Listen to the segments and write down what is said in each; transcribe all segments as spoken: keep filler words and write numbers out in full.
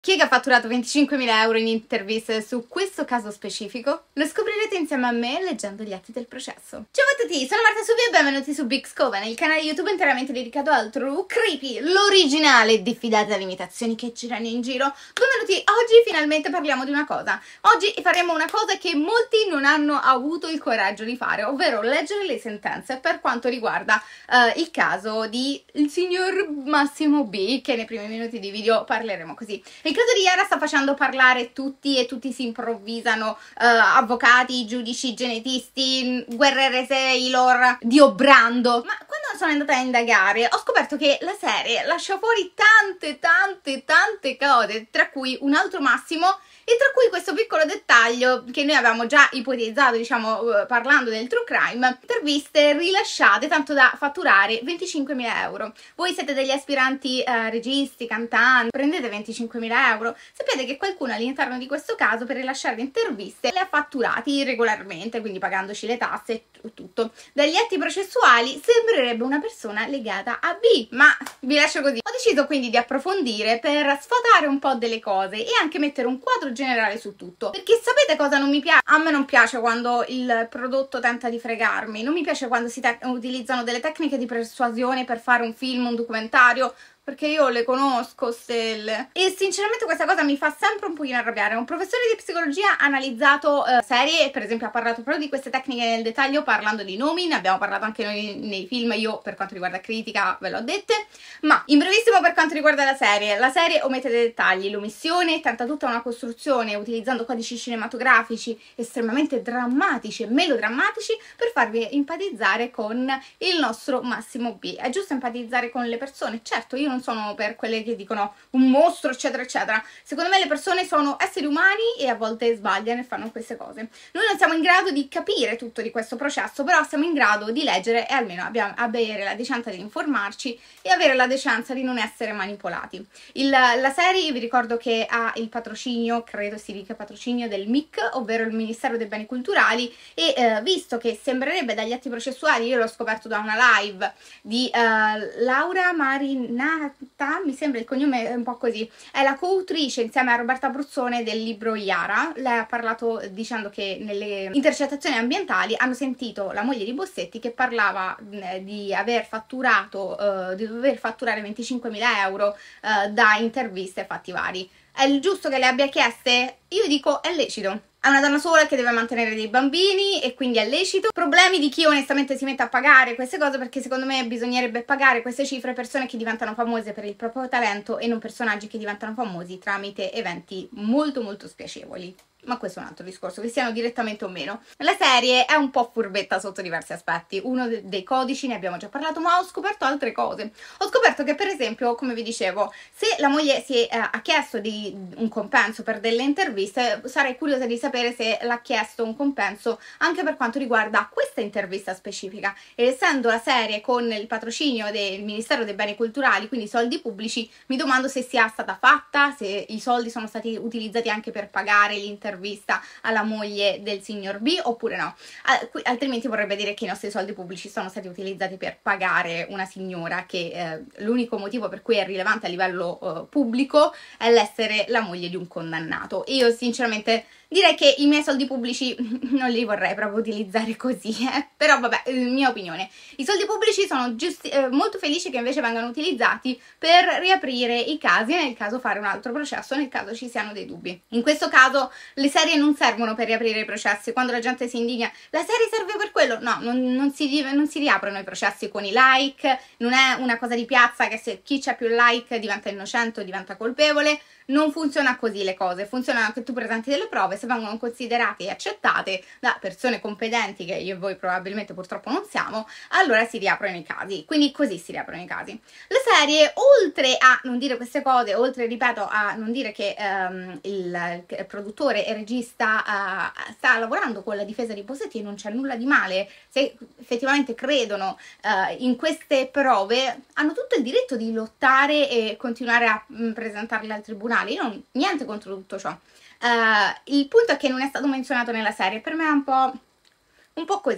Chi è che ha fatturato venticinquemila euro in interviste su questo caso specifico? Lo scoprirete insieme a me leggendo gli atti del processo. Ciao a tutti, sono Marta Subi e benvenuti su Big Scoven, il canale YouTube interamente dedicato al True Creepy, l'originale e diffidata dalle imitazioni che girano in giro. Benvenuti, oggi finalmente parliamo di una cosa. Oggi faremo una cosa che molti non hanno avuto il coraggio di fare, ovvero leggere le sentenze per quanto riguarda uh, il caso di il signor Massimo B, che nei primi minuti di video parleremo così. Il caso di Yara sta facendo parlare tutti e tutti si improvvisano uh, avvocati, giudici, genetisti, guerriere Sailor, Dio Brando. Ma quando sono andata a indagare ho scoperto che la serie lascia fuori tante tante tante cose, tra cui un altro Massimo e tra cui questo piccolo dettaglio che noi avevamo già ipotizzato, diciamo, uh, parlando del true crime, interviste rilasciate tanto da fatturare venticinquemila euro. Voi siete degli aspiranti uh, registi, cantanti, prendete venticinquemila euro, sapete che qualcuno all'interno di questo caso per rilasciare le interviste le ha fatturati regolarmente, quindi pagandoci le tasse e tutto. Dagli atti processuali sembrerebbe una persona legata a B, ma vi lascio così. Ho deciso quindi di approfondire per sfatare un po' delle cose e anche mettere un quadro generale su tutto, perché sapete cosa non mi piace? A me non piace quando il prodotto tenta di fregarmi, non mi piace quando si utilizzano delle tecniche di persuasione per fare un film, un documentario, perché io le conosco stelle e sinceramente questa cosa mi fa sempre un pochino arrabbiare. Un professore di psicologia ha analizzato uh, serie e per esempio ha parlato proprio di queste tecniche nel dettaglio parlando di nomi, ne abbiamo parlato anche noi nei film, io per quanto riguarda critica ve l'ho dette, ma in brevissimo per quanto riguarda la serie, la serie omette dei dettagli, l'omissione tenta tutta una costruzione utilizzando codici cinematografici estremamente drammatici e melodrammatici per farvi empatizzare con il nostro Massimo B. È giusto empatizzare con le persone, certo, io non sono per quelle che dicono un mostro eccetera eccetera, secondo me le persone sono esseri umani e a volte sbagliano e fanno queste cose. Noi non siamo in grado di capire tutto di questo processo, però siamo in grado di leggere e almeno abbiamo, avere la decenza di informarci e avere la decenza di non essere manipolati. Il, la serie, io vi ricordo che ha il patrocinio, credo si dica patrocinio del M I C, ovvero il Ministero dei Beni Culturali, e eh, visto che sembrerebbe dagli atti processuali, io l'ho scoperto da una live di eh, Laura Marinata, mi sembra il cognome è un po' così, è la coautrice insieme a Roberta Bruzzone del libro Yara. Lei ha parlato dicendo che nelle intercettazioni ambientali hanno sentito la moglie di Bossetti che parlava eh, di aver fatturato, eh, di dover fatturare venticinquemila euro eh, da interviste e fatti vari. È il giusto che le abbia chieste? Io dico è lecito. È una donna sola che deve mantenere dei bambini e quindi è lecito. Problemi di chi onestamente si mette a pagare queste cose, perché secondo me bisognerebbe pagare queste cifre persone che diventano famose per il proprio talento e non personaggi che diventano famosi tramite eventi molto molto spiacevoli. Ma questo è un altro discorso, che siano direttamente o meno. La serie è un po' furbetta sotto diversi aspetti. Uno de dei codici ne abbiamo già parlato, ma ho scoperto altre cose. Ho scoperto che per esempio, come vi dicevo, se la moglie si è, eh, ha chiesto di, un compenso per delle interviste, sarei curiosa di sapere se l'ha chiesto un compenso anche per quanto riguarda questa intervista specifica. E essendo la serie con il patrocinio del Ministero dei Beni Culturali, quindi soldi pubblici, mi domando se sia stata fatta, se i soldi sono stati utilizzati anche per pagare l'intervista vista alla moglie del signor B oppure no, altrimenti vorrebbe dire che i nostri soldi pubblici sono stati utilizzati per pagare una signora che eh, l'unico motivo per cui è rilevante a livello eh, pubblico è l'essere la moglie di un condannato. Io sinceramente direi che i miei soldi pubblici non li vorrei proprio utilizzare così, eh? Però vabbè, eh, mia opinione. I soldi pubblici sono giusti, eh, molto felice che invece vengano utilizzati per riaprire i casi e nel caso fare un altro processo, nel caso ci siano dei dubbi. In questo caso le serie non servono per riaprire i processi, quando la gente si indigna, la serie serve per quello? No, non, non, si, non si riaprono i processi con i like, non è una cosa di piazza che se chi c'ha più like diventa innocente o diventa colpevole. Non funziona così le cose, funziona che tu presenti delle prove, se vengono considerate e accettate da persone competenti, che io e voi probabilmente purtroppo non siamo, allora si riaprono i casi, quindi così si riaprono i casi. La serie, oltre a non dire queste cose, oltre, ripeto, a non dire che um, il, il produttore e regista uh, sta lavorando con la difesa di Bossetti e non c'è nulla di male, se effettivamente credono uh, in queste prove, hanno tutto il diritto di lottare e continuare a um, presentarle al tribunale. Io non niente contro tutto ciò. Uh, il punto è che non è stato menzionato nella serie, per me è un po', un po' così.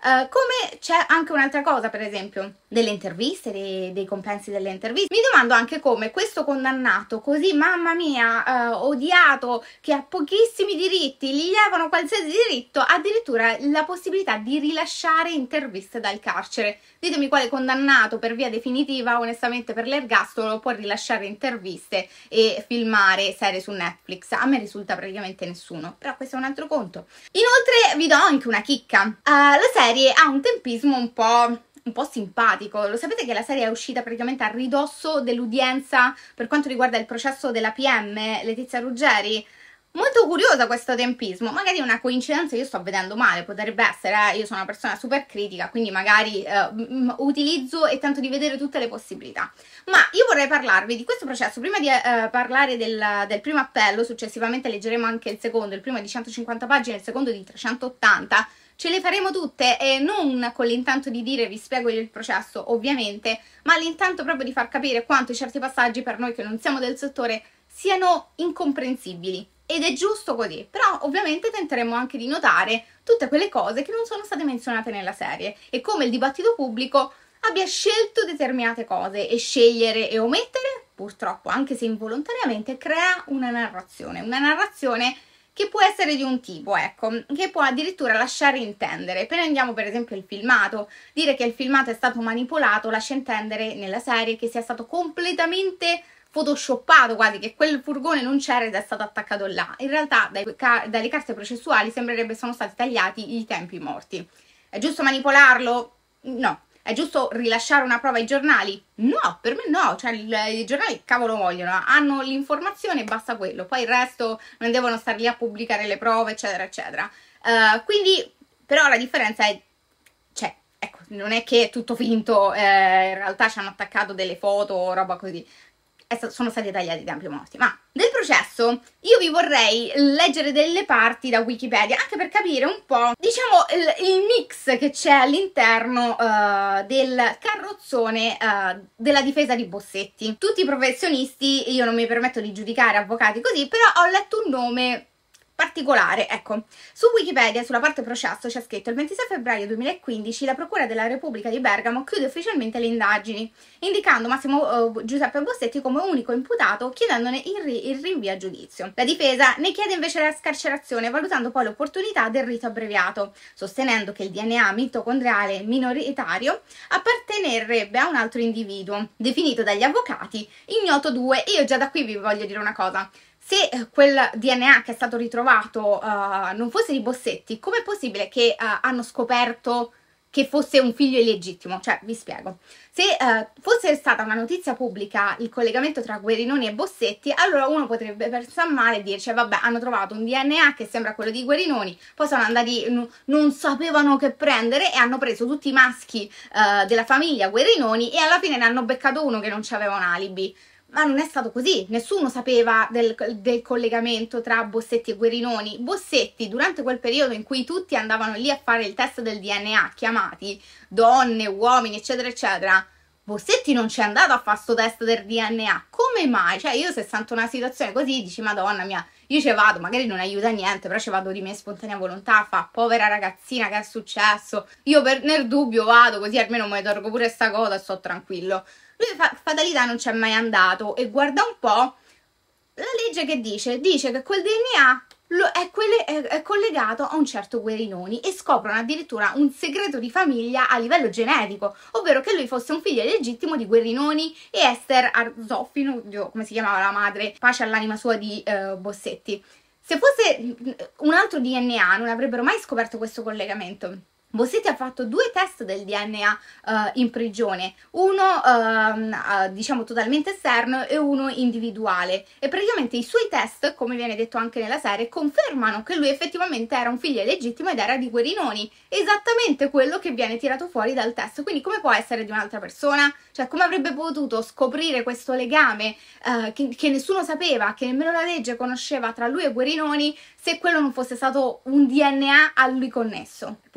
Uh, come c'è anche un'altra cosa, per esempio, delle interviste, dei, dei compensi delle interviste. Mi domando anche come questo condannato, così mamma mia, uh, odiato, che ha pochissimi diritti, gli levano qualsiasi diritto, addirittura la possibilità di rilasciare interviste dal carcere. Ditemi quale condannato per via definitiva, onestamente per l'ergastolo, può rilasciare interviste e filmare serie su Netflix. A me risulta praticamente nessuno, però questo è un altro conto. Inoltre vi do anche una chicca. Uh, la serie ha un tempismo un po', un po' simpatico. Lo sapete che la serie è uscita praticamente a ridosso dell'udienza per quanto riguarda il processo della P M, Letizia Ruggeri? Molto curiosa questo tempismo, magari è una coincidenza, io sto vedendo male, potrebbe essere, eh? Io sono una persona super critica, quindi magari eh, utilizzo e tento di vedere tutte le possibilità. Ma io vorrei parlarvi di questo processo, prima di eh, parlare del, del primo appello, successivamente leggeremo anche il secondo, il primo è di centocinquanta pagine, il secondo di trecentottanta, ce le faremo tutte e non con l'intento di dire vi spiego io il processo, ovviamente, ma l'intento proprio di far capire quanto certi passaggi per noi che non siamo del settore siano incomprensibili. Ed è giusto così, però ovviamente tenteremo anche di notare tutte quelle cose che non sono state menzionate nella serie e come il dibattito pubblico abbia scelto determinate cose e scegliere e omettere, purtroppo anche se involontariamente, crea una narrazione, una narrazione che può essere di un tipo, ecco, che può addirittura lasciare intendere. Prendiamo per esempio il filmato, dire che il filmato è stato manipolato lascia intendere nella serie che sia stato completamente photoshoppato, quasi che quel furgone non c'era ed è stato attaccato là. In realtà dai, dalle carte processuali sembrerebbe sono stati tagliati i tempi morti. È giusto manipolarlo? No. È giusto rilasciare una prova ai giornali? No, per me no, cioè il, i giornali cavolo vogliono, hanno l'informazione e basta quello, poi il resto non devono star lì a pubblicare le prove eccetera eccetera. Uh, quindi però la differenza è, cioè, ecco, non è che è tutto finto, eh, in realtà ci hanno attaccato delle foto o roba così. Sono stati tagliati i tempi morti. Ma del processo io vi vorrei leggere delle parti da Wikipedia, anche per capire un po', diciamo, il, il mix che c'è all'interno uh, del carrozzone uh, della difesa di Bossetti. Tutti i professionisti, io non mi permetto di giudicare avvocati così, però ho letto un nome particolare, ecco. Su Wikipedia, sulla parte processo, c'è scritto: il ventisei febbraio duemilaquindici la Procura della Repubblica di Bergamo chiude ufficialmente le indagini, indicando Massimo uh, Giuseppe Bossetti come unico imputato, chiedendone il, ri il rinvio a giudizio. La difesa ne chiede invece la scarcerazione, valutando poi l'opportunità del rito abbreviato, sostenendo che il D N A mitocondriale minoritario appartenerebbe a un altro individuo, definito dagli avvocati ignoto due. E io già da qui vi voglio dire una cosa. Se quel D N A che è stato ritrovato uh, non fosse di Bossetti, com'è possibile che uh, hanno scoperto che fosse un figlio illegittimo? Cioè, vi spiego. Se uh, fosse stata una notizia pubblica il collegamento tra Guerinoni e Bossetti, allora uno potrebbe pensare male e dirci: vabbè, hanno trovato un D N A che sembra quello di Guerinoni, poi sono andati, non sapevano che prendere e hanno preso tutti i maschi uh, della famiglia Guerinoni e alla fine ne hanno beccato uno che non c'aveva un alibi. Ma non è stato così, nessuno sapeva del, del collegamento tra Bossetti e Guerinoni. Bossetti, durante quel periodo in cui tutti andavano lì a fare il test del D N A, chiamati donne, uomini, eccetera, eccetera, Bossetti non c'è andato a fare sto test del D N A. Come mai? Cioè, io se sento una situazione così, dici, madonna mia, io ci vado, magari non aiuta niente, però ci vado di mia spontanea volontà, fa, povera ragazzina, che è successo? Io per, nel dubbio vado, così almeno mi torgo pure sta cosa e sto tranquillo. Lui fa, fatalità non c'è mai andato e guarda un po' la legge che dice, dice che quel D N A lo, è, quelle, è, è collegato a un certo Guerinoni e scoprono addirittura un segreto di famiglia a livello genetico, ovvero che lui fosse un figlio illegittimo di Guerinoni e Esther Arzoffino, come si chiamava la madre, pace all'anima sua, di uh, Bossetti. Se fosse un altro D N A non avrebbero mai scoperto questo collegamento. Bossetti ha fatto due test del D N A uh, in prigione, uno uh, uh, diciamo totalmente esterno e uno individuale, e praticamente i suoi test, come viene detto anche nella serie, confermano che lui effettivamente era un figlio illegittimo ed era di Guerinoni, esattamente quello che viene tirato fuori dal test. Quindi come può essere di un'altra persona? Cioè, come avrebbe potuto scoprire questo legame uh, che, che nessuno sapeva, che nemmeno la legge conosceva, tra lui e Guerinoni, se quello non fosse stato un D N A a lui connesso? Puta, eh, o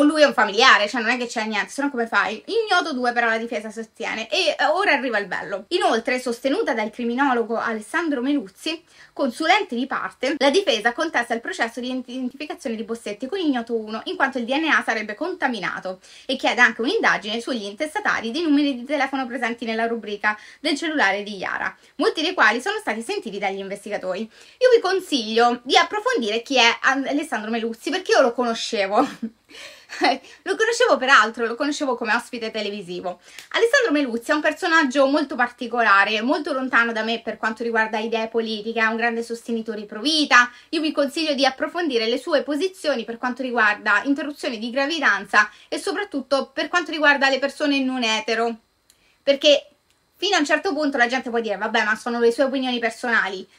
lui è un familiare, cioè non è che c'è niente, se no come fai? Ignoto due, però la difesa sostiene. E eh, ora arriva il bello. Inoltre, sostenuta dal criminologo Alessandro Meluzzi, consulente di parte, la difesa contesta il processo di identificazione di Bossetti con ignoto uno, in quanto il D N A sarebbe contaminato, e chiede anche un'indagine sugli intestatari dei numeri di telefono presenti nella rubrica del cellulare di Yara, molti dei quali sono stati sentiti dagli investigatori. Io vi consiglio di approfondire chi è Alessandro Meluzzi, perché io lo conoscevo. Lo conoscevo peraltro, lo conoscevo come ospite televisivo. Alessandro Meluzzi è un personaggio molto particolare, molto lontano da me per quanto riguarda idee politiche, è un grande sostenitore pro vita. Io vi consiglio di approfondire le sue posizioni per quanto riguarda interruzioni di gravidanza e soprattutto per quanto riguarda le persone non etero, perché fino a un certo punto la gente può dire vabbè, ma sono le sue opinioni personali.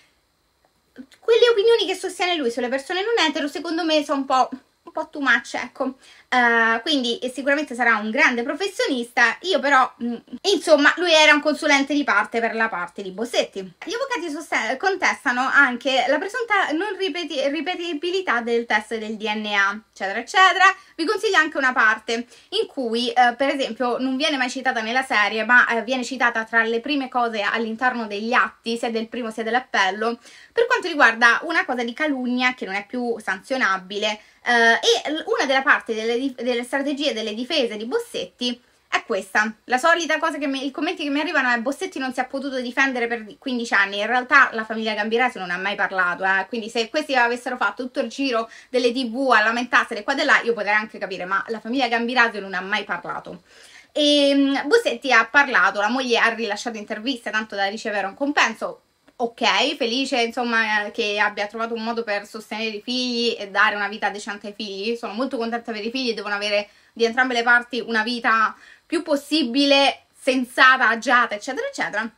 Quelle opinioni che sostiene lui sulle persone non etero secondo me sono un po' un po' too much, ecco. Uh, quindi sicuramente sarà un grande professionista. Io però mh, insomma, lui era un consulente di parte per la parte di Bossetti. Gli avvocati contestano anche la presunta non ripeti ripetibilità del test del D N A, eccetera eccetera. Vi consiglio anche una parte in cui uh, per esempio non viene mai citata nella serie, ma uh, viene citata tra le prime cose all'interno degli atti sia del primo sia dell'appello, per quanto riguarda una cosa di calunnia che non è più sanzionabile. Uh, e una della parti delle, delle strategie delle difese di Bossetti è questa. La solita cosa che mi, i commenti che mi arrivano è: Bossetti non si è potuto difendere per quindici anni. In realtà la famiglia Gambirasi non ha mai parlato, eh? Quindi se questi avessero fatto tutto il giro delle tv a lamentarsene qua e là, io potrei anche capire, ma la famiglia Gambirasi non ha mai parlato. E um, Bossetti ha parlato, la moglie ha rilasciato interviste tanto da ricevere un compenso. Ok, felice insomma che abbia trovato un modo per sostenere i figli e dare una vita decente ai figli. Sono molto contenta per i figli, devono avere di entrambe le parti una vita più possibile, sensata, agiata, eccetera eccetera.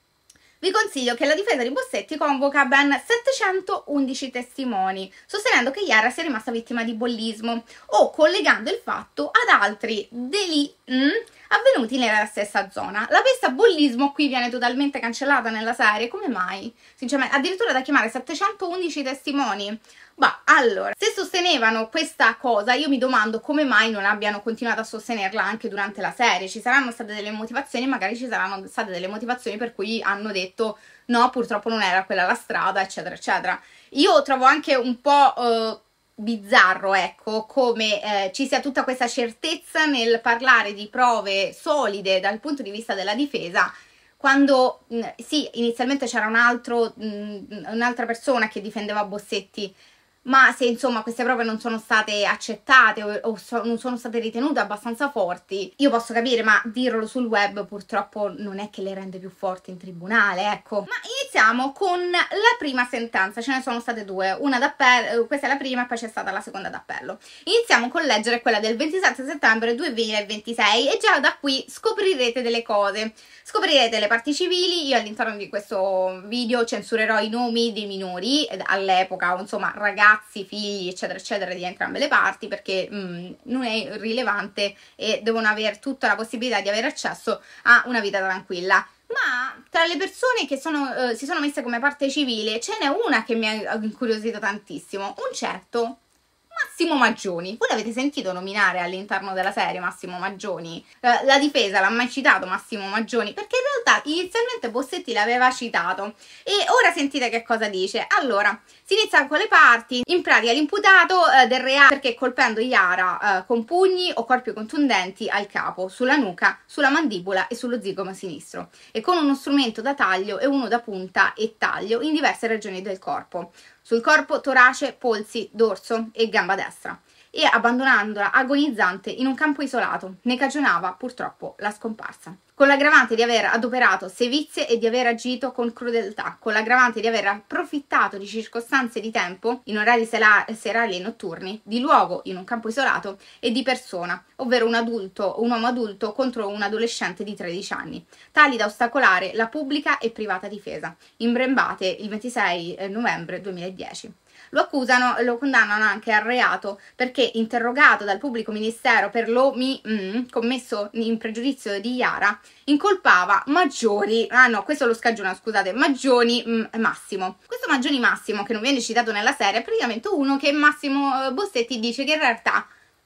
Vi consiglio che la difesa di Bossetti convoca ben settecentoundici testimoni, sostenendo che Yara sia rimasta vittima di bullismo o collegando il fatto ad altri delitti mm, avvenuti nella stessa zona. La pesta bullismo qui viene totalmente cancellata nella serie. Come mai? Sinceramente, addirittura da chiamare settecentoundici testimoni. Bah, allora, se sostenevano questa cosa, io mi domando come mai non abbiano continuato a sostenerla anche durante la serie. Ci saranno state delle motivazioni, magari ci saranno state delle motivazioni per cui hanno detto no, purtroppo non era quella la strada, eccetera, eccetera. Io trovo anche un po' eh, bizzarro, ecco, come eh, ci sia tutta questa certezza nel parlare di prove solide dal punto di vista della difesa, quando mh, sì, inizialmente c'era un altro, mh, un'altra persona che difendeva Bossetti, ma se insomma queste prove non sono state accettate o, o so, non sono state ritenute abbastanza forti, io posso capire, ma dirlo sul web purtroppo non è che le rende più forti in tribunale, ecco. Ma iniziamo con la prima sentenza, ce ne sono state due, una d'appello, questa è la prima e poi c'è stata la seconda d'appello. Iniziamo con leggere quella del ventisette settembre duemilaventisei e già da qui scoprirete delle cose, scoprirete le parti civili. Io all'interno di questo video censurerò i nomi dei minori all'epoca, insomma ragazzi, figli, eccetera eccetera, di entrambe le parti, perché mh, non è rilevante e devono avere tutta la possibilità di avere accesso a una vita tranquilla. Ma tra le persone che sono, eh, si sono messe come parte civile ce n'è una che mi ha incuriosito tantissimo, un certo Massimo Maggioni. Voi l'avete sentito nominare all'interno della serie Massimo Maggioni? Eh, la difesa l'ha mai citato Massimo Maggioni? Perché in realtà inizialmente Bossetti l'aveva citato e ora sentite che cosa dice. Allora, si inizia con le parti. In pratica l'imputato eh, del reato perché colpendo Yara eh, con pugni o colpi contundenti al capo, sulla nuca, sulla mandibola e sullo zigomo sinistro e con uno strumento da taglio e uno da punta e taglio in diverse regioni del corpo. Sul corpo, torace, polsi, dorso e gamba destra, e abbandonandola agonizzante in un campo isolato, ne cagionava purtroppo la scomparsa. Con l'aggravante di aver adoperato sevizie e di aver agito con crudeltà, con l'aggravante di aver approfittato di circostanze di tempo, in orari serali e notturni, di luogo in un campo isolato e di persona, ovvero un adulto, un uomo adulto contro un adolescente di tredici anni, tali da ostacolare la pubblica e privata difesa, in Brembate il ventisei novembre duemiladieci. Lo accusano e lo condannano anche al reato perché, interrogato dal pubblico ministero per l'omi mm, commesso in pregiudizio di Yara, incolpava Maggioni, ah no, questo lo scagiona, scusate, Maggioni mm, Massimo. Questo Maggioni Massimo, che non viene citato nella serie, è praticamente uno che Massimo Bossetti dice che in realtà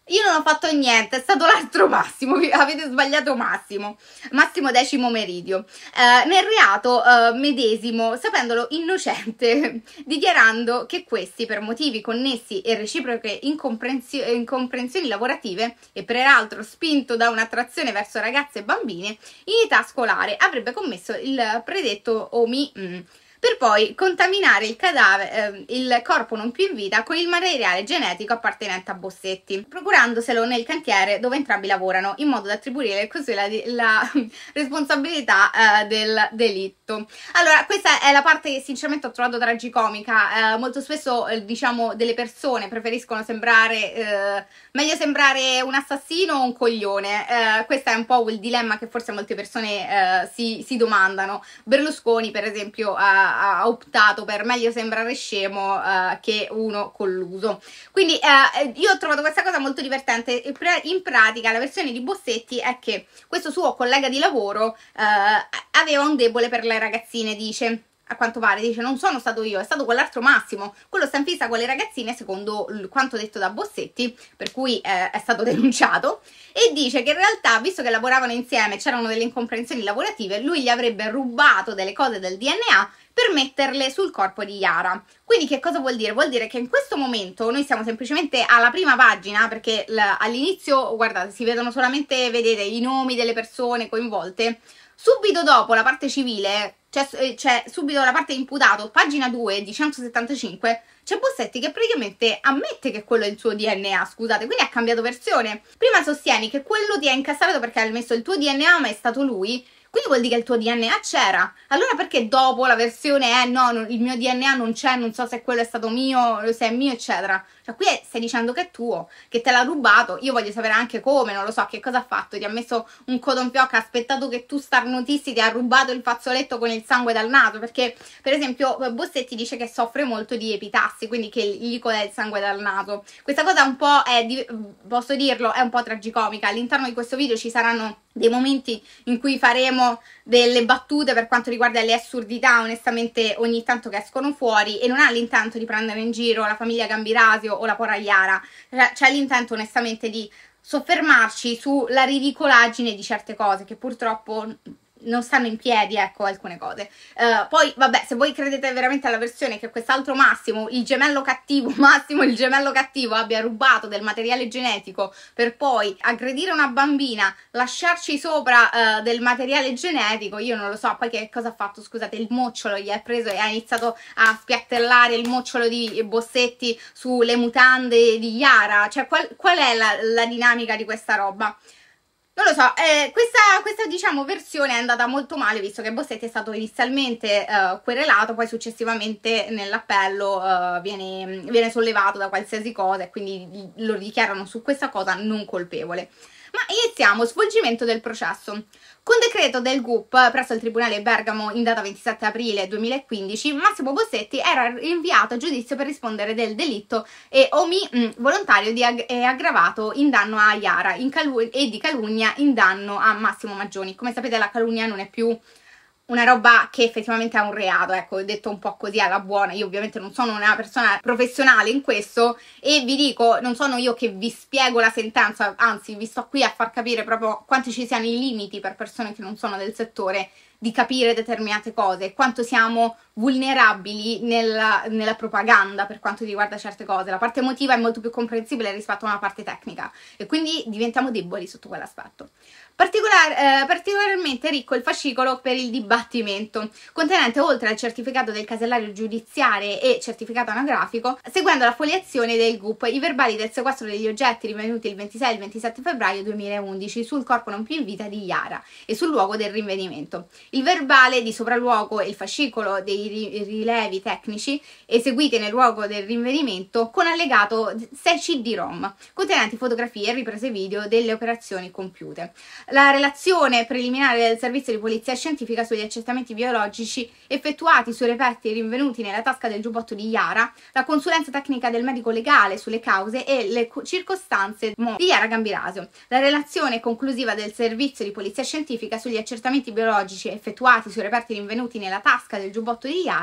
Io non ho fatto niente, è stato l'altro Massimo, avete sbagliato Massimo, Massimo Decimo Meridio, eh, nel reato eh, medesimo, sapendolo innocente, dichiarando che questi, per motivi connessi e reciproche incomprensio incomprensioni lavorative e peraltro spinto da un'attrazione verso ragazze e bambine in età scolare, avrebbe commesso il predetto omi... Mm, per poi contaminare il cadavere, eh, il corpo non più in vita con il materiale genetico appartenente a Bossetti, procurandoselo nel cantiere dove entrambi lavorano, in modo da attribuire così la, la responsabilità eh, del delitto. Allora, questa è la parte che sinceramente ho trovato tragicomica. Eh, molto spesso, eh, diciamo, delle persone preferiscono sembrare, eh, meglio sembrare un assassino o un coglione. Eh, questo è un po' il dilemma che forse molte persone eh, si, si domandano. Berlusconi, per esempio, ha ha optato per meglio sembrare scemo uh, che uno colluso. Quindi uh, io ho trovato questa cosa molto divertente. In pratica la versione di Bossetti è che questo suo collega di lavoro uh, aveva un debole per le ragazzine, dice. A quanto pare, dice, non sono stato io, è stato quell'altro Massimo, quello sta in fissa con le ragazzine secondo quanto detto da Bossetti, per cui eh, è stato denunciato, e dice che in realtà, visto che lavoravano insieme, c'erano delle incomprensioni lavorative, lui gli avrebbe rubato delle cose del D N A per metterle sul corpo di Yara. Quindi che cosa vuol dire? Vuol dire che in questo momento noi siamo semplicemente alla prima pagina, perché all'inizio, guardate, si vedono solamente, vedete, i nomi delle persone coinvolte. Subito dopo la parte civile, c'è cioè, subito la parte imputato, pagina due di centosettantacinque, c'è Bossetti che praticamente ammette che quello è il suo D N A, scusate, quindi ha cambiato versione. Prima sostieni che quello ti ha incassato perché ha messo il tuo D N A, ma è stato lui. Quindi vuol dire che il tuo D N A c'era. Allora perché dopo la versione è no, non, il mio D N A non c'è, non so se quello è stato mio, se è mio, eccetera. Cioè qui stai dicendo che è tuo, che te l'ha rubato. Io voglio sapere anche come, non lo so, che cosa ha fatto. Ti ha messo un cotton fioc, ha aspettato che tu starnutissi, ti ha rubato il fazzoletto con il sangue dal naso. Perché, per esempio, Bossetti dice che soffre molto di epitassi, quindi che gli cola il sangue dal naso. Questa cosa un po' è, posso dirlo, è un po' tragicomica. All'interno di questo video ci saranno dei momenti in cui faremo delle battute per quanto riguarda le assurdità, onestamente ogni tanto che escono fuori, e non ha l'intento di prendere in giro la famiglia Gambirasio o la Pora Yara, c'è l'intento onestamente di soffermarci sulla ridicolaggine di certe cose che purtroppo non stanno in piedi, ecco, alcune cose. Uh, poi, vabbè, se voi credete veramente alla versione che quest'altro Massimo, il gemello cattivo, Massimo il gemello cattivo, abbia rubato del materiale genetico per poi aggredire una bambina, lasciarci sopra uh, del materiale genetico, io non lo so, poi che cosa ha fatto, scusate, il mocciolo gli ha preso e ha iniziato a spiattellare il mocciolo di Bossetti sulle mutande di Yara, cioè qual, qual è la, la dinamica di questa roba? Non lo so, eh, questa, questa diciamo versione è andata molto male, visto che Bossetti è stato inizialmente uh, querelato, poi successivamente nell'appello uh, viene, viene sollevato da qualsiasi cosa e quindi lo dichiarano su questa cosa non colpevole. Ma iniziamo, svolgimento del processo. Con decreto del G U P presso il Tribunale Bergamo in data ventisette aprile duemilaquindici, Massimo Bossetti era rinviato a giudizio per rispondere del delitto e omi mh, volontario di ag e aggravato in danno a Yara in e di calunnia in danno a Massimo Maggioni. Come sapete, la calunnia non è più una roba che effettivamente è un reato, ecco, detto un po' così alla buona. Io ovviamente non sono una persona professionale in questo e vi dico, non sono io che vi spiego la sentenza, anzi vi sto qui a far capire proprio quanti ci siano i limiti per persone che non sono del settore di capire determinate cose, quanto siamo vulnerabili nella, nella propaganda per quanto riguarda certe cose. La parte emotiva è molto più comprensibile rispetto a una parte tecnica e quindi diventiamo deboli sotto quell'aspetto. Particolar, eh, particolarmente ricco il fascicolo per il dibattimento, contenente oltre al certificato del casellario giudiziario e certificato anagrafico, seguendo la foliazione del G U P, i verbali del sequestro degli oggetti rinvenuti il ventisei e il ventisette febbraio duemilaundici sul corpo non più in vita di Yara e sul luogo del rinvenimento, il verbale di sopralluogo e il fascicolo dei rilevi tecnici eseguiti nel luogo del rinvenimento con allegato sei C D ROM, contenenti fotografie e riprese video delle operazioni compiute. La relazione preliminare del servizio di polizia scientifica sugli accertamenti biologici effettuati sui reperti rinvenuti nella tasca del giubbotto di Yara, la consulenza tecnica del medico legale sulle cause e le circostanze di Yara Gambirasio, la relazione conclusiva del servizio di polizia scientifica sugli accertamenti biologici effettuati sui reperti rinvenuti nella tasca del giubbotto di Yara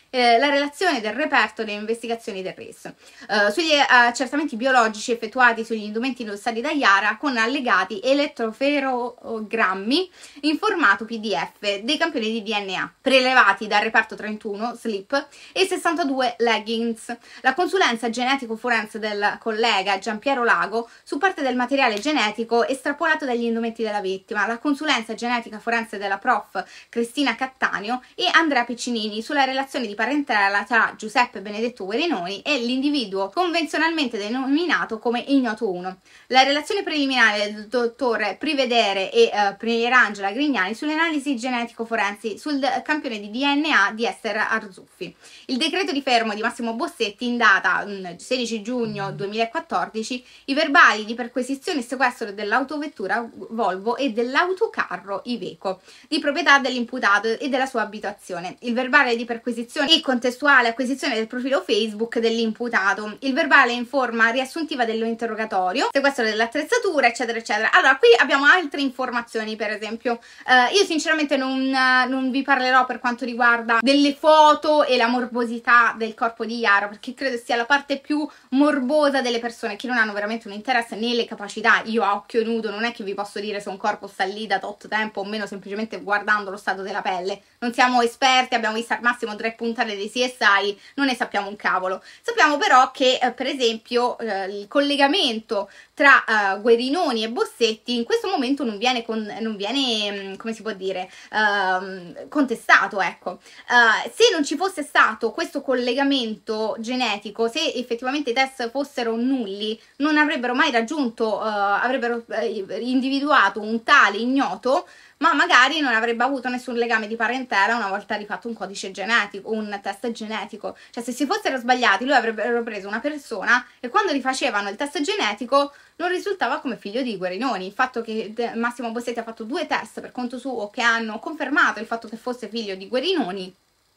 eh, la relazione del reperto delle investigazioni del R I S eh, sugli accertamenti biologici effettuati sugli indumenti indossati da Yara con allegati elettroferogrammi in formato P D F dei campioni di D N A prelevati dal reparto trentuno slip e sessantadue leggings. La consulenza genetico forense del collega Giampiero Lago su parte del materiale genetico estrapolato dagli indumenti della vittima, la consulenza genetica forense della prof Cristina Cattaneo e Andrea Piccinini sulla relazione di parentela tra Giuseppe Benedetto Guerinoni e l'individuo convenzionalmente denominato come Ignoto uno. La relazione preliminare del dottor Privedere e uh, Pierangela Grignani sulle analisi genetico-forensi sul campione di D N A di Esther Arzuffi. Il decreto di fermo di Massimo Bossetti in data um, sedici giugno duemilaquattordici, i verbali di perquisizione e sequestro dell'autovettura Volvo e dell'autocarro Iveco di proprietà dell'imputato e della sua abitazione, il verbale di perquisizione e contestuale acquisizione del profilo Facebook dell'imputato, il verbale in forma riassuntiva dell'interrogatorio, sequestro dell'attrezzatura, eccetera eccetera. Allora, qui abbiamo altre informazioni, per esempio eh, io sinceramente non, non vi parlerò per quanto riguarda delle foto e la morbosità del corpo di Yara, perché credo sia la parte più morbosa delle persone che non hanno veramente un interesse né le capacità. Io a occhio nudo non è che vi posso dire se un corpo sta lì da tot tempo o meno, semplicemente guardando lo stato della pelle. Non siamo esperti, abbiamo visto al massimo tre puntate dei C S I, non ne sappiamo un cavolo. Sappiamo però che eh, per esempio eh, il collegamento tra uh, Guerinoni e Bossetti in questo momento non viene, con, non viene come si può dire, uh, contestato, ecco. Uh, se non ci fosse stato questo collegamento genetico, se effettivamente i test fossero nulli, non avrebbero mai raggiunto, uh, avrebbero uh, individuato un tale ignoto, ma magari non avrebbe avuto nessun legame di parentela una volta rifatto un codice genetico, un test genetico. Cioè, se si fossero sbagliati, lui avrebbero preso una persona e quando rifacevano il test genetico non risultava come figlio di Guerinoni. Il fatto che Massimo Bossetti ha fatto due test per conto suo che hanno confermato il fatto che fosse figlio di Guerinoni,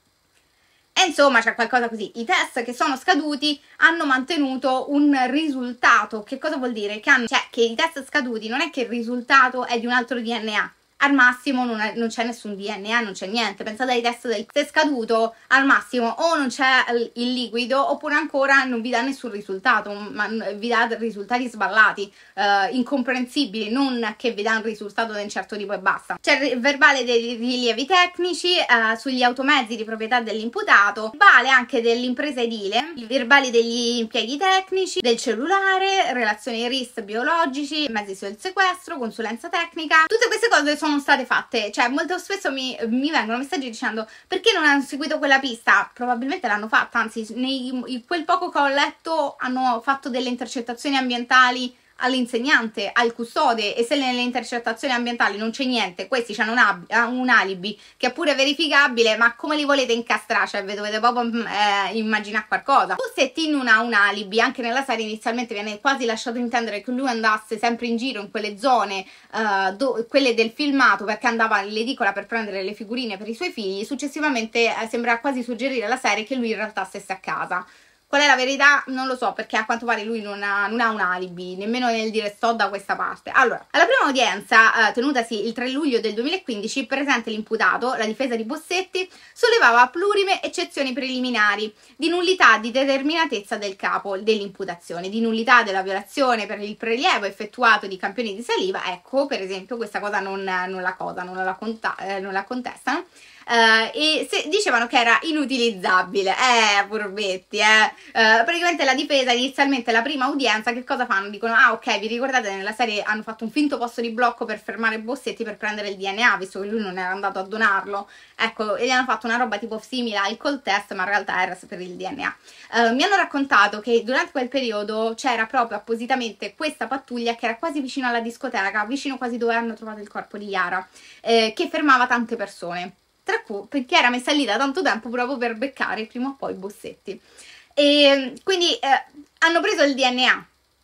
e insomma c'è qualcosa così. I test che sono scaduti hanno mantenuto un risultato. Che cosa vuol dire? Che, hanno, cioè, che i test scaduti non è che il risultato è di un altro D N A. Al massimo non, è, non c'è nessun D N A, non c'è niente. Pensate ai test del se è scaduto, al massimo o non c'è il liquido oppure ancora non vi dà nessun risultato, ma vi dà risultati sballati, eh, incomprensibili, non che vi dà un risultato di un certo tipo e basta. C'è il verbale dei rilievi tecnici eh, sugli automezzi di proprietà dell'imputato, il verbale anche dell'impresa edile, i verbali degli impieghi tecnici, del cellulare, relazioni R I S biologici, mezzi sul sequestro, consulenza tecnica. Tutte queste cose sono state fatte, cioè molto spesso mi, mi vengono messaggi dicendo perché non hanno seguito quella pista. Probabilmente l'hanno fatta, anzi nei, in quel poco che ho letto hanno fatto delle intercettazioni ambientali all'insegnante, al custode, e se nelle intercettazioni ambientali non c'è niente, questi hanno un, un alibi che è pure verificabile, ma come li volete incastrare? Cioè vi dovete proprio eh, immaginare qualcosa. Bossetti non ha un alibi, anche nella serie inizialmente viene quasi lasciato intendere che lui andasse sempre in giro in quelle zone, uh, do, quelle del filmato, perché andava all'edicola per prendere le figurine per i suoi figli. Successivamente eh, sembra quasi suggerire alla serie che lui in realtà stesse a casa. Qual è la verità? Non lo so, perché a quanto pare lui non ha, non ha un alibi, nemmeno nel dire sto da questa parte. Allora, alla prima udienza, eh, tenutasi il tre luglio del duemilaquindici, presente l'imputato, la difesa di Bossetti, sollevava plurime eccezioni preliminari di nullità di determinatezza del capo dell'imputazione, di nullità della violazione per il prelievo effettuato di campioni di saliva. Ecco, per esempio, questa cosa non, non la cosa, non la, conta, eh, non la contestano. Uh, e se dicevano che era inutilizzabile, eh, furbetti, eh. Uh, praticamente la difesa inizialmente, la prima udienza, che cosa fanno? Dicono, ah ok, vi ricordate nella serie hanno fatto un finto posto di blocco per fermare Bossetti per prendere il D N A, visto che lui non era andato a donarlo, ecco, e gli hanno fatto una roba tipo simile al col test, ma in realtà era per il D N A. Uh, mi hanno raccontato che durante quel periodo c'era proprio appositamente questa pattuglia che era quasi vicino alla discoteca, vicino quasi dove hanno trovato il corpo di Yara, eh, che fermava tante persone, tra cui perché era messa lì da tanto tempo proprio per beccare prima o poi Bossetti. E quindi eh, hanno preso il D N A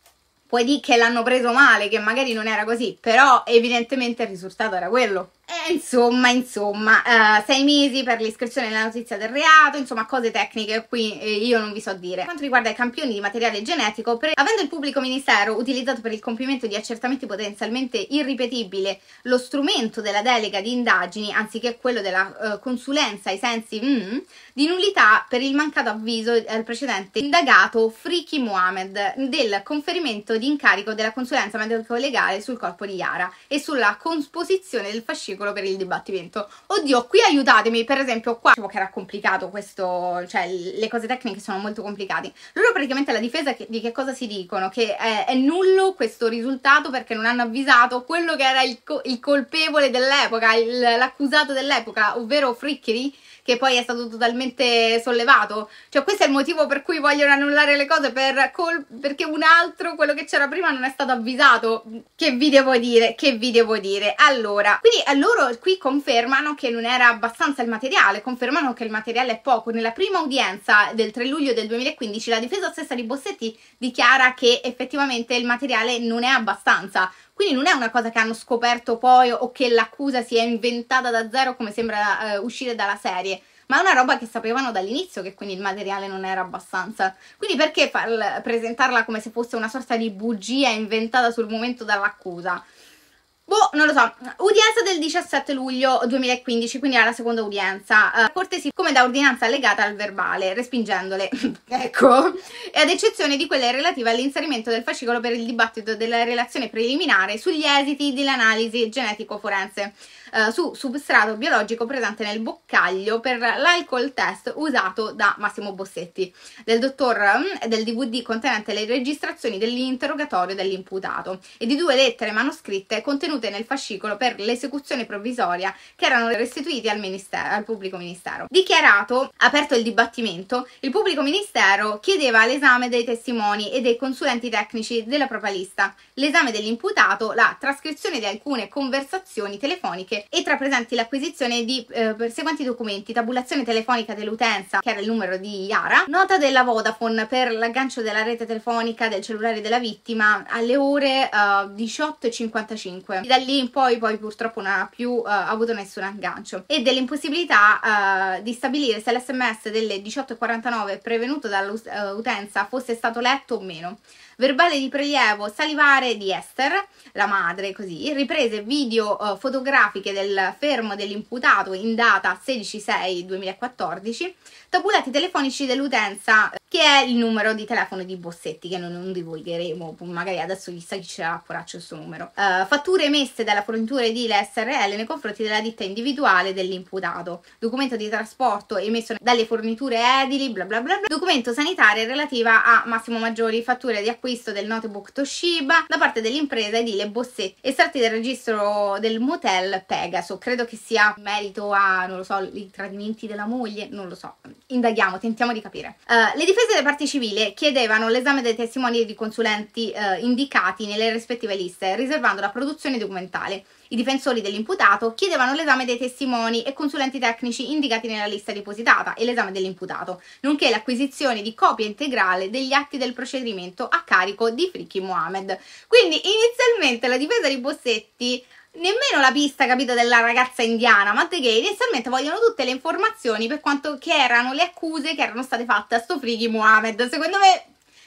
puoi dire che l'hanno preso male, che magari non era così, però evidentemente il risultato era quello. E insomma, insomma, uh, sei mesi per l'iscrizione della notizia del reato, insomma cose tecniche qui eh, io non vi so dire. Per quanto riguarda i campioni di materiale genetico, per, avendo il pubblico ministero utilizzato per il compimento di accertamenti potenzialmente irripetibili lo strumento della delega di indagini, anziché quello della uh, consulenza ai sensi mm, di nullità per il mancato avviso al precedente indagato Friki Mohammed del conferimento di incarico della consulenza medico-legale sul corpo di Yara e sulla composizione del fascicolo per il dibattimento. Oddio, qui aiutatemi, per esempio qua che era complicato questo, cioè le cose tecniche sono molto complicate. Loro praticamente la difesa che, di che cosa si dicono? Che è, è nullo questo risultato perché non hanno avvisato quello che era il, co il colpevole dell'epoca, l'accusato dell'epoca, ovvero Frickery, che poi è stato totalmente sollevato. Cioè questo è il motivo per cui vogliono annullare le cose, per perché un altro, quello che c'era prima, non è stato avvisato. Che vi devo dire? Che vi devo dire? Allora, quindi loro qui confermano che non era abbastanza il materiale, confermano che il materiale è poco. Nella prima udienza del tre luglio del duemilaquindici la difesa stessa di Bossetti dichiara che effettivamente il materiale non è abbastanza. Quindi non è una cosa che hanno scoperto poi o che l'accusa si è inventata da zero come sembra uh, uscire dalla serie, ma è una roba che sapevano dall'inizio che quindi il materiale non era abbastanza. Quindi perché far, presentarla come se fosse una sorta di bugia inventata sul momento dall'accusa? Boh, non lo so. Udienza del diciassette luglio duemilaquindici, quindi alla seconda udienza. Uh, cortesi come da ordinanza allegata al verbale, respingendole. Ecco. E ad eccezione di quelle relative all'inserimento del fascicolo per il dibattito della relazione preliminare sugli esiti dell'analisi genetico-forense uh, su substrato biologico presente nel boccaglio per l'alcol test usato da Massimo Bossetti, del dottor um, del D V D contenente le registrazioni dell'interrogatorio dell'imputato e di due lettere manoscritte contenute nel fascicolo per l'esecuzione provvisoria che erano restituiti al, ministero, al pubblico ministero. Dichiarato aperto il dibattimento, il pubblico ministero chiedeva l'esame dei testimoni e dei consulenti tecnici della propria lista, l'esame dell'imputato, la trascrizione di alcune conversazioni telefoniche e tra presenti l'acquisizione di eh, seguenti documenti: tabulazione telefonica dell'utenza, che era il numero di Yara, nota della Vodafone per l'aggancio della rete telefonica del cellulare della vittima alle ore uh, diciotto e cinquantacinque. Da lì in poi poi purtroppo non ha più uh, avuto nessun aggancio, e dell'impossibilità uh, di stabilire se l'esse emme esse delle diciotto e quarantanove prevenuto dall'utenza fosse stato letto o meno. Verbale di prelievo salivare di Esther, la madre, così, riprese video uh, fotografiche del fermo dell'imputato in data sedici sei duemilaquattordici, tabulati telefonici dell'utenza, che è il numero di telefono di Bossetti, che non, non divulgheremo, magari adesso chissà chi ce l'ha coraggio il suo numero. Uh, fatture emesse dalla fornitura edile esse erre elle nei confronti della ditta individuale dell'imputato, documento di trasporto emesso dalle forniture edili, bla bla bla, bla. Documento sanitario relativa a Massimo Maggiori, fatture di acquisto del notebook Toshiba da parte dell'impresa edile Bossetti, estratti del registro del motel Pegaso. Credo che sia in merito a, non lo so, i tradimenti della moglie, non lo so, indaghiamo, tentiamo di capire. Uh, le difese delle parti civili chiedevano l'esame dei testimoni e di consulenti uh, indicati nelle rispettive liste, riservando la produzione documentale. I difensori dell'imputato chiedevano l'esame dei testimoni e consulenti tecnici indicati nella lista depositata e l'esame dell'imputato, nonché l'acquisizione di copia integrale degli atti del procedimento a carico di Friki Mohammed. Quindi inizialmente la difesa di Bossetti, nemmeno la pista, capito, della ragazza indiana, ma che inizialmente vogliono tutte le informazioni per quanto che erano le accuse che erano state fatte a sto Friki Mohammed. Secondo me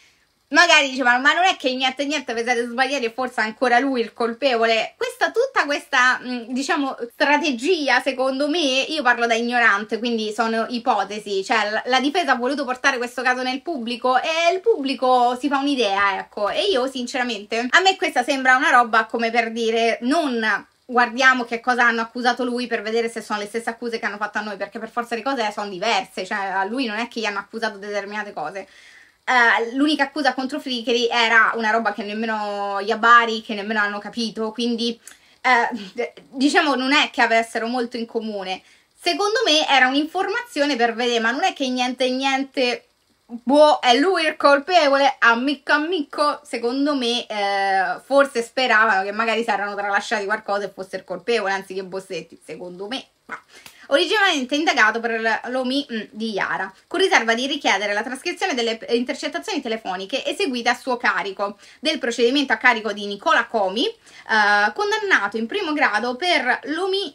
magari dicevano, ma non è che niente niente vi siete sbagliati e forse è ancora lui il colpevole. Questa, tutta questa, diciamo, strategia, secondo me, io parlo da ignorante, quindi sono ipotesi, cioè la, la difesa ha voluto portare questo caso nel pubblico e il pubblico si fa un'idea, ecco, e io sinceramente, a me questa sembra una roba come per dire, non guardiamo che cosa hanno accusato lui per vedere se sono le stesse accuse che hanno fatto a noi, perché per forza di cose sono diverse, cioè a lui non è che gli hanno accusato determinate cose. Uh, l'unica accusa contro Frickery era una roba che nemmeno gli abari, che nemmeno hanno capito, quindi uh, diciamo non è che avessero molto in comune. Secondo me era un'informazione per vedere, ma non è che niente niente, boh, è lui il colpevole, amico amico. Secondo me eh, forse speravano che magari si erano tralasciati qualcosa e fosse il colpevole anziché Bossetti, secondo me, ma originariamente indagato per l'omi di Yara, con riserva di richiedere la trascrizione delle intercettazioni telefoniche eseguite a suo carico, del procedimento a carico di Nicola Comi, eh, condannato in primo grado per l'omi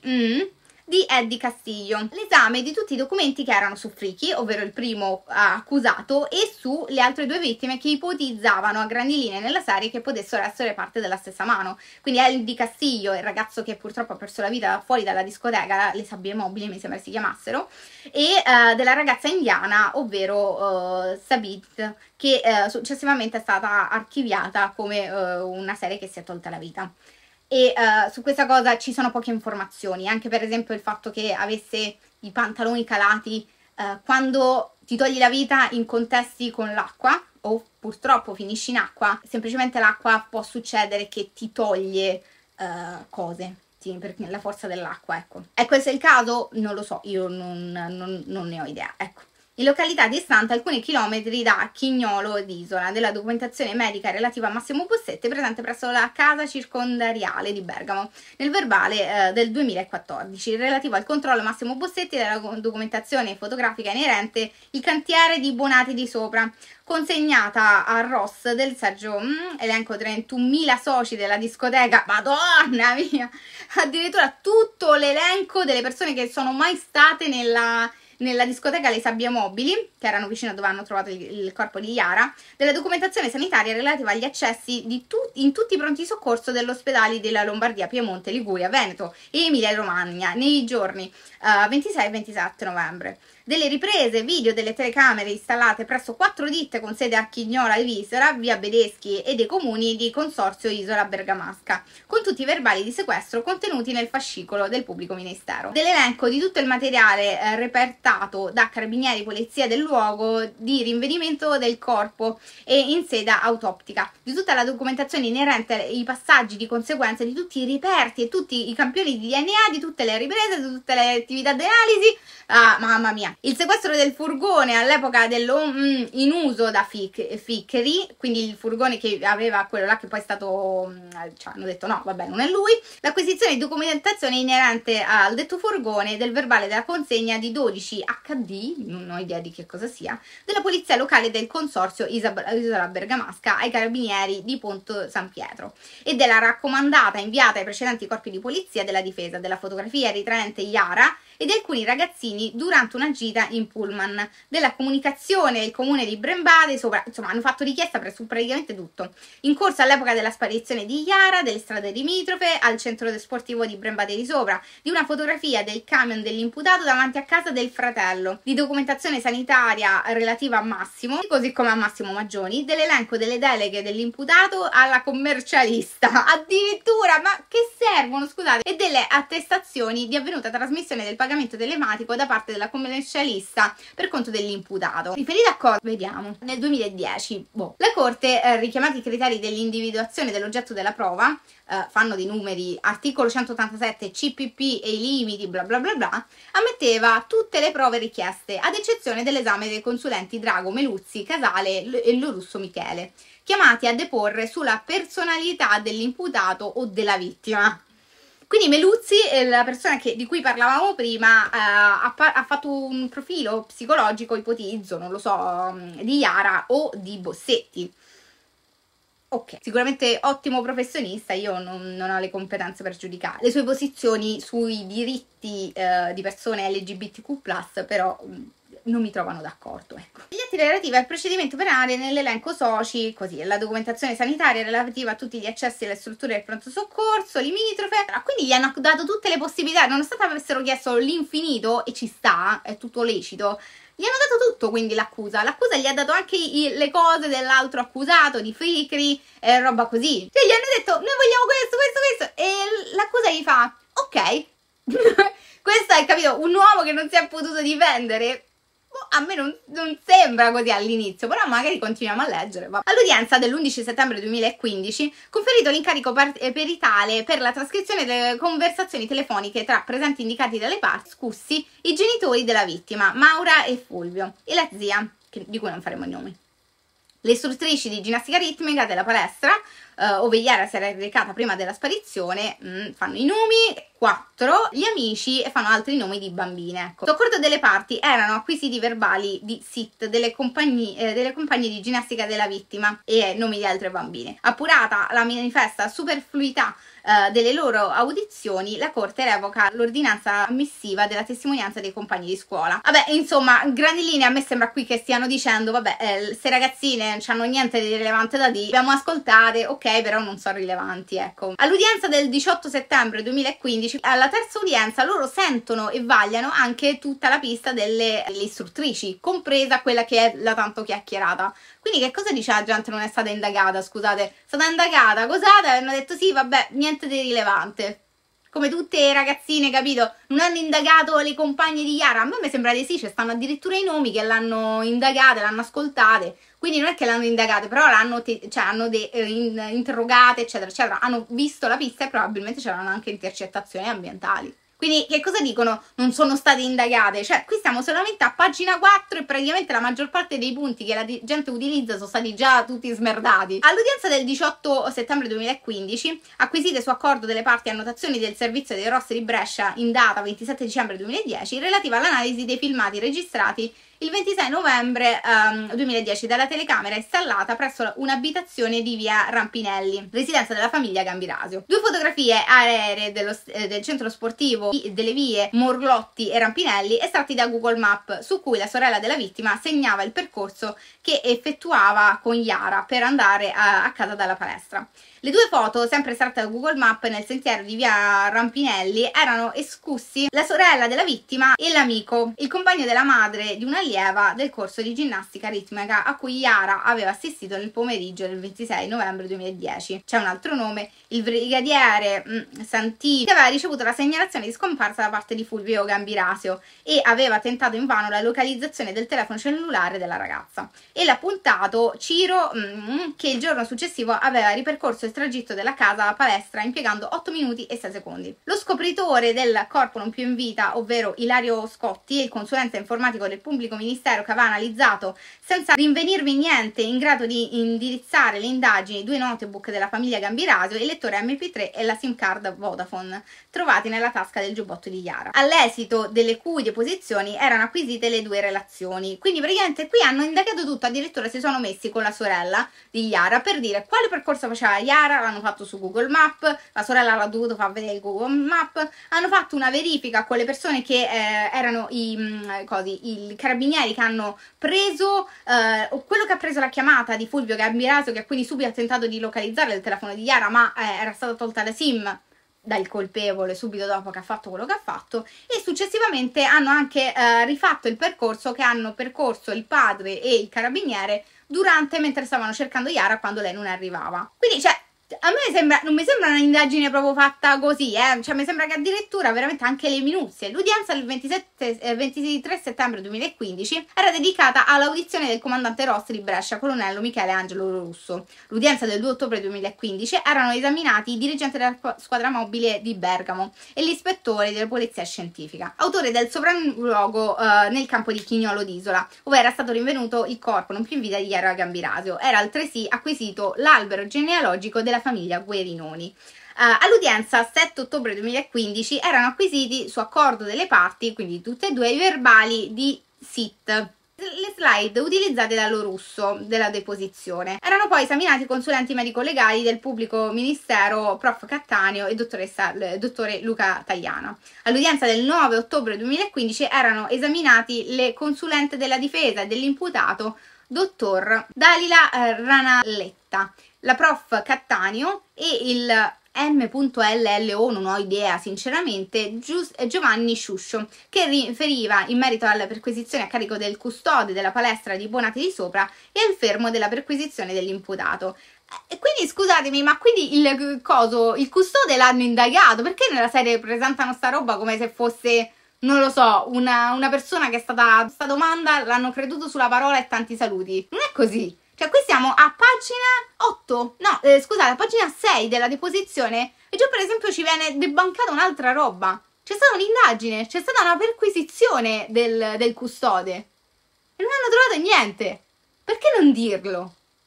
di Eddie Castillo. L'esame di tutti i documenti che erano su Friki, ovvero il primo uh, accusato, e su le altre due vittime che ipotizzavano a grandi linee nella serie che potessero essere parte della stessa mano. Quindi Eddie Castillo, il ragazzo che purtroppo ha perso la vita fuori dalla discoteca, le sabbie mobili mi sembra si chiamassero, e uh, della ragazza indiana, ovvero uh, Sabit, che uh, successivamente è stata archiviata come uh, una serie che si è tolta la vita. E uh, su questa cosa ci sono poche informazioni, anche per esempio il fatto che avesse i pantaloni calati uh, quando ti togli la vita in contesti con l'acqua, o purtroppo finisci in acqua, semplicemente l'acqua può succedere che ti toglie uh, cose, sì, per la forza dell'acqua, ecco. E questo è il caso? Non lo so, io non, non, non ne ho idea, ecco. In località distante alcuni chilometri da Chignolo d'Isola, della documentazione medica relativa a Massimo Bossetti presente presso la casa circondariale di Bergamo, nel verbale eh, del duemilaquattordici, relativo al controllo Massimo Bossetti della documentazione fotografica inerente il cantiere di Bonati di Sopra, consegnata a Ross del Sergio, mm, elenco trentunomila soci della discoteca, madonna mia, addirittura tutto l'elenco delle persone che sono mai state nella... nella discoteca Le Sabbie Mobili, che erano vicino a dove hanno trovato il, il corpo di Yara, della documentazione sanitaria relativa agli accessi di tu, in tutti i pronti soccorso dell'ospedale della Lombardia, Piemonte, Liguria, Veneto e Emilia Romagna nei giorni uh, ventisei e ventisette novembre. Delle riprese video delle telecamere installate presso quattro ditte con sede a Chignola e Visera, via Bedeschi, e dei comuni di Consorzio Isola Bergamasca, con tutti i verbali di sequestro contenuti nel fascicolo del pubblico ministero. Dell'elenco di tutto il materiale eh, repertato da carabinieri, polizia del luogo di rinvenimento del corpo e in sede autoptica, di tutta la documentazione inerente ai passaggi di conseguenza di tutti i reperti e tutti i campioni di D N A, di tutte le riprese, di tutte le attività di analisi. Ah, mamma mia. Il sequestro del furgone all'epoca dello mm, in uso da Fic Ficcheri, quindi il furgone che aveva quello là che poi è stato, mm, cioè hanno detto no, vabbè, non è lui. L'acquisizione di documentazione inerente al detto furgone, del verbale della consegna di dodici H D, non ho idea di che cosa sia, della polizia locale del consorzio Isola Bergamasca ai carabinieri di Ponto San Pietro, e della raccomandata inviata ai precedenti corpi di polizia della difesa, della fotografia ritraente Yara e di alcuni ragazzini durante una gita in pullman, della comunicazione del comune di Brembade sopra, insomma hanno fatto richiesta per su praticamente tutto, in corso all'epoca della sparizione di Yara, delle strade limitrofe al centro sportivo di Brembade di Sopra, di una fotografia del camion dell'imputato davanti a casa del fratello, di documentazione sanitaria relativa a Massimo, così come a Massimo Maggioni, dell'elenco delle deleghe dell'imputato alla commercialista, addirittura, ma che servono, scusate, e delle attestazioni di avvenuta trasmissione del pagamento telematico da parte della commercialista per conto dell'imputato. Riferita a cosa? Vediamo. Nel duemiladieci, boh. La Corte, eh, richiamati i criteri dell'individuazione dell'oggetto della prova, eh, fanno dei numeri, articolo centottantasette C P P e i limiti, bla bla bla bla, ammetteva tutte le prove richieste, ad eccezione dell'esame dei consulenti Drago, Meluzzi, Casale e Lorusso Michele, chiamati a deporre sulla personalità dell'imputato o della vittima. Quindi Meluzzi, la persona che, di cui parlavamo prima, eh, ha, ha fatto un profilo psicologico, ipotizzo, non lo so, di Yara o di Bossetti. Ok, sicuramente ottimo professionista, io non, non ho le competenze per giudicare le sue posizioni sui diritti eh, di persone L G B T Q plus, però non mi trovano d'accordo, ecco. Gli atti relativi al procedimento penale nell'elenco soci, così, la documentazione sanitaria relativa a tutti gli accessi alle strutture del pronto soccorso, limitrofe, quindi gli hanno dato tutte le possibilità, nonostante avessero chiesto l'infinito, e ci sta, è tutto lecito, gli hanno dato tutto, quindi l'accusa. L'accusa gli ha dato anche i, le cose dell'altro accusato, di Ficri, e roba così. Cioè gli hanno detto, noi vogliamo questo, questo, questo, e l'accusa gli fa, ok, questo è, capito, un uomo che non si è potuto difendere. A me non, non sembra così all'inizio, però magari continuiamo a leggere. All'udienza dell'undici settembre duemilaquindici, conferito l'incarico peritale per la trascrizione delle conversazioni telefoniche tra presenti indicati dalle parti, discussi i genitori della vittima, Maura e Fulvio, e la zia, che, di cui non faremo i nomi. Le istruttrici di ginnastica ritmica della palestra, uh, ove Yara si era recata prima della sparizione, mh, fanno i nomi, quattro, gli amici e fanno altri nomi di bambine. Ecco. L'accordo delle parti erano acquisiti verbali di S I T delle compagnie, eh, delle compagnie di ginnastica della vittima e nomi di altre bambine. Appurata la manifesta superfluità Uh, delle loro audizioni, la corte revoca l'ordinanza ammissiva della testimonianza dei compagni di scuola. Vabbè, insomma, in grandi linee a me sembra qui che stiano dicendo, vabbè, eh, se ragazzine non hanno niente di rilevante da dire, abbiamo ascoltate, ok, però non sono rilevanti, ecco. All'udienza del diciotto settembre duemilaquindici, alla terza udienza, loro sentono e vagliano anche tutta la pista delle, delle istruttrici, compresa quella che è la tanto chiacchierata. Quindi che cosa dice la gente non è stata indagata, scusate? È stata indagata, cos'ate? Hanno detto sì, vabbè, niente di rilevante. Come tutte le ragazzine, capito? Non hanno indagato le compagne di Yara. A me mi sembra di sì, ci stanno addirittura i nomi che l'hanno indagate, l'hanno ascoltate. Quindi non è che l'hanno indagate, però l'hanno cioè, hanno eh, in, interrogate, eccetera, eccetera. Hanno visto la pista e probabilmente c'erano anche intercettazioni ambientali. Quindi che cosa dicono? Non sono state indagate? Cioè qui siamo solamente a pagina quattro e praticamente la maggior parte dei punti che la gente utilizza sono stati già tutti smerdati. All'udienza del diciotto settembre duemilaquindici, acquisite su accordo delle parti annotazioni del servizio dei Rosse di Brescia in data ventisette dicembre duemiladieci relativa all'analisi dei filmati registrati il ventisei novembre um, duemiladieci dalla telecamera installata presso un'abitazione di via Rampinelli, residenza della famiglia Gambirasio. Due fotografie aeree dello, eh, del centro sportivo delle vie Morlotti e Rampinelli estratti da Google Map, su cui la sorella della vittima segnava il percorso che effettuava con Yara per andare a, a casa dalla palestra. Le due foto, sempre estratte da Google Map nel sentiero di via Rampinelli, erano escussi la sorella della vittima e l'amico, il compagno della madre di un'allieva del corso di ginnastica ritmica a cui Yara aveva assistito nel pomeriggio del ventisei novembre duemiladieci. C'è un altro nome, il brigadiere mh, Santini, che aveva ricevuto la segnalazione di scomparsa da parte di Fulvio Gambirasio e aveva tentato invano la localizzazione del telefono cellulare della ragazza. E l'ha puntato Ciro, mh, che il giorno successivo aveva ripercorso il tragitto della casa alla palestra impiegando otto minuti e sei secondi. Lo scopritore del corpo non più in vita, ovvero Ilario Scotti, il consulente informatico del pubblico ministero che aveva analizzato senza rinvenirvi niente in grado di indirizzare le indagini due notebook della famiglia Gambirasio, il lettore M P tre e la SIM card Vodafone trovati nella tasca del giubbotto di Yara. All'esito delle cui deposizioni erano acquisite le due relazioni. Quindi praticamente qui hanno indagato tutto, addirittura si sono messi con la sorella di Yara per dire quale percorso faceva Yara. L'hanno fatto su Google Map, la sorella l'ha dovuto far vedere il Google Map, hanno fatto una verifica con le persone che eh, erano i, mh, così, i carabinieri che hanno preso, eh, o quello che ha preso la chiamata di Fulvio Gambirasio, che quindi subito ha tentato di localizzare il telefono di Yara, ma eh, era stata tolta la SIM dal colpevole subito dopo che ha fatto quello che ha fatto, e successivamente hanno anche eh, rifatto il percorso che hanno percorso il padre e il carabiniere durante mentre stavano cercando Yara quando lei non arrivava. Quindi cioè a me sembra, non mi sembra un'indagine proprio fatta così, eh? Cioè mi sembra che addirittura veramente anche le minuzie. L'udienza del ventisette, eh, ventitré settembre duemilaquindici era dedicata all'audizione del comandante Rossi di Brescia, colonnello Michele Angelo Russo. L'udienza del due ottobre duemilaquindici erano esaminati i dirigenti della squadra mobile di Bergamo e l'ispettore della polizia scientifica, autore del sopralluogo eh, nel campo di Chignolo d'Isola, dove era stato rinvenuto il corpo non più in vita di Yara Gambirasio. Era altresì acquisito l'albero genealogico della famiglia Guerinoni. Uh, all'udienza sette ottobre duemilaquindici erano acquisiti su accordo delle parti, quindi tutte e due, i verbali di S I T. Le slide utilizzate dallo Russo della deposizione erano poi esaminati i consulenti medico-legali del pubblico ministero prof Cattaneo e dottoressa, dottore Luca Tagliana. All'udienza del nove ottobre duemilaquindici erano esaminati le consulente della difesa e dell'imputato dottor Dalila eh, Ranaletta, la prof Cattaneo e il M L L O, non ho idea sinceramente, Giovanni Sciuscio, che riferiva in merito alla perquisizione a carico del custode della palestra di Bonate di Sopra e al fermo della perquisizione dell'imputato. E quindi scusatemi, ma quindi il coso, il custode l'hanno indagato? Perché nella serie presentano sta roba come se fosse, non lo so, una, una persona che è stata, sta domanda l'hanno creduto sulla parola e tanti saluti? Non è così. Cioè qui siamo a pagina otto, no, eh, scusate, a pagina sei della deposizione e già per esempio ci viene debancata un'altra roba. C'è stata un'indagine, c'è stata una perquisizione del, del custode e non hanno trovato niente. Perché non dirlo?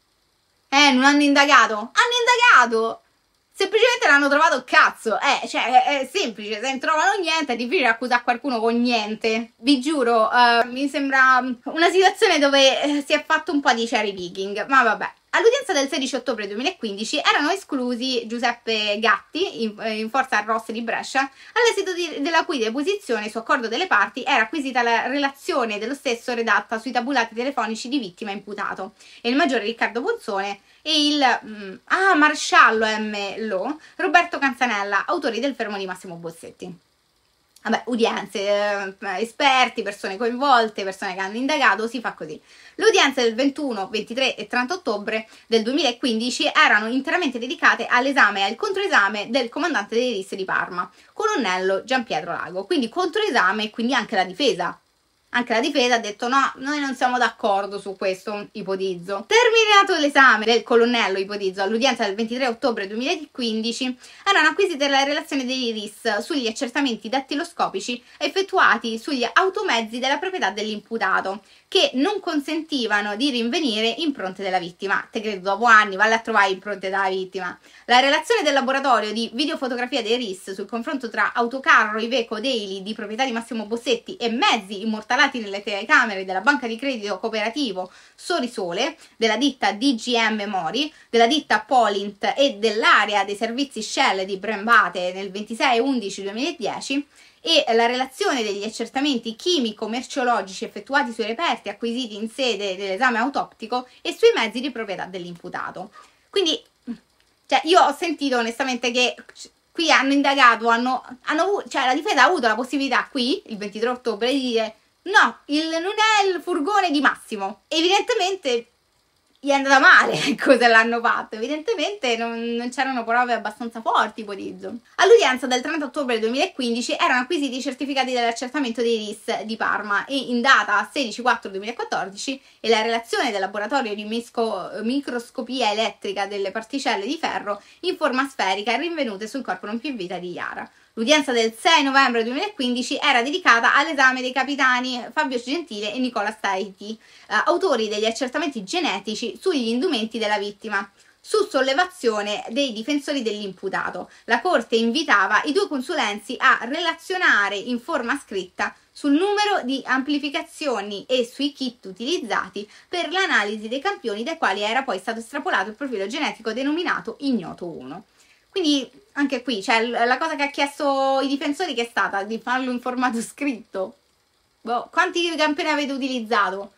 Eh, non hanno indagato? Hanno indagato! Semplicemente l'hanno trovato cazzo, eh, cioè è, è semplice, se non trovano niente è difficile accusare qualcuno con niente. Vi giuro, uh, mi sembra una situazione dove eh, si è fatto un po' di cherry picking, ma vabbè. All'udienza del sedici ottobre duemilaquindici erano esclusi Giuseppe Gatti, in, in forza al R O S di Brescia, all'esito di, della cui deposizione su accordo delle parti era acquisita la relazione dello stesso redatta sui tabulati telefonici di vittima e imputato, e il maggiore Riccardo Ponzone e il mm, ah, maresciallo M. Lo, Roberto Canzanella, autori del fermo di Massimo Bossetti. Vabbè, udienze, eh, esperti, persone coinvolte, persone che hanno indagato, si fa così. Le udienze del ventuno, ventitré e trenta ottobre del duemilaquindici erano interamente dedicate all'esame e al controesame del comandante dei R I S di Parma, colonnello Gianpietro Lago. Quindi controesame e quindi anche la difesa. Anche la difesa ha detto no, noi non siamo d'accordo su questo, ipotizzo. Terminato l'esame del colonnello, ipotizzo, all'udienza del ventitré ottobre duemilaquindici, erano acquisite le relazioni dei R I S sugli accertamenti dattiloscopici effettuati sugli automezzi della proprietà dell'imputato, che non consentivano di rinvenire impronte della vittima. Te credo, dopo anni, valle a trovare impronte della vittima. La relazione del laboratorio di videofotografia dei R I S sul confronto tra autocarro Iveco Daily di proprietà di Massimo Bossetti e mezzi immortalati nelle telecamere della banca di credito cooperativo Sorisole, della ditta D G M Mori, della ditta Polint e dell'area dei servizi Shell di Brembate nel ventisei undici duemiladieci, e la relazione degli accertamenti chimico-merceologici effettuati sui reperti acquisiti in sede dell'esame autoptico e sui mezzi di proprietà dell'imputato. Quindi, cioè, io ho sentito onestamente che qui hanno indagato, hanno, hanno, cioè la difesa ha avuto la possibilità qui, il ventitré ottobre, di dire no, il, non è il furgone di Massimo. Evidentemente gli è andata male, ecco, se l'hanno fatto. Evidentemente non, non c'erano prove abbastanza forti, ipotizzo. All'udienza del trenta ottobre duemilaquindici erano acquisiti i certificati dell'accertamento dei R I S di Parma e in data sedici quattro duemilaquattordici e la relazione del laboratorio di misco, microscopia elettrica delle particelle di ferro in forma sferica rinvenute sul corpo non più in vita di Iara. L'udienza del sei novembre duemilaquindici era dedicata all'esame dei capitani Fabio Gentile e Nicola Staiti, eh, autori degli accertamenti genetici sugli indumenti della vittima. Su sollevazione dei difensori dell'imputato, la Corte invitava i due consulenti a relazionare in forma scritta sul numero di amplificazioni e sui kit utilizzati per l'analisi dei campioni dai quali era poi stato estrapolato il profilo genetico denominato ignoto uno. Quindi anche qui, cioè, la cosa che ha chiesto i difensori che è stata di farlo in formato scritto. Boh, quanti campioni avete utilizzato?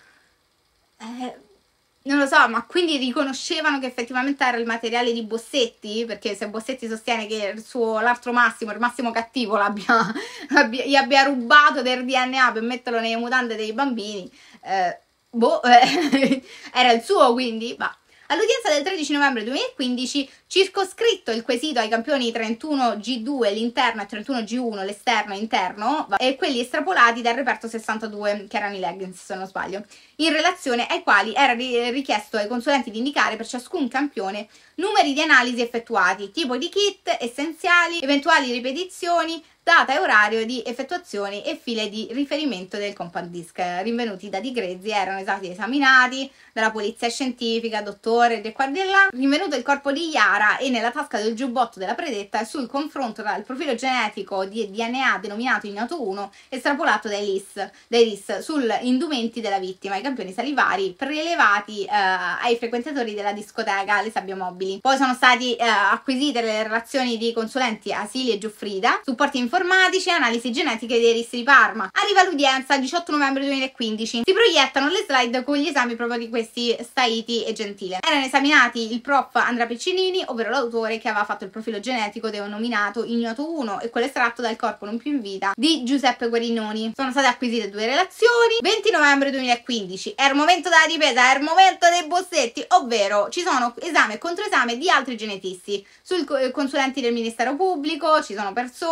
Eh, non lo so, ma quindi riconoscevano che effettivamente era il materiale di Bossetti? Perché se Bossetti sostiene che il suo, l'altro Massimo, il Massimo cattivo, l'abbia, abbia, gli abbia rubato del D N A per metterlo nelle mutande dei bambini, eh, boh, eh, era il suo, quindi, va. All'udienza del tredici novembre duemilaquindici, circoscritto il quesito ai campioni trentuno G due l'interno e trentuno G uno l'esterno e interno, e quelli estrapolati dal reperto sessantadue, che erano i leggings se non sbaglio, in relazione ai quali era richiesto ai consulenti di indicare per ciascun campione numeri di analisi effettuati, tipo di kit, essenziali, eventuali ripetizioni, data e orario di effettuazioni e file di riferimento del compact disc. Rinvenuti i dati grezzi erano stati esaminati dalla polizia scientifica, dottore, di qua e di là. Rinvenuto il corpo di Iara e nella tasca del giubbotto della predetta, sul confronto tra il profilo genetico di D N A denominato ignoto uno estrapolato dai R I S, dai R I S sul indumenti della vittima, i campioni salivari prelevati eh, ai frequentatori della discoteca Le Sabbie Mobili. Poi sono stati eh, acquisite le relazioni di consulenti Asili e Giuffrida, supporti informatici e analisi genetiche dei R I S di Parma. Arriva l'udienza il diciotto novembre duemilaquindici. Si proiettano le slide con gli esami proprio di questi Staiti e Gentile. Erano esaminati il prof Andrea Piccinini, ovvero l'autore che aveva fatto il profilo genetico denominato ignoto uno, e quello estratto dal corpo non più in vita di Giuseppe Guarinoni. Sono state acquisite due relazioni. venti novembre duemilaquindici. È il momento della difesa, è il momento dei Bossetti, ovvero ci sono esame e controesame di altri genetisti sul consulenti del Ministero Pubblico, ci sono persone indicate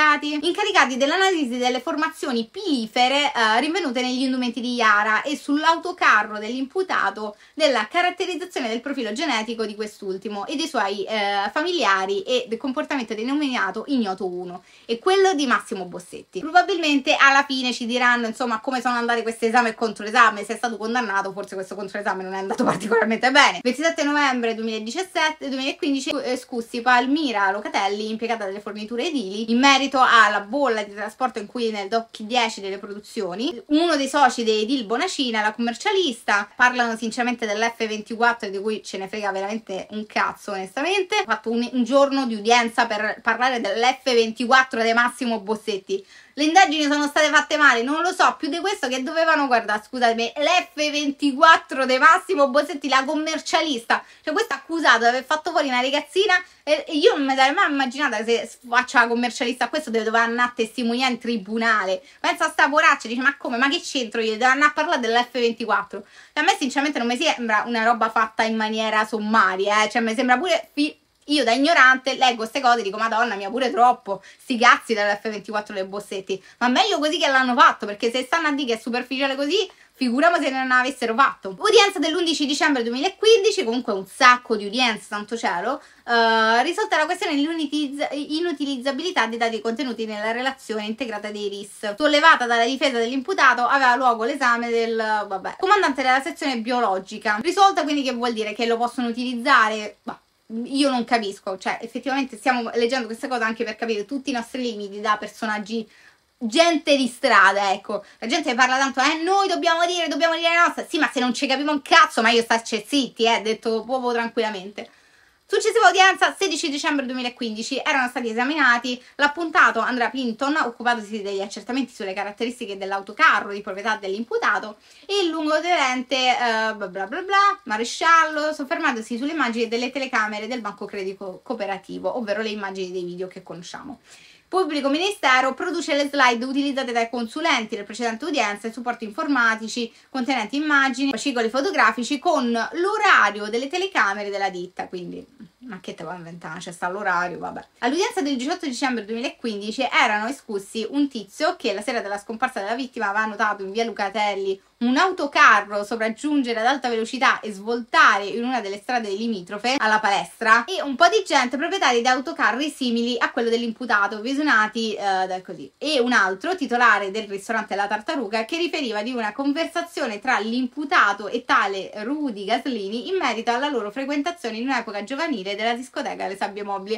investigati incaricati dell'analisi delle formazioni pilifere eh, rinvenute negli indumenti di Yara e sull'autocarro dell'imputato della caratterizzazione del profilo genetico di quest'ultimo e dei suoi eh, familiari e del comportamento denominato ignoto uno e quello di Massimo Bossetti. Probabilmente alla fine ci diranno insomma come sono andati questo esame e controesame, se è stato condannato forse questo controesame non è andato particolarmente bene. ventisette novembre duemiladiciassette duemilaquindici eh, scussi Palmira Locatelli, impiegata delle forniture edili, in merito alla bolla di trasporto in cui nel doc dieci delle produzioni uno dei soci di Edil Bonacina, la commercialista, parlano sinceramente dell'F ventiquattro di cui ce ne frega veramente un cazzo onestamente. Ho fatto un, un giorno di udienza per parlare dell'F ventiquattro di Massimo Bossetti. Le indagini sono state fatte male, non lo so, più di questo che dovevano guardare, scusatemi, l'F ventiquattro di Massimo Bossetti, la commercialista, cioè questa accusata di aver fatto fuori una ragazzina e io non mi sarei mai immaginata che se faccia la commercialista questo deve dover andare a testimoniare in tribunale. Pensa a sta poraccia, dice ma come, ma che c'entro io, devo andare a parlare dell'F ventiquattro. A me sinceramente non mi sembra una roba fatta in maniera sommaria, eh? Cioè mi sembra pure... Io da ignorante leggo queste cose e dico madonna mia pure troppo, sti cazzi dell'F ventiquattro dei Bossetti, ma meglio così che l'hanno fatto, perché se stanno a dire che è superficiale così, figuriamo se non avessero fatto. Udienza dell'undici dicembre duemilaquindici, comunque un sacco di udienze, tanto cielo, uh, risolta la questione dell'inutilizzabilità dei dati contenuti nella relazione integrata dei R I S. Sollevata dalla difesa dell'imputato, aveva luogo l'esame del vabbè, comandante della sezione biologica. Risolta quindi che vuol dire che lo possono utilizzare... Bah, io non capisco, cioè effettivamente stiamo leggendo questa cosa anche per capire tutti i nostri limiti da personaggi, gente di strada, ecco. La gente parla tanto, eh, noi dobbiamo dire, dobbiamo dire la nostra. Sì, ma se non ci capiamo un cazzo, ma io starci zitti, eh, detto proprio tranquillamente. Successiva udienza, sedici dicembre duemilaquindici, erano stati esaminati l'appuntato Andrea Pinton, occupatosi degli accertamenti sulle caratteristiche dell'autocarro di proprietà dell'imputato, e il luogotenente eh, bla bla bla bla, maresciallo, soffermandosi sulle immagini delle telecamere del Banco Credito Cooperativo, ovvero le immagini dei video che conosciamo. Pubblico Ministero produce le slide utilizzate dai consulenti del precedente udienza e supporti informatici contenenti immagini, fascicoli fotografici con l'orario delle telecamere della ditta, quindi ma che te vuoi inventare, c'è sta l'orario, vabbè. All'udienza del diciotto dicembre duemilaquindici erano escussi un tizio che la sera della scomparsa della vittima aveva notato in via Lucatelli un autocarro sopraggiungere ad alta velocità e svoltare in una delle strade limitrofe alla palestra, e un po' di gente proprietari di autocarri simili a quello dell'imputato visionati eh, da così, e un altro titolare del ristorante La Tartaruga che riferiva di una conversazione tra l'imputato e tale Rudy Gaslini in merito alla loro frequentazione in un'epoca giovanile della discoteca Le Sabbie Mobili.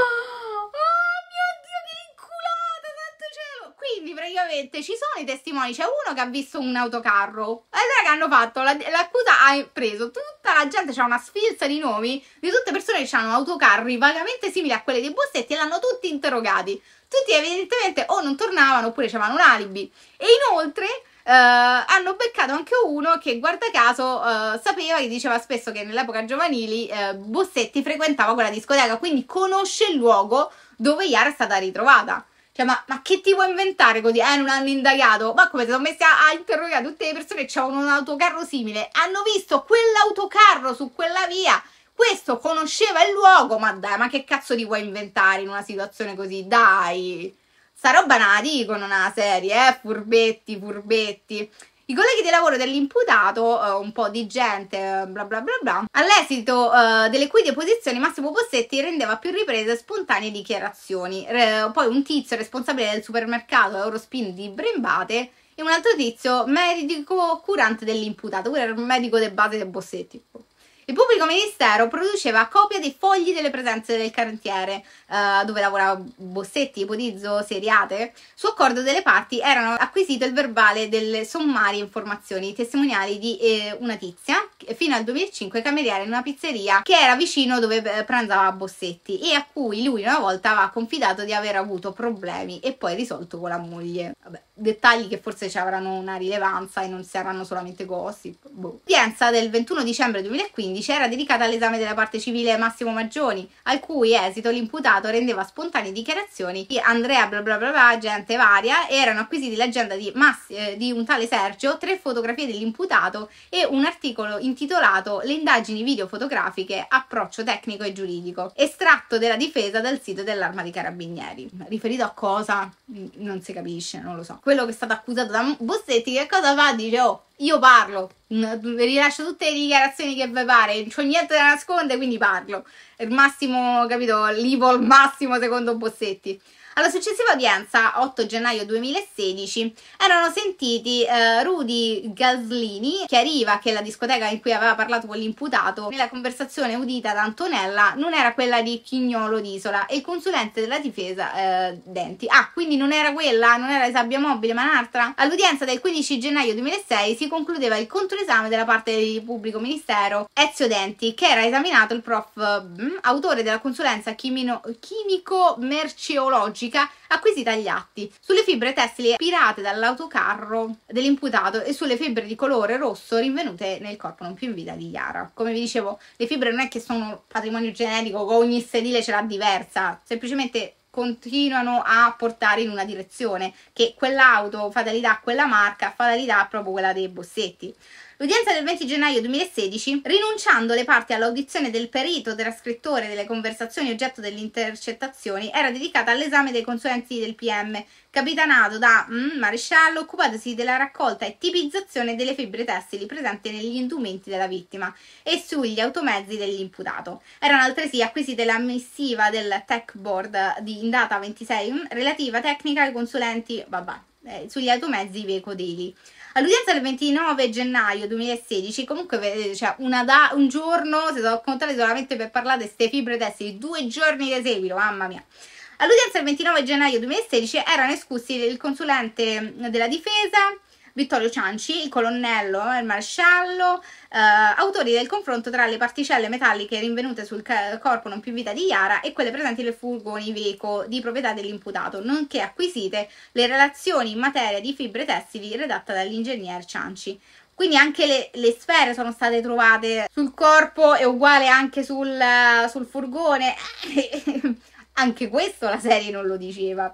Quindi praticamente ci sono i testimoni, c'è uno che ha visto un autocarro, e allora che hanno fatto, l'accusa ha preso tutta la gente, c'è una sfilza di nomi di tutte persone che hanno autocarri vagamente simili a quelli dei Bossetti e l'hanno tutti interrogati. Tutti evidentemente o non tornavano oppure c'erano un alibi, e inoltre Uh, hanno beccato anche uno che guarda caso uh, sapeva e diceva spesso che nell'epoca giovanili uh, Bossetti frequentava quella discoteca, quindi conosce il luogo dove Yara è stata ritrovata. Cioè, ma, ma che ti vuoi inventare così? Eh, non hanno indagato? Ma come si sono messi a, a interrogare tutte le persone che avevano un autocarro simile? Hanno visto quell'autocarro su quella via. Questo conosceva il luogo. Ma dai, ma che cazzo ti vuoi inventare in una situazione così? Dai! Sta roba non la dicono nella serie, eh? Furbetti, furbetti. I colleghi di lavoro dell'imputato, uh, un po' di gente, uh, bla bla bla bla, all'esito uh, delle cui deposizioni Massimo Bossetti rendeva più riprese spontanee dichiarazioni. Re, poi un tizio responsabile del supermercato Eurospin di Brembate e un altro tizio medico curante dell'imputato, quello era il medico de base del Bossetti. Il pubblico ministero produceva copia dei fogli delle presenze del cantiere uh, dove lavorava Bossetti, ipotizzo seriate. Su accordo delle parti erano acquisito il verbale delle sommarie informazioni testimoniali di eh, una tizia, fino al duemilacinque cameriera in una pizzeria che era vicino dove pranzava Bossetti e a cui lui una volta aveva confidato di aver avuto problemi e poi risolto con la moglie. Vabbè, dettagli che forse ci avranno una rilevanza e non saranno solamente gossip. Boh. L'udienza del ventuno dicembre duemilaquindici era dedicata all'esame della parte civile Massimo Maggioni, al cui esito l'imputato rendeva spontanee dichiarazioni di Andrea bla bla bla bla, gente varia, e erano acquisiti l'agenda di, Massi, eh, di un tale Sergio, tre fotografie dell'imputato e un articolo intitolato Le indagini videofotografiche, approccio tecnico e giuridico, estratto della difesa dal sito dell'Arma dei Carabinieri. Riferito a cosa? Non si capisce, non lo so. Quello che è stato accusato da Bossetti che cosa fa? Dice: oh, io parlo, rilascio tutte le dichiarazioni che vi pare, non c'ho niente da nascondere, quindi parlo. È il massimo, capito, l'evil massimo secondo Bossetti. Alla successiva udienza, otto gennaio duemilasedici, erano sentiti eh, Rudy Gaslini, chiariva che la discoteca in cui aveva parlato con l'imputato nella conversazione udita da Antonella non era quella di Chignolo d'Isola, e il consulente della difesa eh, Denti. Ah, quindi non era quella, non era di Sabbia Mobile, ma un'altra? All'udienza del quindici gennaio duemilasei si concludeva il controesame della parte del pubblico ministero Ezio Denti, che era esaminato il prof mh, autore della consulenza chimico-merceologica acquisita agli atti sulle fibre tessili pirate dall'autocarro dell'imputato e sulle fibre di colore rosso rinvenute nel corpo non più in vita di Chiara. Come vi dicevo, le fibre non è che sono patrimonio genetico, ogni sedile ce l'ha diversa, semplicemente continuano a portare in una direzione, che quell'auto fatalità quella marca, fatalità proprio quella dei Bossetti. L'udienza del venti gennaio duemilasedici, rinunciando le parti all'audizione del perito trascrittore delle conversazioni oggetto delle intercettazioni, era dedicata all'esame dei consulenti del P M, capitanato da mm, maresciallo, occupatosi della raccolta e tipizzazione delle fibre tessili presenti negli indumenti della vittima e sugli automezzi dell'imputato. Erano altresì acquisite la missiva del Tech Board di, in data ventisei relativa tecnica ai consulenti, vabbè, eh, sugli automezzi veicodili. All'udienza del ventinove gennaio duemilasedici, comunque vedete, cioè una da, un giorno si sono contati solamente per parlare di queste fibre tessili, due giorni di seguito, mamma mia. All'udienza del ventinove gennaio duemilasedici erano esclusi il consulente della difesa Vittorio Cianci, il colonnello, il maresciallo, eh, autori del confronto tra le particelle metalliche rinvenute sul corpo non più in vita di Chiara e quelle presenti nel furgone Iveco di proprietà dell'imputato, nonché acquisite le relazioni in materia di fibre tessili redatte dall'ingegner Cianci. Quindi anche le, le sfere sono state trovate sul corpo, è uguale anche sul, sul furgone. Anche questo la serie non lo diceva.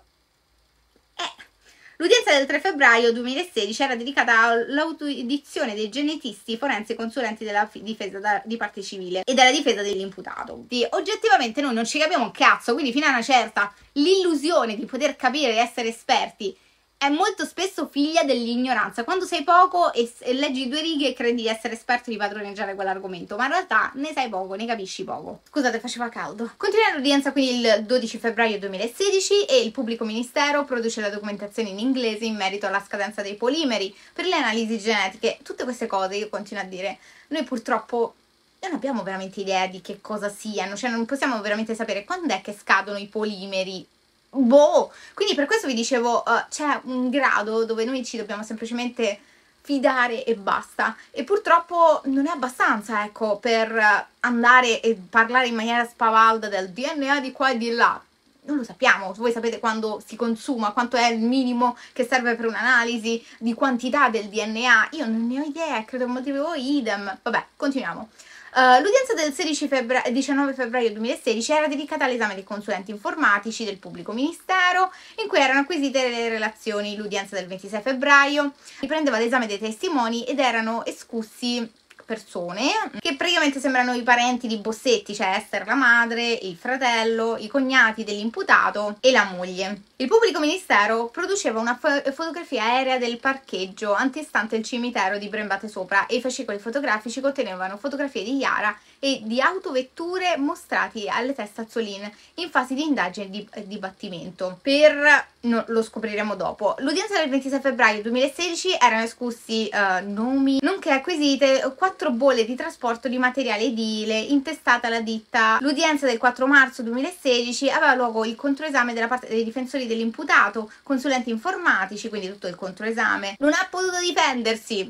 Eh. L'udienza del tre febbraio duemilasedici era dedicata all'audizione dei genetisti forensi consulenti della difesa da, di parte civile e della difesa dell'imputato. Oggettivamente noi non ci capiamo un cazzo, quindi fino a una certa l'illusione di poter capire e essere esperti è molto spesso figlia dell'ignoranza. Quando sei poco e, e leggi due righe e credi di essere esperto di padroneggiare quell'argomento, ma in realtà ne sai poco, ne capisci poco. Scusate, faceva caldo. Continua l'udienza quindi il dodici febbraio duemilasedici e il pubblico ministero produce la documentazione in inglese in merito alla scadenza dei polimeri per le analisi genetiche. Tutte queste cose, io continuo a dire, noi purtroppo non abbiamo veramente idea di che cosa siano, cioè non possiamo veramente sapere quando è che scadono i polimeri. Boh, quindi per questo vi dicevo, uh, c'è un grado dove noi ci dobbiamo semplicemente fidare e basta, e purtroppo non è abbastanza, ecco, per andare e parlare in maniera spavalda del D N A di qua e di là. Non lo sappiamo. Voi sapete quando si consuma, quanto è il minimo che serve per un'analisi di quantità del D N A? Io non ne ho idea, credo molti di voi idem. Vabbè, continuiamo. Uh, L'udienza del sedici febbraio, diciannove febbraio duemilasedici era dedicata all'esame dei consulenti informatici del pubblico ministero, in cui erano acquisite le relazioni. L'udienza del ventisei febbraio riprendeva l'esame dei testimoni ed erano esclussi persone che praticamente sembrano i parenti di Bossetti, cioè Esther la madre, il fratello, i cognati dell'imputato e la moglie. Il pubblico ministero produceva una fo fotografia aerea del parcheggio antistante il cimitero di Brembate Sopra e i fascicoli fotografici contenevano fotografie di Chiara e di autovetture mostrati alle teste Azzolin in fase di indagine e di dibattimento. Per no, lo scopriremo dopo. L'udienza del ventisei febbraio duemilasedici erano esclusi uh, nomi, nonché acquisite quattro bolle di trasporto di materiale edile intestate alla ditta. L'udienza del quattro marzo duemilasedici aveva luogo il controesame della parte dei difensori dell'imputato, consulenti informatici, quindi tutto il controesame. Non ha potuto difendersi.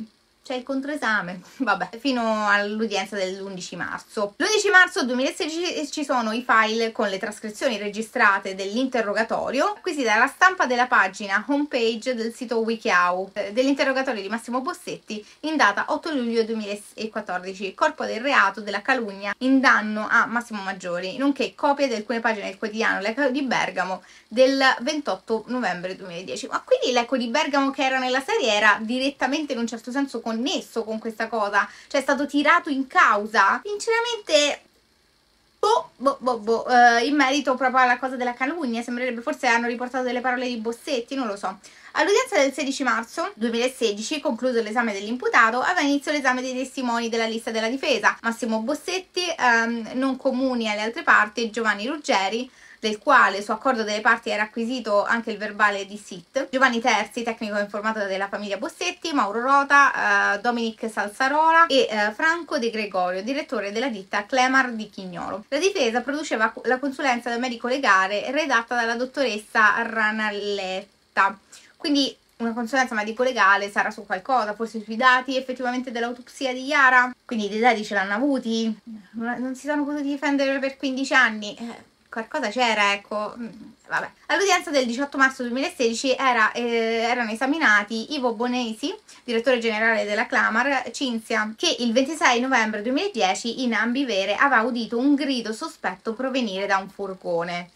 c'è il controesame, vabbè, fino all'udienza dell'undici marzo. L'undici marzo duemilasedici ci sono i file con le trascrizioni registrate dell'interrogatorio, acquisite dalla stampa della pagina homepage del sito WikiHow dell'interrogatorio di Massimo Bossetti in data otto luglio duemilaquattordici, corpo del reato della calunnia in danno a Massimo Maggiori, nonché copie di alcune pagine del quotidiano L'Eco di Bergamo del ventotto novembre duemiladieci. Ma quindi l'Eco di Bergamo che era nella serie era direttamente in un certo senso con connesso con questa cosa, cioè è stato tirato in causa? Sinceramente boh, boh, boh, boh. Uh, in merito proprio alla cosa della calunnia, sembrerebbe, forse hanno riportato delle parole di Bossetti, non lo so. All'udienza del sedici marzo duemilasedici, concluso l'esame dell'imputato, aveva inizio l'esame dei testimoni della lista della difesa: Massimo Bossetti, um, non comuni alle altre parti, e Giovanni Ruggeri, del quale su accordo delle parti era acquisito anche il verbale di S I T, Giovanni Terzi, tecnico informato della famiglia Bossetti, Mauro Rota, eh, Dominic Salsarola e eh, Franco De Gregorio, direttore della ditta Clemar di Chignolo. La difesa produceva la consulenza del medico legale redatta dalla dottoressa Ranalletta, quindi una consulenza medico-legale sarà su qualcosa, forse sui dati effettivamente dell'autopsia di Yara, quindi dei dati ce l'hanno avuti, non si sono potuti difendere per quindici anni, eh, qualcosa c'era, ecco, vabbè. All'udienza del diciotto marzo duemilasedici era, eh, erano esaminati Ivo Bonesi, direttore generale della Clamar, Cinzia, che il ventisei novembre duemiladieci in Ambivere aveva udito un grido sospetto provenire da un furgone.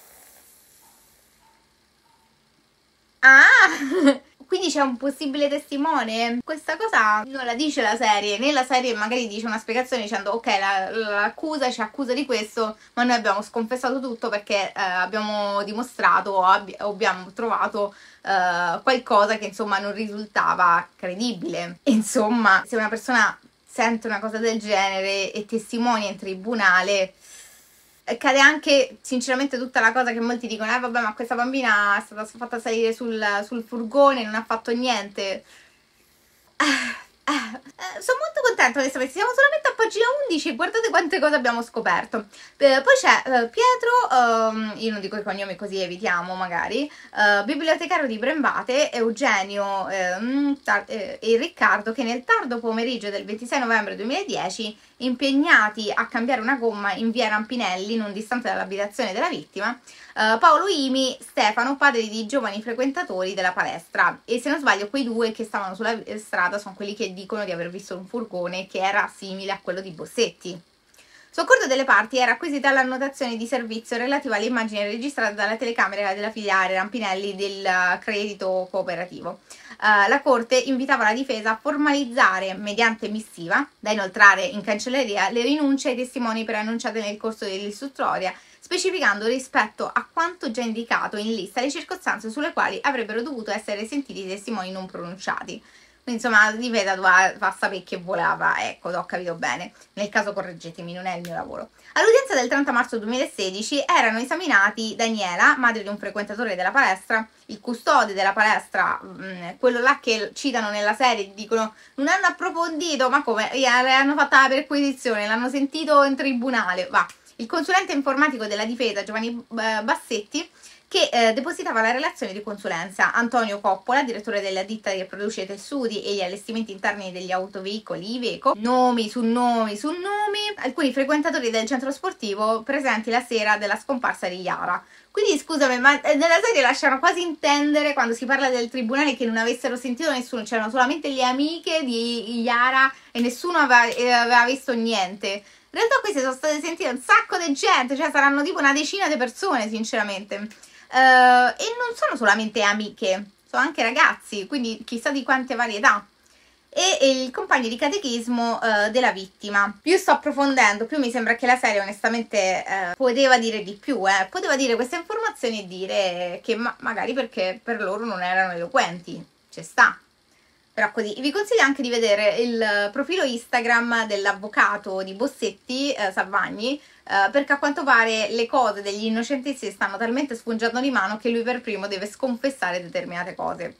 Ah! Quindi c'è un possibile testimone? Questa cosa non la dice la serie, nella serie magari dice una spiegazione dicendo ok, l'accusa la, ci accusa di questo, ma noi abbiamo sconfessato tutto perché eh, abbiamo dimostrato, abbi abbiamo trovato eh, qualcosa che insomma non risultava credibile. Insomma, se una persona sente una cosa del genere e testimonia in tribunale, cade anche sinceramente tutta la cosa che molti dicono eh vabbè, ma questa bambina è stata fatta salire sul, sul furgone, non ha fatto niente. eh, eh, eh, sono molto contenta onestamente, siamo solamente a pagina undici, guardate quante cose abbiamo scoperto. Eh, poi c'è eh, Pietro, ehm, io non dico i cognomi così evitiamo magari, eh, bibliotecario di Brembate, Eugenio ehm, eh, e Riccardo, che nel tardo pomeriggio del ventisei novembre duemiladieci, impegnati a cambiare una gomma in via Rampinelli, non distante dall'abitazione della vittima, Uh, Paolo Imi, Stefano, padri di giovani frequentatori della palestra, e se non sbaglio quei due che stavano sulla strada sono quelli che dicono di aver visto un furgone che era simile a quello di Bossetti. Su accordo delle parti era acquisita l'annotazione di servizio relativa alle immagini registrate dalla telecamera della filiale Rampinelli del credito cooperativo. Uh, la Corte invitava la difesa a formalizzare mediante missiva, da inoltrare in cancelleria, le rinunce ai testimoni preannunciate nel corso dell'istruttoria, specificando rispetto a quanto già indicato in lista le circostanze sulle quali avrebbero dovuto essere sentiti i testimoni non pronunciati. Quindi insomma la difesa doveva fa sapere che voleva, ecco, ho capito bene. Nel caso correggetemi, non è il mio lavoro. All'udienza del trenta marzo duemilasedici erano esaminati Daniela, madre di un frequentatore della palestra, il custode della palestra, mh, quello là che citano nella serie, dicono non hanno approfondito, ma come? Le hanno fatta la perquisizione, l'hanno sentito in tribunale, va. Il consulente informatico della difesa, Giovanni Bassetti, che eh, depositava la relazione di consulenza, Antonio Coppola, direttore della ditta che produce i tessuti e gli allestimenti interni degli autoveicoli Iveco, nomi su nomi su nomi, alcuni frequentatori del centro sportivo presenti la sera della scomparsa di Yara. Quindi scusami, ma nella serie lasciano quasi intendere, quando si parla del tribunale, che non avessero sentito nessuno, c'erano solamente le amiche di Yara e nessuno aveva, aveva visto niente. In realtà queste sono state sentite un sacco di gente, cioè saranno tipo una decina di persone sinceramente, uh, e non sono solamente amiche, sono anche ragazzi, quindi chissà di quante varietà, e, e il compagno di catechismo uh, della vittima. Più sto approfondendo, più mi sembra che la serie onestamente uh, poteva dire di più, eh. poteva dire queste informazioni e dire che ma magari perché per loro non erano eloquenti, ci sta. Però così. Vi consiglio anche di vedere il profilo Instagram dell'avvocato di Bossetti, eh, Salvagni, eh, perché a quanto pare le cose degli innocentissimi stanno talmente sfungendo di mano che lui per primo deve sconfessare determinate cose.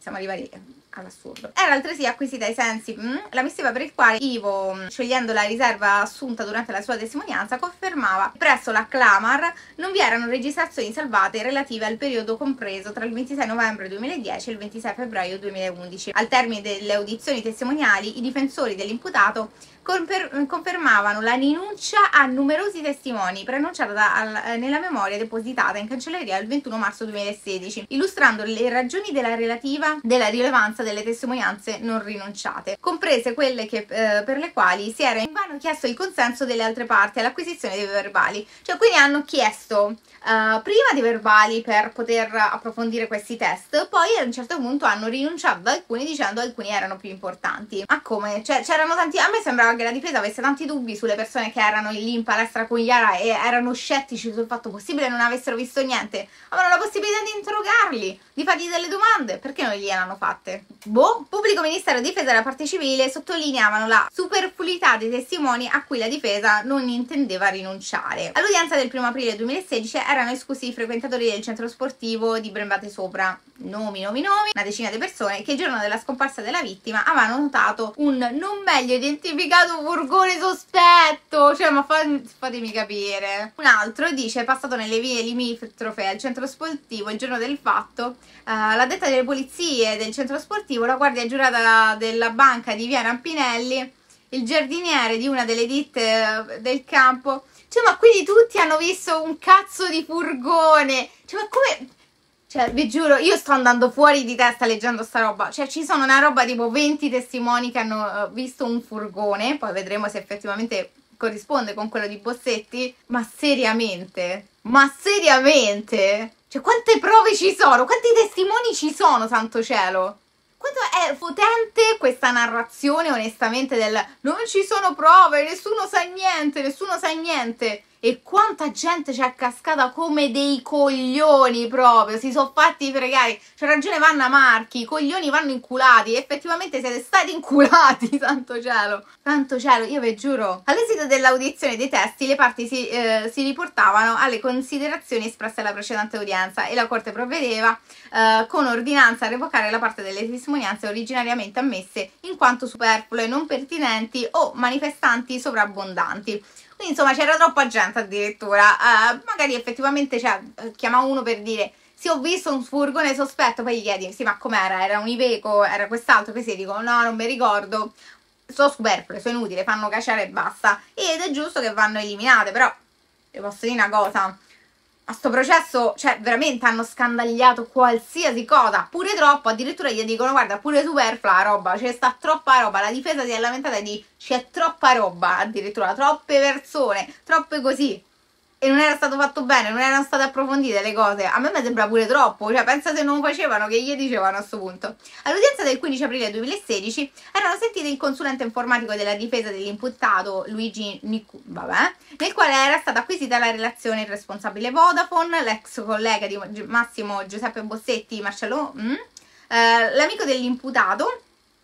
siamo arrivati all'assurdo. Era altresì acquisita ai sensi mm, la missiva per il quale Ivo, mm, sciogliendo la riserva assunta durante la sua testimonianza, confermava che presso la Clamar non vi erano registrazioni salvate relative al periodo compreso tra il ventisei novembre duemiladieci e il ventisei febbraio duemilaundici. Al termine delle audizioni testimoniali, i difensori dell'imputato confermavano la rinuncia a numerosi testimoni preannunciata da, al, nella memoria depositata in cancelleria il ventuno marzo duemilasedici, illustrando le ragioni della relativa della rilevanza delle testimonianze non rinunciate, comprese quelle che, eh, per le quali si era invano chiesto il consenso delle altre parti all'acquisizione dei verbali. Cioè, quindi hanno chiesto Uh, prima dei verbali per poter approfondire questi test, poi a un certo punto hanno rinunciato ad alcuni dicendo che alcuni erano più importanti. Ma come? Cioè, c'erano tanti, a me sembrava che la difesa avesse tanti dubbi sulle persone che erano lì in palestra con Yara e erano scettici sul fatto possibile non avessero visto niente. Avevano la possibilità di interrogarli, di fargli delle domande, perché non gliel'hanno fatte? Boh. Pubblico Ministero, Difesa e la parte civile sottolineavano la superfluità dei testimoni a cui la difesa non intendeva rinunciare. All'udienza del primo aprile duemilasedici erano esclusi i frequentatori del centro sportivo di Brembate Sopra, nomi, nomi, nomi, una decina di persone che il giorno della scomparsa della vittima avevano notato un non meglio identificato furgone sospetto. Cioè, ma fatemi capire. Un altro dice: è passato nelle vie limitrofe al centro sportivo il giorno del fatto. Uh, la detta delle polizie del centro sportivo, la guardia giurata della banca di Via Rampinelli, il giardiniere di una delle ditte del campo. Cioè, ma quindi tutti hanno visto un cazzo di furgone. Cioè, ma come... Cioè, vi giuro, io sto andando fuori di testa leggendo sta roba. Cioè, ci sono una roba tipo venti testimoni che hanno uh, visto un furgone. Poi vedremo se effettivamente corrisponde con quello di Bossetti. Ma seriamente? Ma seriamente? Cioè, quante prove ci sono? Quanti testimoni ci sono, santo cielo? Quanto è potente questa narrazione, onestamente, del non ci sono prove, nessuno sa niente, nessuno sa niente. E quanta gente c'è cascata come dei coglioni proprio, si sono fatti fregare. C'ha ragione Vanna Marchi, i coglioni vanno inculati, effettivamente siete stati inculati, santo cielo. Santo cielo, io vi giuro. All'esito dell'audizione dei testi, le parti si, eh, si riportavano alle considerazioni espresse alla precedente udienza e la Corte provvedeva eh, con ordinanza a revocare la parte delle testimonianze originariamente ammesse in quanto superflue, non pertinenti o manifestanti sovrabbondanti. Quindi insomma c'era troppa gente addirittura, uh, magari effettivamente cioè, chiama uno per dire sì, ho visto un furgone sospetto, poi gli chiedi sì, ma com'era? Era un Iveco? Era quest'altro? Così dicono no, non mi ricordo, sono superflue, sono inutili, fanno cacciare e basta, ed è giusto che vanno eliminate. Però vi posso dire una cosa, a sto processo, cioè veramente hanno scandagliato qualsiasi cosa, pure troppo, addirittura gli dicono guarda, pure superflua la roba, c'è sta troppa roba, la difesa si è lamentata di c'è troppa roba, addirittura troppe persone, troppe così, e non era stato fatto bene, non erano state approfondite le cose. A me mi sembra pure troppo, cioè pensa se non facevano, che gli dicevano a sto punto. All'udienza del quindici aprile duemilasedici erano sentiti il consulente informatico della difesa dell'imputato Luigi Nicu, vabbè, nel quale era stata acquisita la relazione il responsabile Vodafone, l'ex collega di Massimo Giuseppe Bossetti, Marcello, mm, eh, l'amico dell'imputato,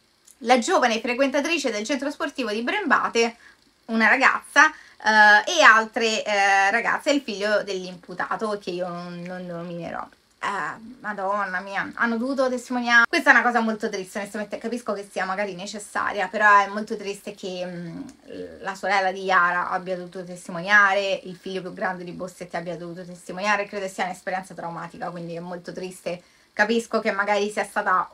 la giovane frequentatrice del centro sportivo di Brembate, una ragazza, Uh, e altre uh, ragazze e il figlio dell'imputato, che io non, non nominerò. Uh, madonna mia, hanno dovuto testimoniare. Questa è una cosa molto triste, onestamente. Capisco che sia magari necessaria, però è molto triste che mh, la sorella di Yara abbia dovuto testimoniare, il figlio più grande di Bossetti abbia dovuto testimoniare. Credo sia un'esperienza traumatica, quindi è molto triste. Capisco che magari sia stata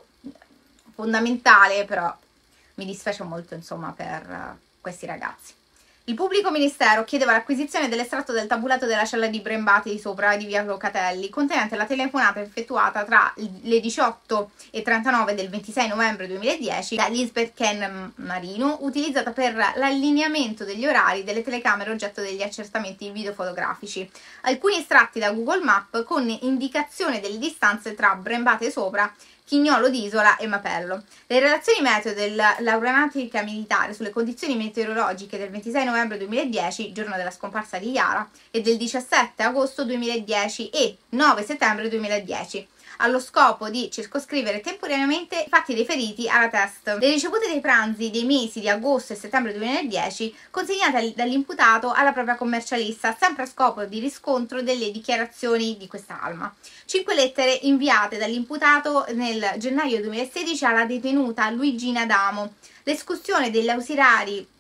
fondamentale, però mi dispiace molto, insomma, per uh, questi ragazzi. Il pubblico ministero chiedeva l'acquisizione dell'estratto del tabulato della cella di Brembate di Sopra di via Locatelli, contenente la telefonata effettuata tra le diciotto e trentanove del ventisei novembre duemiladieci da Lisbeth Ken Marino, utilizzata per l'allineamento degli orari delle telecamere oggetto degli accertamenti videofotografici. Alcuni estratti da Google Maps con indicazione delle distanze tra Brembate Sopra, Chignolo d'Isola e Mapello. Le relazioni meteo dell'aeronautica militare sulle condizioni meteorologiche del ventisei novembre duemiladieci, giorno della scomparsa di Yara, e del diciassette agosto duemiladieci e nove settembre duemiladieci, allo scopo di circoscrivere temporaneamente i fatti riferiti alla test. Le ricevute dei pranzi dei mesi di agosto e settembre duemiladieci consegnate dall'imputato alla propria commercialista, sempre a scopo di riscontro delle dichiarazioni di questa Alma. Cinque lettere inviate dall'imputato nel gennaio duemilasedici alla detenuta Luigina Adamo, l'escussione degli ausiliari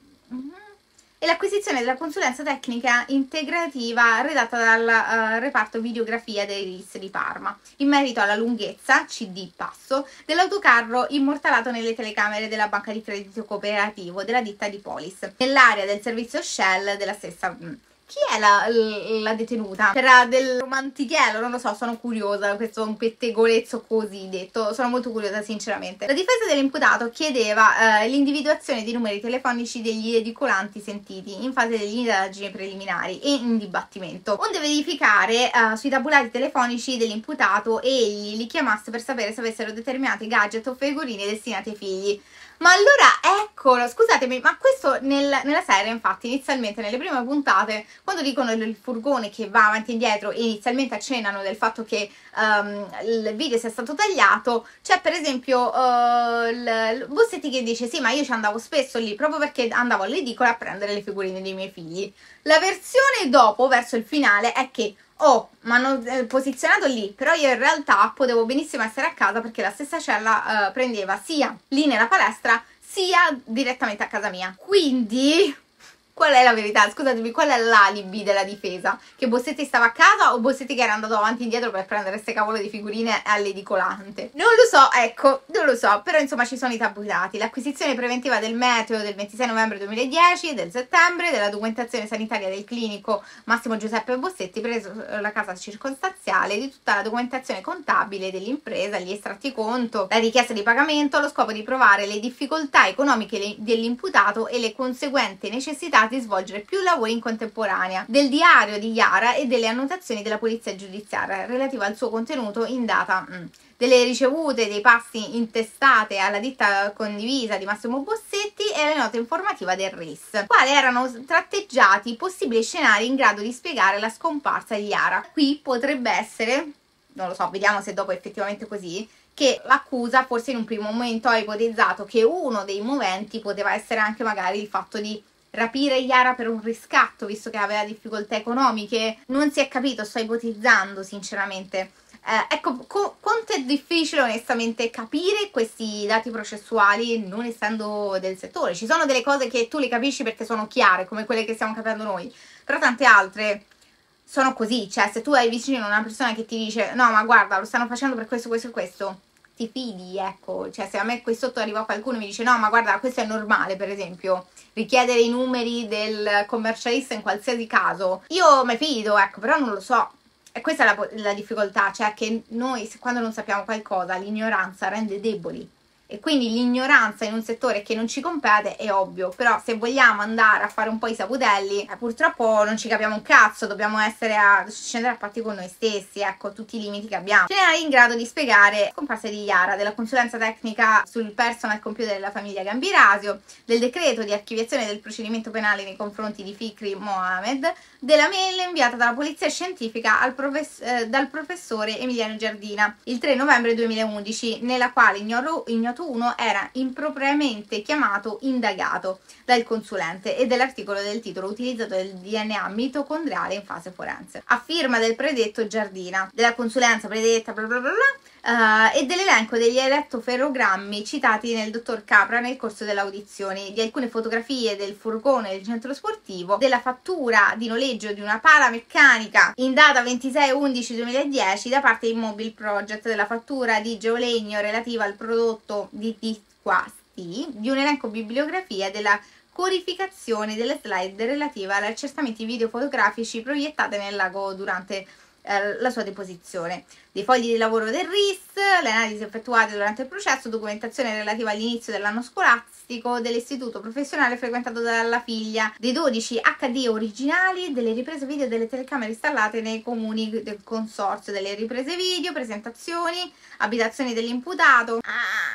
e l'acquisizione della consulenza tecnica integrativa redatta dal uh, reparto videografia dei R I S di Parma, in merito alla lunghezza, C D passo, dell'autocarro immortalato nelle telecamere della banca di credito cooperativo della ditta di Polis, nell'area del servizio Shell della stessa. Chi è la, la detenuta? C'era del romantichello, non lo so, sono curiosa, questo è un pettegolezzo così detto, sono molto curiosa sinceramente. La difesa dell'imputato chiedeva eh, l'individuazione di numeri telefonici degli edicolanti sentiti in fase delle indagini preliminari e in dibattimento, onde verificare eh, sui tabulati telefonici dell'imputato e egli li chiamasse per sapere se avessero determinati gadget o figurini destinati ai figli. Ma allora eccolo, scusatemi, ma questo nel, nella serie infatti inizialmente nelle prime puntate, quando dicono il furgone che va avanti e indietro e inizialmente accennano del fatto che um, il video sia stato tagliato, c'è per esempio uh, il, il Bossetti che dice sì ma io ci andavo spesso lì proprio perché andavo all'edicola a prendere le figurine dei miei figli. La versione dopo, verso il finale, è che oh, mi hanno eh, posizionato lì, però io in realtà potevo benissimo essere a casa perché la stessa cella eh, prendeva sia lì nella palestra sia direttamente a casa mia. Quindi qual è la verità? Scusatemi, qual è l'alibi della difesa? Che Bossetti stava a casa o Bossetti che era andato avanti e indietro per prendere queste cavolo di figurine all'edicolante? Non lo so, ecco, non lo so, però insomma ci sono i tabulati. L'acquisizione preventiva del meteo del ventisei novembre duemiladieci e del settembre, della documentazione sanitaria del clinico Massimo Giuseppe Bossetti preso la casa circostanziale, di tutta la documentazione contabile dell'impresa, gli estratti conto, la richiesta di pagamento allo scopo di provare le difficoltà economiche dell'imputato e le conseguenti necessità di svolgere più lavori in contemporanea, del diario di Iara e delle annotazioni della polizia giudiziaria relativa al suo contenuto in data mm, delle ricevute dei pasti intestate alla ditta condivisa di Massimo Bossetti e le note informativa del R I S, quali erano tratteggiati possibili scenari in grado di spiegare la scomparsa di Iara. Qui potrebbe essere, non lo so, vediamo se dopo è effettivamente così, che l'accusa forse in un primo momento ha ipotizzato che uno dei moventi poteva essere anche magari il fatto di rapire Iara per un riscatto, visto che aveva difficoltà economiche. Non si è capito, sto ipotizzando sinceramente. Eh, ecco, quanto è difficile onestamente capire questi dati processuali non essendo del settore. Ci sono delle cose che tu le capisci perché sono chiare, come quelle che stiamo capendo noi, però tante altre sono così. Cioè, se tu hai vicino una persona che ti dice no ma guarda lo stanno facendo per questo, questo e questo, ti fidi, ecco. Cioè, se a me qui sotto arriva qualcuno e mi dice no ma guarda questo è normale, per esempio richiedere i numeri del commercialista in qualsiasi caso, io mi fido, ecco, però non lo so. E questa è la, la difficoltà, cioè che noi quando non sappiamo qualcosa l'ignoranza rende deboli. E quindi l'ignoranza in un settore che non ci compete è ovvio, però se vogliamo andare a fare un po' i saputelli, eh, purtroppo non ci capiamo un cazzo, dobbiamo essere a scendere a patti con noi stessi, ecco, tutti i limiti che abbiamo. Scenari in grado di spiegare la scomparsa di Iara, della consulenza tecnica sul personal computer della famiglia Gambirasio, del decreto di archiviazione del procedimento penale nei confronti di Fikri Mohamed, della mail inviata dalla polizia scientifica al profess eh, dal professore Emiliano Giardina il tre novembre duemilaundici, nella quale ignoro, ignoto uno era impropriamente chiamato indagato dal consulente, e dell'articolo del titolo utilizzato del D N A mitocondriale in fase forense, a firma del predetto Giardina, della consulenza predetta bla bla bla bla, Uh, e dell'elenco degli elettoferogrammi citati nel dottor Capra nel corso delle audizioni, di alcune fotografie del furgone del centro sportivo, della fattura di noleggio di una pala meccanica in data ventisei undici duemiladieci da parte di Mobile Project, della fattura di geolegno relativa al prodotto di Disquasti, di un elenco bibliografia della codificazione delle slide relativa agli accertamenti videofotografici proiettate nel lago durante la sua deposizione, dei fogli di lavoro del R I S, le analisi effettuate durante il processo, documentazione relativa all'inizio dell'anno scolastico dell'istituto professionale frequentato dalla figlia, dei dodici H D originali, delle riprese video delle telecamere installate nei comuni del consorzio, delle riprese video, presentazioni, abitazioni dell'imputato. Ah.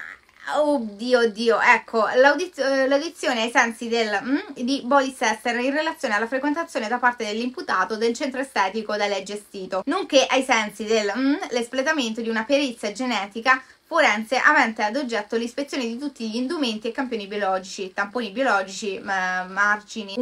Oddio, oddio, ecco, l'audiz- eh, l'audizione ai sensi del, mm, di Boris Esser in relazione alla frequentazione da parte dell'imputato del centro estetico da lei gestito, nonché ai sensi del mm, l'espletamento di una perizia genetica forense avente ad oggetto l'ispezione di tutti gli indumenti e campioni biologici, tamponi biologici, ma- margini,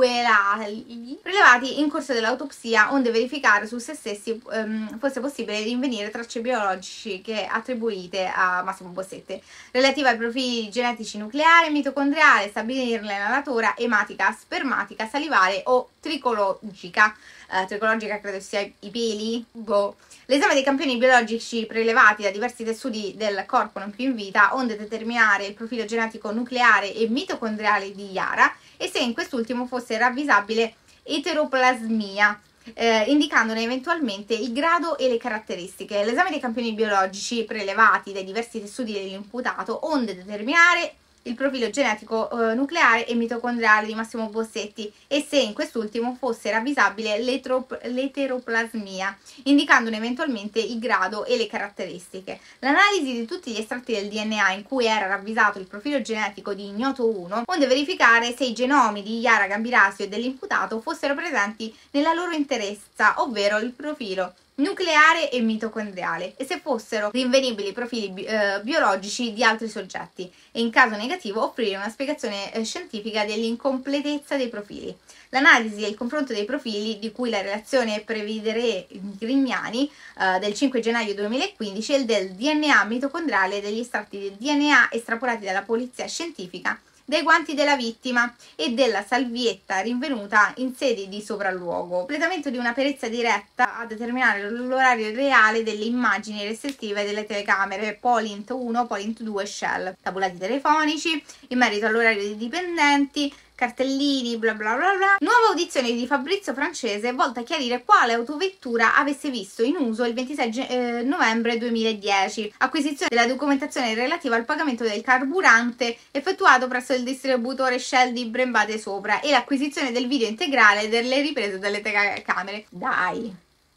unguelali, prelevati in corso dell'autopsia, onde verificare su se stessi ehm, fosse possibile rinvenire tracce biologiche attribuite a Massimo Bossetti, relative ai profili genetici nucleari, mitocondriale, stabilirne la natura ematica, spermatica, salivare o tricologica. Uh, tricologica credo sia i peli, boh. L'esame dei campioni biologici prelevati da diversi tessuti del corpo non più in vita, onde determinare il profilo genetico nucleare e mitocondriale di Yara, e se in quest'ultimo fosse ravvisabile eteroplasmia, eh, indicandone eventualmente il grado e le caratteristiche. L'esame dei campioni biologici prelevati dai diversi tessuti dell'imputato, onde determinare il profilo genetico eh, nucleare e mitocondriale di Massimo Bossetti, e se in quest'ultimo fosse ravvisabile l'eteroplasmia, indicandone eventualmente il grado e le caratteristiche. L'analisi di tutti gli estratti del D N A in cui era ravvisato il profilo genetico di ignoto uno, onde verificare se i genomi di Yara Gambirasio e dell'imputato fossero presenti nella loro interezza, ovvero il profilo nucleare e mitocondriale, e se fossero rinvenibili profili bi eh, biologici di altri soggetti, e in caso negativo offrire una spiegazione eh, scientifica dell'incompletezza dei profili. L'analisi e il confronto dei profili, di cui la relazione prevedere Grignani eh, del cinque gennaio duemilaquindici, e del D N A mitocondriale degli estratti del D N A estrapolati dalla polizia scientifica dai guanti della vittima e della salvietta rinvenuta in sede di sopralluogo. Completamento di una perizia diretta a determinare l'orario reale delle immagini restrittive delle telecamere Polint uno, Polint due, Shell, tabulati telefonici in merito all'orario dei dipendenti, cartellini, bla bla bla bla. Nuova audizione di Fabrizio Francese volta a chiarire quale autovettura avesse visto in uso il ventisei novembre duemiladieci, acquisizione della documentazione relativa al pagamento del carburante effettuato presso il distributore Shell di Brembate Sopra e l'acquisizione del video integrale delle riprese delle telecamere. Dai,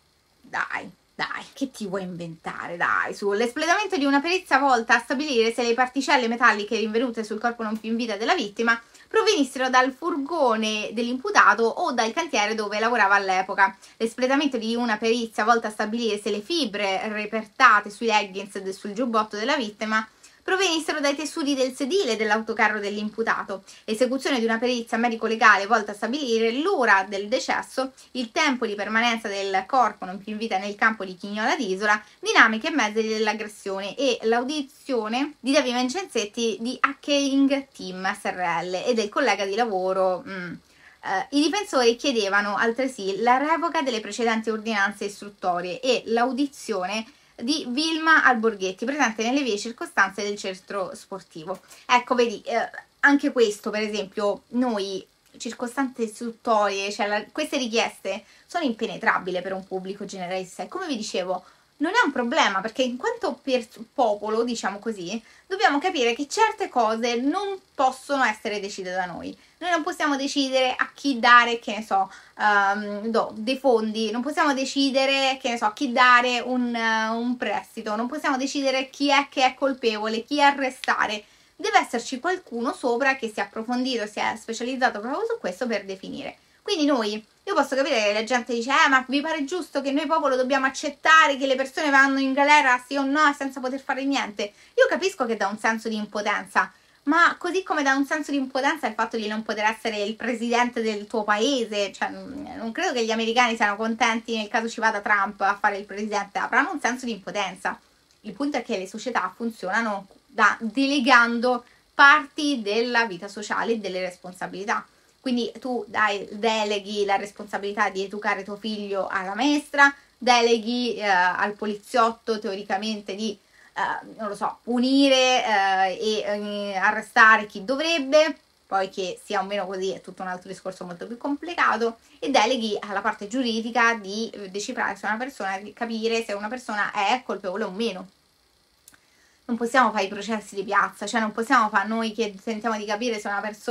dai. Dai, che ti vuoi inventare, dai, sull'espletamento di una perizia volta a stabilire se le particelle metalliche rinvenute sul corpo non più in vita della vittima provenissero dal furgone dell'imputato o dal cantiere dove lavorava all'epoca. L'espletamento di una perizia volta a stabilire se le fibre repertate sui leggings e sul giubbotto della vittima provenissero dai tessuti del sedile dell'autocarro dell'imputato. Esecuzione di una perizia medico-legale volta a stabilire l'ora del decesso, il tempo di permanenza del corpo non più in vita nel campo di Chignola d'Isola, dinamiche e mezzi dell'aggressione, e l'audizione di Davide Vincenzetti di Hacking Team S R L e del collega di lavoro. Mm. Uh, I difensori chiedevano altresì la revoca delle precedenti ordinanze istruttorie e l'audizione di Vilma Alborghetti, presente nelle vie circostanze del centro sportivo. Ecco, vedi, eh, anche questo, per esempio, noi, circostanze istruttorie, cioè la, queste richieste sono impenetrabili per un pubblico generalista, e come vi dicevo, non è un problema, perché in quanto per popolo, diciamo così, dobbiamo capire che certe cose non possono essere decise da noi. Noi non possiamo decidere a chi dare, che ne so, um, do, dei fondi, non possiamo decidere, che ne so, a chi dare un, uh, un prestito, non possiamo decidere chi è che è colpevole, chi arrestare. Deve esserci qualcuno sopra che si è approfondito, si è specializzato proprio su questo per definire. Quindi noi, io posso capire che la gente dice, eh ma vi pare giusto che noi popolo dobbiamo accettare che le persone vanno in galera sì o no senza poter fare niente? Io capisco che dà un senso di impotenza, ma così come dà un senso di impotenza il fatto di non poter essere il presidente del tuo paese, cioè non credo che gli americani siano contenti nel caso ci vada Trump a fare il presidente, avranno un senso di impotenza. Il punto è che le società funzionano da, delegando parti della vita sociale e delle responsabilità. Quindi tu dai, deleghi la responsabilità di educare tuo figlio alla maestra, deleghi eh, al poliziotto teoricamente di, eh, non lo so, punire eh, e eh, arrestare chi dovrebbe, poi che sia o meno così è tutto un altro discorso molto più complicato, e deleghi alla parte giuridica di decifrare se una persona, di capire se una persona è colpevole o meno. Non possiamo fare i processi di piazza, cioè non possiamo fare noi che tentiamo di capire se una persona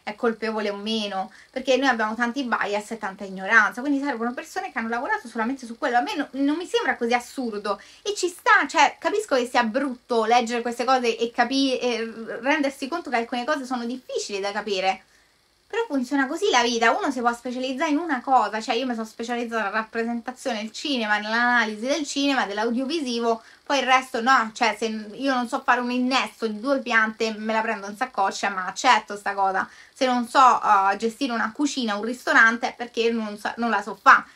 è colpevole o meno, perché noi abbiamo tanti bias e tanta ignoranza, quindi servono persone che hanno lavorato solamente su quello. A me no, non mi sembra così assurdo e ci sta, cioè capisco che sia brutto leggere queste cose e capire e rendersi conto che alcune cose sono difficili da capire. Però funziona così la vita, uno si può specializzare in una cosa, cioè io mi sono specializzata nella rappresentazione, nel cinema, nell'analisi del cinema, dell'audiovisivo, poi il resto no, cioè se io non so fare un innesto di due piante me la prendo in saccoccia, ma accetto sta cosa. Se non so uh, gestire una cucina, un ristorante, è perché non, so, non la so fare.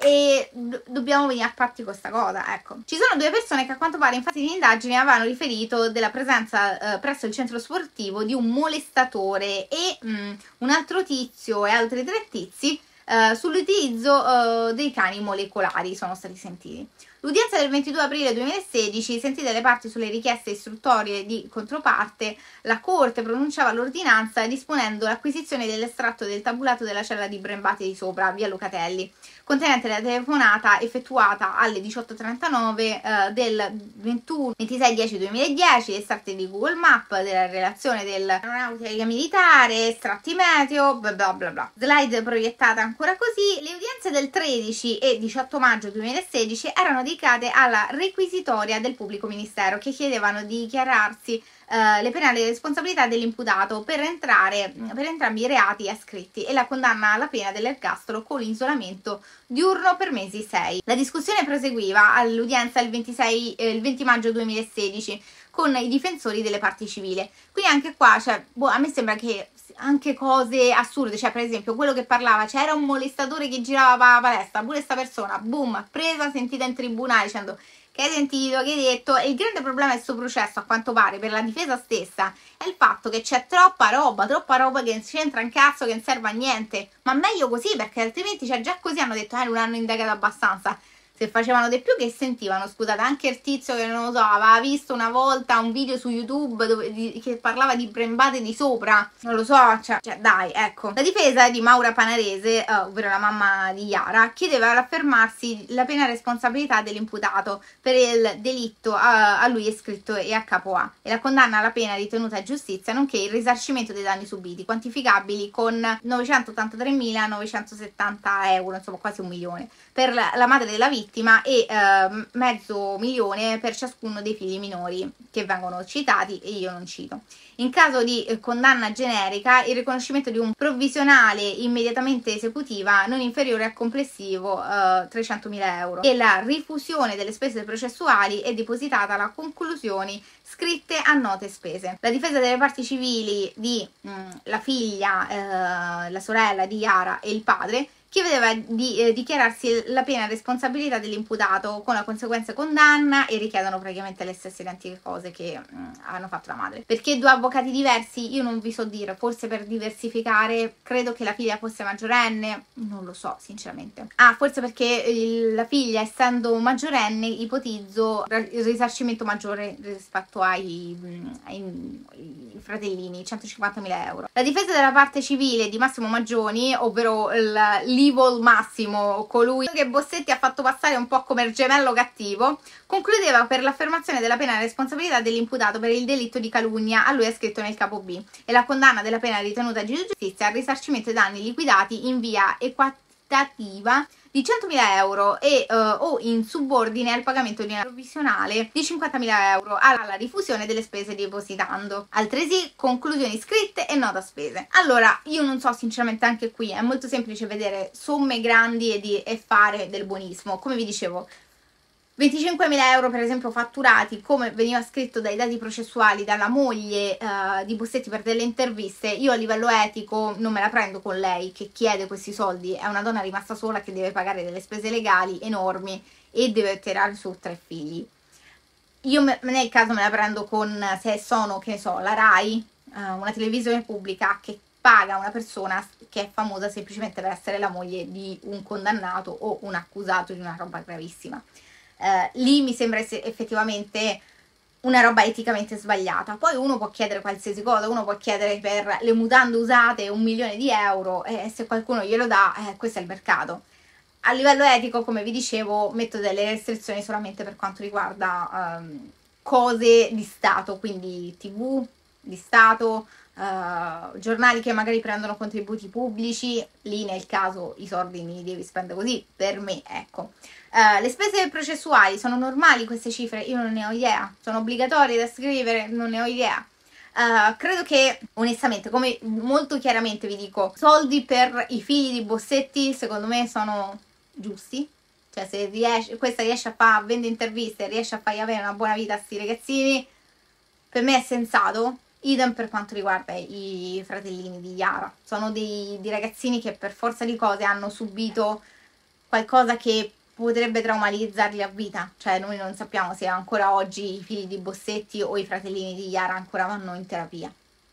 E do dobbiamo venire a patti con questa cosa, ecco. Ci sono due persone che a quanto pare in fase di indagine avevano riferito della presenza eh, presso il centro sportivo di un molestatore e mh, un altro tizio e altri tre tizi eh, sull'utilizzo eh, dei cani molecolari sono stati sentiti. L'udienza del ventidue aprile duemilasedici, sentite le parti sulle richieste istruttorie di controparte, la Corte pronunciava l'ordinanza disponendo l'acquisizione dell'estratto del tabulato della cella di Brembati di Sopra, via Locatelli, contenente la telefonata effettuata alle diciotto e trentanove eh, del ventuno ventisei dieci duemiladieci, estratti di Google Map, della relazione dell'aeronautica militare, estratti meteo, bla bla bla bla. Slide proiettata ancora così. Le udienze del tredici e diciotto maggio duemilasedici erano dedicate alla requisitoria del pubblico ministero, che chiedevano di dichiararsi Uh, le penali responsabilità dell'imputato per entrare per entrambi i reati ascritti e la condanna alla pena dell'ergastolo con isolamento diurno per mesi sei. La discussione proseguiva all'udienza il, ventisei, eh, il venti maggio duemilasedici con i difensori delle parti civili. Quindi anche qua, cioè, boh, a me sembra che anche cose assurde, cioè per esempio quello che parlava, c'era cioè, un molestatore che girava la palestra, pure sta persona, boom, presa, sentita in tribunale dicendo che hai sentito, che hai detto. E il grande problema di questo processo, a quanto pare, per la difesa stessa, è il fatto che c'è troppa roba, troppa roba che non c'entra un cazzo, che non serve a niente. Ma meglio così, perché altrimenti, cioè, già così hanno detto, eh, non hanno indagato abbastanza. Se facevano di più che sentivano, scusate, anche il tizio che non lo so, aveva visto una volta un video su YouTube dove, di, che parlava di Brembate di Sopra, non lo so, cioè, cioè dai, ecco. La difesa di Maura Panarese, uh, ovvero la mamma di Yara, chiedeva l'affermarsi la pena responsabilità dell'imputato per il delitto uh, a lui iscritto e a capo A e la condanna alla pena di tenuta a giustizia, nonché il risarcimento dei danni subiti, quantificabili con novecentottantatremilanovecentosettanta euro, insomma quasi un milione, per la, la madre della vittima e eh, mezzo milione per ciascuno dei figli minori che vengono citati e io non cito. In caso di eh, condanna generica, il riconoscimento di un provvisionale immediatamente esecutiva non inferiore al complessivo eh, trecentomila euro e la rifusione delle spese processuali è depositata alla conclusioni scritte a note spese. La difesa delle parti civili di mh, la figlia, eh, la sorella di Yara e il padre chiedeva di eh, dichiararsi la pena responsabilità dell'imputato con la conseguenza condanna e richiedono praticamente le stesse identiche cose che mh, hanno fatto la madre. Perché due avvocati diversi? Io non vi so dire, forse per diversificare, credo che la figlia fosse maggiorenne, non lo so sinceramente. Ah, forse perché il, la figlia essendo maggiorenne ipotizzo il risarcimento maggiore rispetto ai, ai, ai fratellini, centocinquantamila euro. La difesa della parte civile di Massimo Maggioni, ovvero il l'evil Massimo, colui che Bossetti ha fatto passare un po' come il gemello cattivo, concludeva per l'affermazione della pena di responsabilità dell'imputato per il delitto di calunnia a lui ascritto nel capo B e la condanna della pena ritenuta di giustizia al risarcimento dei danni liquidati in via equitativa di centomila euro e uh, o in subordine al pagamento di una provvisionale di cinquantamila euro alla rifusione delle spese depositando altresì conclusioni scritte e nota spese. Allora io non so sinceramente, anche qui è molto semplice vedere somme grandi e, di, e fare del buonismo. Come vi dicevo, venticinquemila euro per esempio fatturati, come veniva scritto dai dati processuali dalla moglie uh, di Bossetti per delle interviste. Io a livello etico non me la prendo con lei che chiede questi soldi, è una donna rimasta sola che deve pagare delle spese legali enormi e deve tirare su tre figli. Io me, nel caso me la prendo con, se sono, che ne so, la RAI, uh, una televisione pubblica che paga una persona che è famosa semplicemente per essere la moglie di un condannato o un accusato di una roba gravissima. Uh, lì mi sembra effettivamente una roba eticamente sbagliata. Poi uno può chiedere qualsiasi cosa, uno può chiedere per le mutande usate un milione di euro e se qualcuno glielo dà, eh, questo è il mercato. A livello etico, come vi dicevo, metto delle restrizioni solamente per quanto riguarda um, cose di Stato, quindi tv di Stato, uh, giornali che magari prendono contributi pubblici, lì nel caso i soldi li devi spendere così, per me, ecco. Uh, le spese processuali sono normali queste cifre? Io non ne ho idea. Sono obbligatorie da scrivere? Non ne ho idea. Uh, credo che onestamente, come molto chiaramente vi dico, soldi per i figli di Bossetti secondo me sono giusti. Cioè, se riesce, questa riesce a fare, vende interviste, riesce a fargli avere una buona vita a sti ragazzini, per me è sensato. Idem per quanto riguarda i fratellini di Yara. Sono dei, dei ragazzini che per forza di cose hanno subito qualcosa che potrebbe traumatizzarli a vita. Cioè, noi non sappiamo se ancora oggi i figli di Bossetti o i fratellini di Yara ancora vanno in terapia.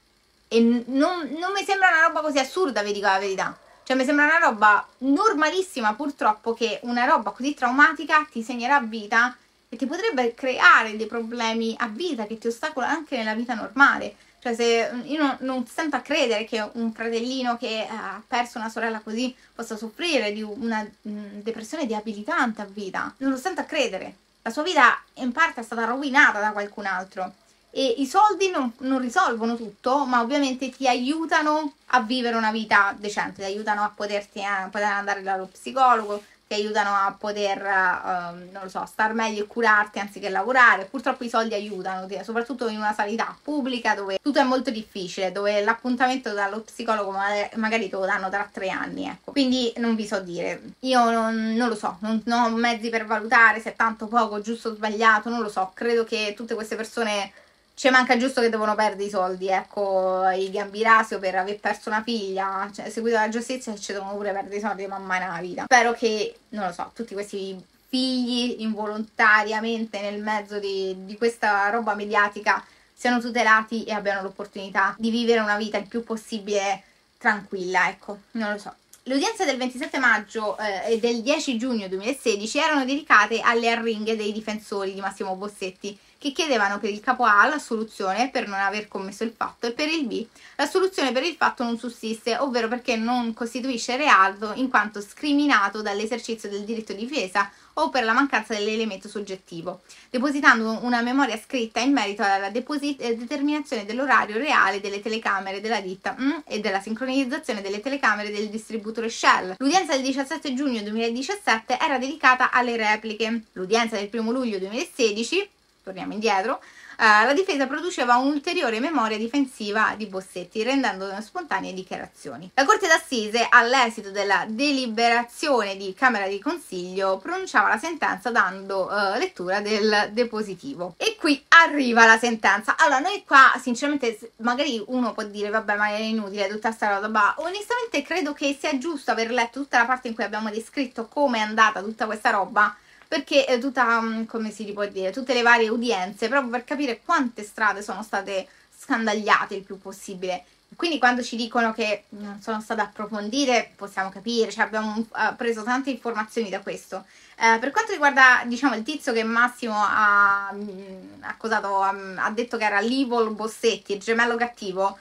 E non, non mi sembra una roba così assurda, vi dico la verità. Cioè, mi sembra una roba normalissima, purtroppo, che una roba così traumatica ti segnerà a vita e ti potrebbe creare dei problemi a vita che ti ostacolano anche nella vita normale. Cioè, se io non, non stento a credere che un fratellino che ha perso una sorella così possa soffrire di una mh, depressione debilitante a vita. Non lo stento a credere. La sua vita in parte è stata rovinata da qualcun altro. E i soldi non, non risolvono tutto, ma ovviamente ti aiutano a vivere una vita decente, ti aiutano a poterti a poter andare dallo psicologo, ti aiutano a poter, uh, non lo so, star meglio e curarti anziché lavorare. Purtroppo i soldi aiutano, soprattutto in una sanità pubblica dove tutto è molto difficile, dove l'appuntamento dallo psicologo magari te lo danno tra tre anni, ecco. Quindi non vi so dire, io non, non lo so, non, non ho mezzi per valutare se è tanto, poco, giusto o sbagliato, non lo so. Credo che tutte queste persone ci manca giusto che devono perdere i soldi, ecco, i Gambirasio per aver perso una figlia, cioè seguito dalla giustizia, ci devono pure perdere i soldi ma mai nella vita. Spero che, non lo so, tutti questi figli involontariamente nel mezzo di, di questa roba mediatica siano tutelati e abbiano l'opportunità di vivere una vita il più possibile tranquilla, ecco, non lo so. Le udienze del ventisette maggio eh, e del dieci giugno duemilasedici erano dedicate alle arringhe dei difensori di Massimo Bossetti, che chiedevano per il capo A l'assoluzione per non aver commesso il fatto e per il B l'assoluzione per il fatto non sussiste, ovvero perché non costituisce reato in quanto scriminato dall'esercizio del diritto di difesa o per la mancanza dell'elemento soggettivo, depositando una memoria scritta in merito alla determinazione dell'orario reale delle telecamere della ditta mm, e della sincronizzazione delle telecamere del distributore Shell. L'udienza del diciassette giugno duemiladiciassette era dedicata alle repliche. L'udienza del primo luglio duemilasedici, torniamo indietro, Uh, la difesa produceva un'ulteriore memoria difensiva di Bossetti, rendendo spontanee dichiarazioni. La Corte d'Assise, all'esito della deliberazione di Camera di Consiglio, pronunciava la sentenza dando uh, lettura del depositivo. E qui arriva la sentenza. Allora, noi qua, sinceramente, magari uno può dire, vabbè, ma è inutile tutta questa roba, ma onestamente credo che sia giusto aver letto tutta la parte in cui abbiamo descritto come è andata tutta questa roba, perché eh, tutta, come si può dire, tutte le varie udienze, proprio per capire quante strade sono state scandagliate il più possibile. Quindi quando ci dicono che non sono state approfondite, possiamo capire, cioè abbiamo uh, preso tante informazioni da questo. Uh, per quanto riguarda, diciamo, il tizio che Massimo ha mh, accusato, um, ha detto che era l'Evil Bossetti, il gemello cattivo,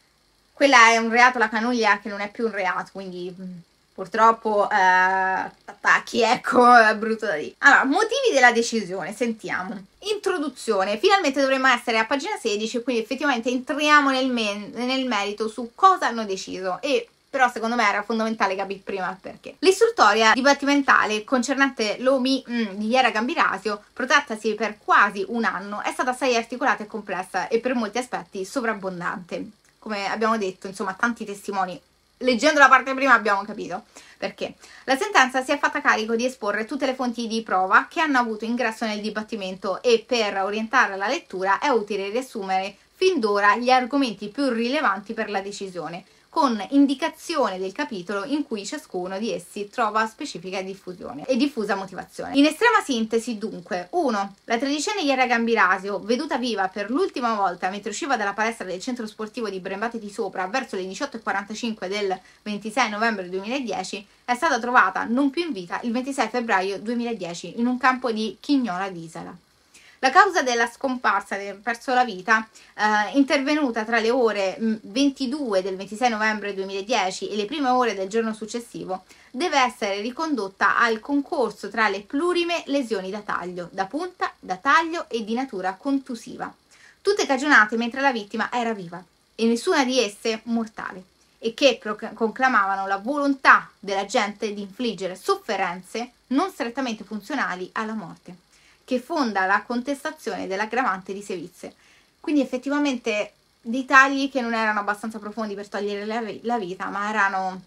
quella è un reato, la canaglia, che non è più un reato, quindi... Mh. Purtroppo eh, attacchi, ecco, è brutto da dire. Allora, motivi della decisione, sentiamo. Introduzione, finalmente dovremmo essere a pagina sedici, quindi effettivamente entriamo nel, nel merito su cosa hanno deciso. E però secondo me era fondamentale capire prima il perché. L'istruttoria dibattimentale concernente l'O M I mm, di Yara Gambirasio, protrattasi per quasi un anno, è stata assai articolata e complessa e per molti aspetti sovrabbondante. Come abbiamo detto, insomma, tanti testimoni. Leggendo la parte prima abbiamo capito perché. La sentenza si è fatta carico di esporre tutte le fonti di prova che hanno avuto ingresso nel dibattimento e per orientare la lettura è utile riassumere fin d'ora gli argomenti più rilevanti per la decisione, con indicazione del capitolo in cui ciascuno di essi trova specifica diffusione e diffusa motivazione. In estrema sintesi, dunque, uno. La tredicenne Yara Gambirasio, veduta viva per l'ultima volta mentre usciva dalla palestra del centro sportivo di Brembate di Sopra verso le diciotto e quarantacinque del ventisei novembre duemiladieci, è stata trovata non più in vita il ventisei febbraio duemiladieci in un campo di Chignola d'Isala. La causa della scomparsa, del perso la vita, eh, intervenuta tra le ore ventidue del ventisei novembre duemiladieci e le prime ore del giorno successivo, deve essere ricondotta al concorso tra le plurime lesioni da taglio, da punta, da taglio e di natura contusiva, tutte cagionate mentre la vittima era viva. e nessuna di esse mortale, e che conclamavano la volontà della gente di infliggere sofferenze non strettamente funzionali alla morte, che fonda la contestazione dell'aggravante di sevizie. Quindi effettivamente dei tagli che non erano abbastanza profondi per togliere la, la vita, ma erano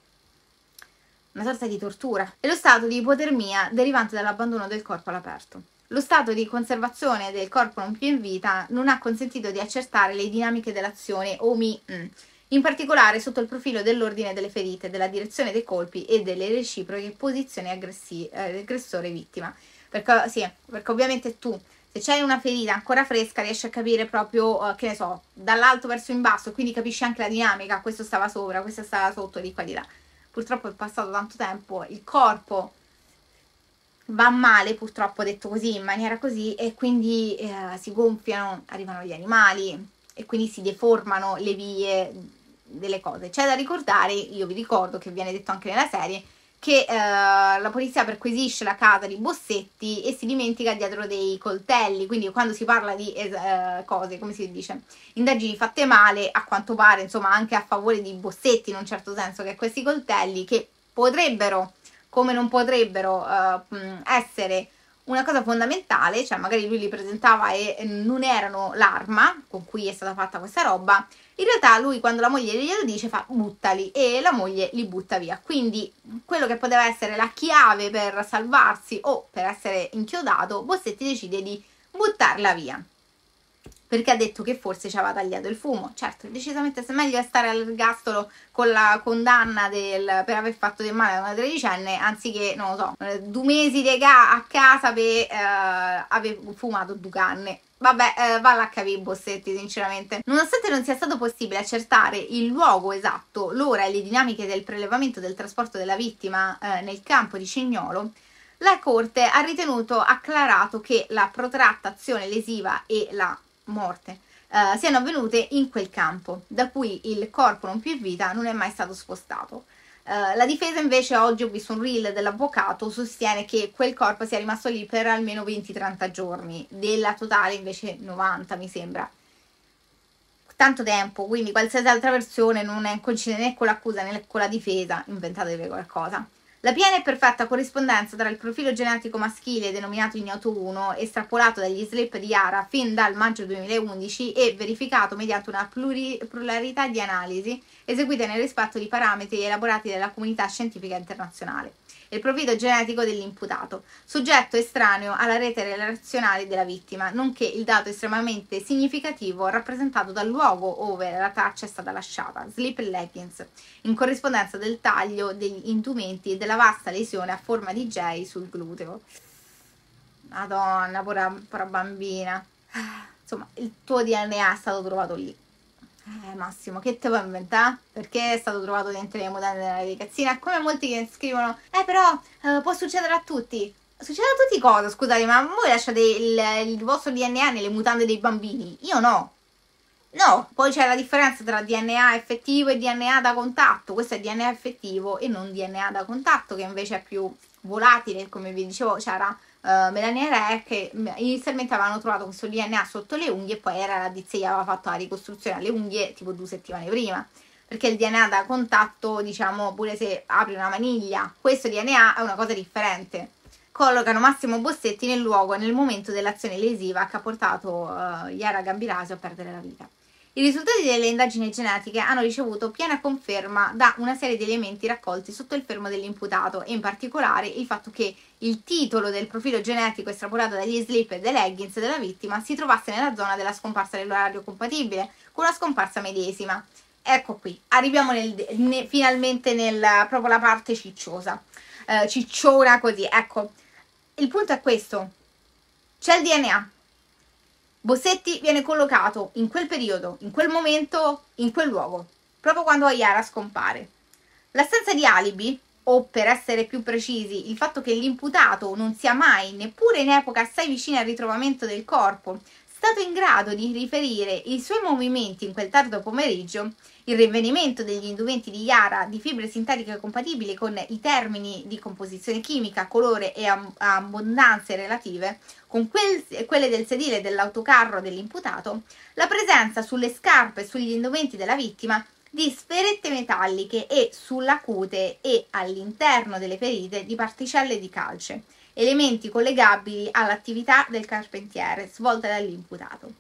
una sorta di tortura. E lo stato di ipotermia derivante dall'abbandono del corpo all'aperto. Lo stato di conservazione del corpo non più in vita non ha consentito di accertare le dinamiche dell'azione O M I, in particolare sotto il profilo dell'ordine delle ferite, della direzione dei colpi e delle reciproche posizioni aggressore-vittima. Perché, sì, perché ovviamente tu, se c'hai una ferita ancora fresca, riesci a capire proprio, uh, che ne so, dall'alto verso in basso, quindi capisci anche la dinamica, questo stava sopra, questo stava sotto, di qua di là. Purtroppo è passato tanto tempo, il corpo va male, purtroppo detto così, in maniera così, e quindi eh, si gonfiano, arrivano gli animali e quindi si deformano le vie delle cose. C'è da ricordare, io vi ricordo che viene detto anche nella serie, che eh, la polizia perquisisce la casa di Bossetti e si dimentica dietro dei coltelli, quindi quando si parla di eh, cose, come si dice, indagini fatte male, a quanto pare, insomma, anche a favore di Bossetti in un certo senso, che questi coltelli, che potrebbero, come non potrebbero uh, essere una cosa fondamentale, cioè magari lui li presentava e non erano l'arma con cui è stata fatta questa roba, in realtà lui quando la moglie glielo dice fa buttali, e la moglie li butta via. Quindi quello che poteva essere la chiave per salvarsi o per essere inchiodato, Bossetti decide di buttarla via, perché ha detto che forse ci aveva tagliato il fumo. Certo, decisamente se meglio è stare all'ergastolo con la condanna del, per aver fatto del male a una tredicenne, anziché, non lo so, due mesi di ga a casa per eh, aver fumato due canne. Vabbè, eh, valla a capire Bossetti, sinceramente. Nonostante non sia stato possibile accertare il luogo esatto, l'ora e le dinamiche del prelevamento e del trasporto della vittima eh, nel campo di Cignolo, la Corte ha ritenuto acclarato che la protratta azione lesiva e la morte eh, siano avvenute in quel campo, da cui il corpo non più in vita non è mai stato spostato. Uh, la difesa invece, oggi ho visto un reel dell'avvocato, sostiene che quel corpo sia rimasto lì per almeno venti trenta giorni, della totale invece novanta mi sembra. Tanto tempo, quindi qualsiasi altra versione non è coincidente né con l'accusa né con la difesa, inventatevi qualcosa. La piena e perfetta corrispondenza tra il profilo genetico maschile denominato ignoto uno, estrapolato dagli slip di Yara fin dal maggio duemilaundici e verificato mediante una pluralità di analisi eseguite nel rispetto di parametri elaborati dalla comunità scientifica internazionale. Il profilo genetico dell'imputato, soggetto estraneo alla rete relazionale della vittima, nonché il dato estremamente significativo rappresentato dal luogo ove la traccia è stata lasciata, slip e leggings, in corrispondenza del taglio degli indumenti e della vasta lesione a forma di J sul gluteo. Madonna, pura, pura bambina. Insomma, il tuo D N A è stato trovato lì. Eh, Massimo, che te puoi inventare? Perché è stato trovato dentro le mutande della ragazzina? Come molti che scrivono, eh però eh, può succedere a tutti. Succede a tutti cosa? Scusate, ma voi lasciate il, il vostro D N A nelle mutande dei bambini? Io no. No, poi c'è la differenza tra D N A effettivo e D N A da contatto. Questo è D N A effettivo e non D N A da contatto, che invece è più volatile, come vi dicevo. C'era Uh, Melania Re che inizialmente avevano trovato questo D N A sotto le unghie, e poi era la tizia che aveva fatto la ricostruzione alle unghie tipo due settimane prima, perché il D N A da contatto, diciamo, pure se apri una maniglia, questo D N A è una cosa differente. Collocano Massimo Bossetti nel luogo e nel momento dell'azione lesiva che ha portato uh, Yara Gambirasio a perdere la vita. I risultati delle indagini genetiche hanno ricevuto piena conferma da una serie di elementi raccolti sotto il fermo dell'imputato, e in particolare il fatto che il titolo del profilo genetico estrapolato dagli slip e dai leggings della vittima si trovasse nella zona della scomparsa dell'orario compatibile con la scomparsa medesima. Ecco qui, arriviamo nel, ne, finalmente nella proprio la parte cicciosa, eh, cicciona così, ecco. Il punto è questo, c'è il D N A. Bossetti viene collocato in quel periodo, in quel momento, in quel luogo, proprio quando Yara scompare. L'assenza di alibi, o per essere più precisi, il fatto che l'imputato non sia mai, neppure in epoca assai vicina al ritrovamento del corpo, stato in grado di riferire i suoi movimenti in quel tardo pomeriggio, il rinvenimento degli indumenti di Yara di fibre sintetiche compatibili con i termini di composizione chimica, colore e abbondanze relative con quel, quelle del sedile dell'autocarro dell'imputato, la presenza sulle scarpe e sugli indumenti della vittima di sferette metalliche e sulla cute e all'interno delle ferite di particelle di calce, elementi collegabili all'attività del carpentiere svolta dall'imputato.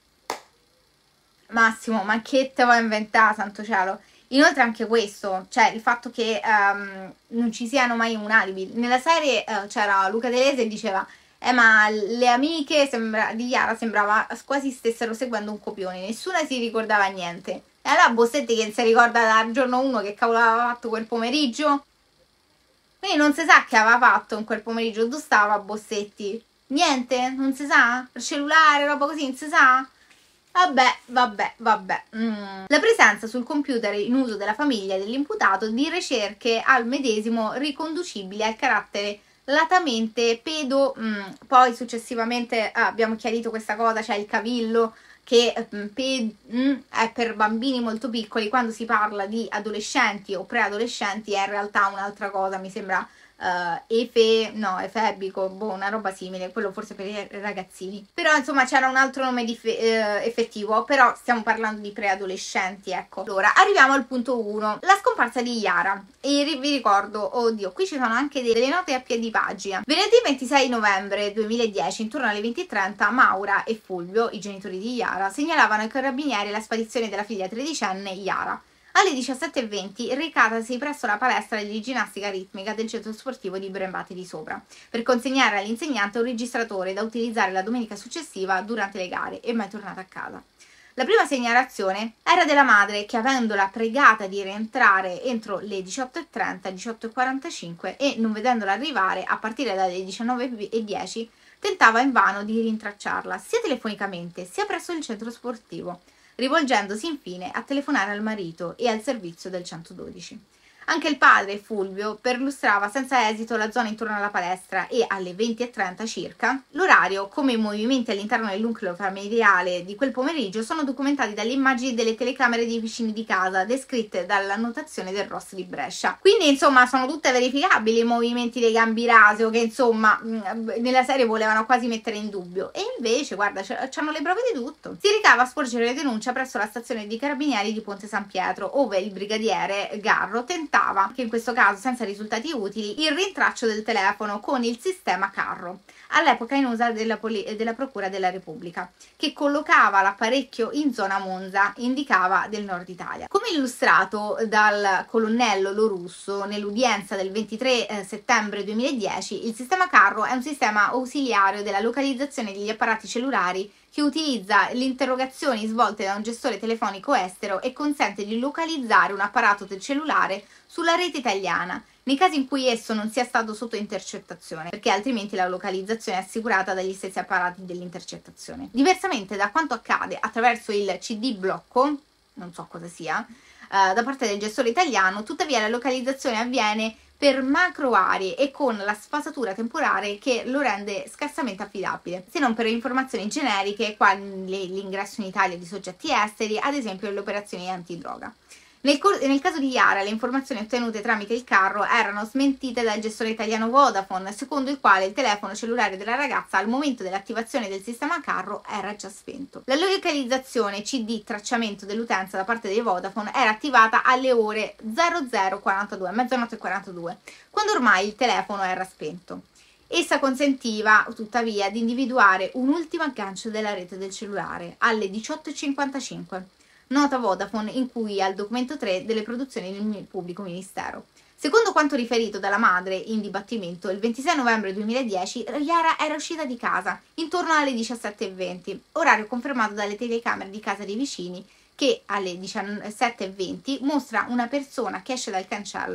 Massimo, ma che te vuoi inventare, santo cielo? Inoltre anche questo, cioè il fatto che um, non ci siano mai un alibi. Nella serie uh, c'era Luca Delese e diceva eh ma le amiche sembra, di Yara sembrava quasi stessero seguendo un copione, nessuna si ricordava niente. E allora Bossetti che non si ricorda dal giorno uno che cavolo aveva fatto quel pomeriggio? Quindi non si sa che aveva fatto in quel pomeriggio. Dove stava Bossetti? Niente? Non si sa? Il cellulare, roba così, non si sa? Vabbè, vabbè, vabbè. Mm. La presenza sul computer in uso della famiglia dell'imputato di ricerche al medesimo riconducibili al carattere latamente pedo. Mm. Poi successivamente ah, abbiamo chiarito questa cosa, c'è il cavillo che mm, pe, mm, è per bambini molto piccoli, quando si parla di adolescenti o preadolescenti è in realtà un'altra cosa, mi sembra uh, efe, no, efebico, boh, una roba simile, quello forse per i ragazzini. Però insomma c'era un altro nome di eh, effettivo, però stiamo parlando di preadolescenti, ecco. Allora, arriviamo al punto uno, la scomparsa di Yara. E vi ricordo, oddio, qui ci sono anche delle note a piedi pagina. Venerdì ventisei novembre duemiladieci, intorno alle venti e trenta, Maura e Fulvio, i genitori di Yara, segnalavano ai carabinieri la sparizione della figlia tredicenne Yara. Alle diciassette e venti recatasi presso la palestra di ginnastica ritmica del centro sportivo di Brembati di Sopra per consegnare all'insegnante un registratore da utilizzare la domenica successiva durante le gare e mai tornata a casa. La prima segnalazione era della madre che, avendola pregata di rientrare entro le diciotto e trenta, diciotto e quarantacinque e non vedendola arrivare a partire dalle diciannove e dieci, tentava invano di rintracciarla sia telefonicamente sia presso il centro sportivo, rivolgendosi infine a telefonare al marito e al servizio del centododici. Anche il padre, Fulvio, perlustrava senza esito la zona intorno alla palestra e alle venti e trenta circa, l'orario come i movimenti all'interno del nucleo familiare di quel pomeriggio sono documentati dalle immagini delle telecamere dei vicini di casa, descritte dall'annotazione del R O S di Brescia. Quindi insomma sono tutte verificabili i movimenti dei Gambirasio che insomma nella serie volevano quasi mettere in dubbio, e invece guarda c'hanno le prove di tutto. Si ricava a sporgere denuncia presso la stazione di carabinieri di Ponte San Pietro, ove il brigadiere Garro tentava, che in questo caso senza risultati utili, il rintraccio del telefono con il sistema Carro, all'epoca in uso della, della Procura della Repubblica, che collocava l'apparecchio in zona Monza, indicava del nord Italia. Come illustrato dal colonnello Lorusso nell'udienza del ventitré settembre duemiladieci, il sistema Carro è un sistema ausiliario della localizzazione degli apparati cellulari che utilizza le interrogazioni svolte da un gestore telefonico estero e consente di localizzare un apparato del cellulare sulla rete italiana, nei casi in cui esso non sia stato sotto intercettazione, perché altrimenti la localizzazione è assicurata dagli stessi apparati dell'intercettazione. Diversamente da quanto accade attraverso il C D blocco, non so cosa sia, eh, da parte del gestore italiano, tuttavia la localizzazione avviene per macro aree e con la sfasatura temporale che lo rende scarsamente affidabile, se non per informazioni generiche quali l'ingresso in Italia di soggetti esteri, ad esempio le operazioni antidroga. Nel, nel caso di Yara, le informazioni ottenute tramite il carro erano smentite dal gestore italiano Vodafone, secondo il quale il telefono cellulare della ragazza al momento dell'attivazione del sistema carro era già spento. La localizzazione C D tracciamento dell'utenza da parte dei Vodafone era attivata alle ore zero zero quarantadue, mezzanotte e quarantadue, quando ormai il telefono era spento. Essa consentiva, tuttavia, di individuare un ultimo aggancio della rete del cellulare alle diciotto e cinquantacinque. Nota Vodafone in cui al documento tre delle produzioni del pubblico ministero. Secondo quanto riferito dalla madre in dibattimento, il ventisei novembre duemiladieci Yara era uscita di casa intorno alle diciassette e venti, orario confermato dalle telecamere di casa dei vicini, che alle diciassette e venti mostra una persona che esce dal cancello.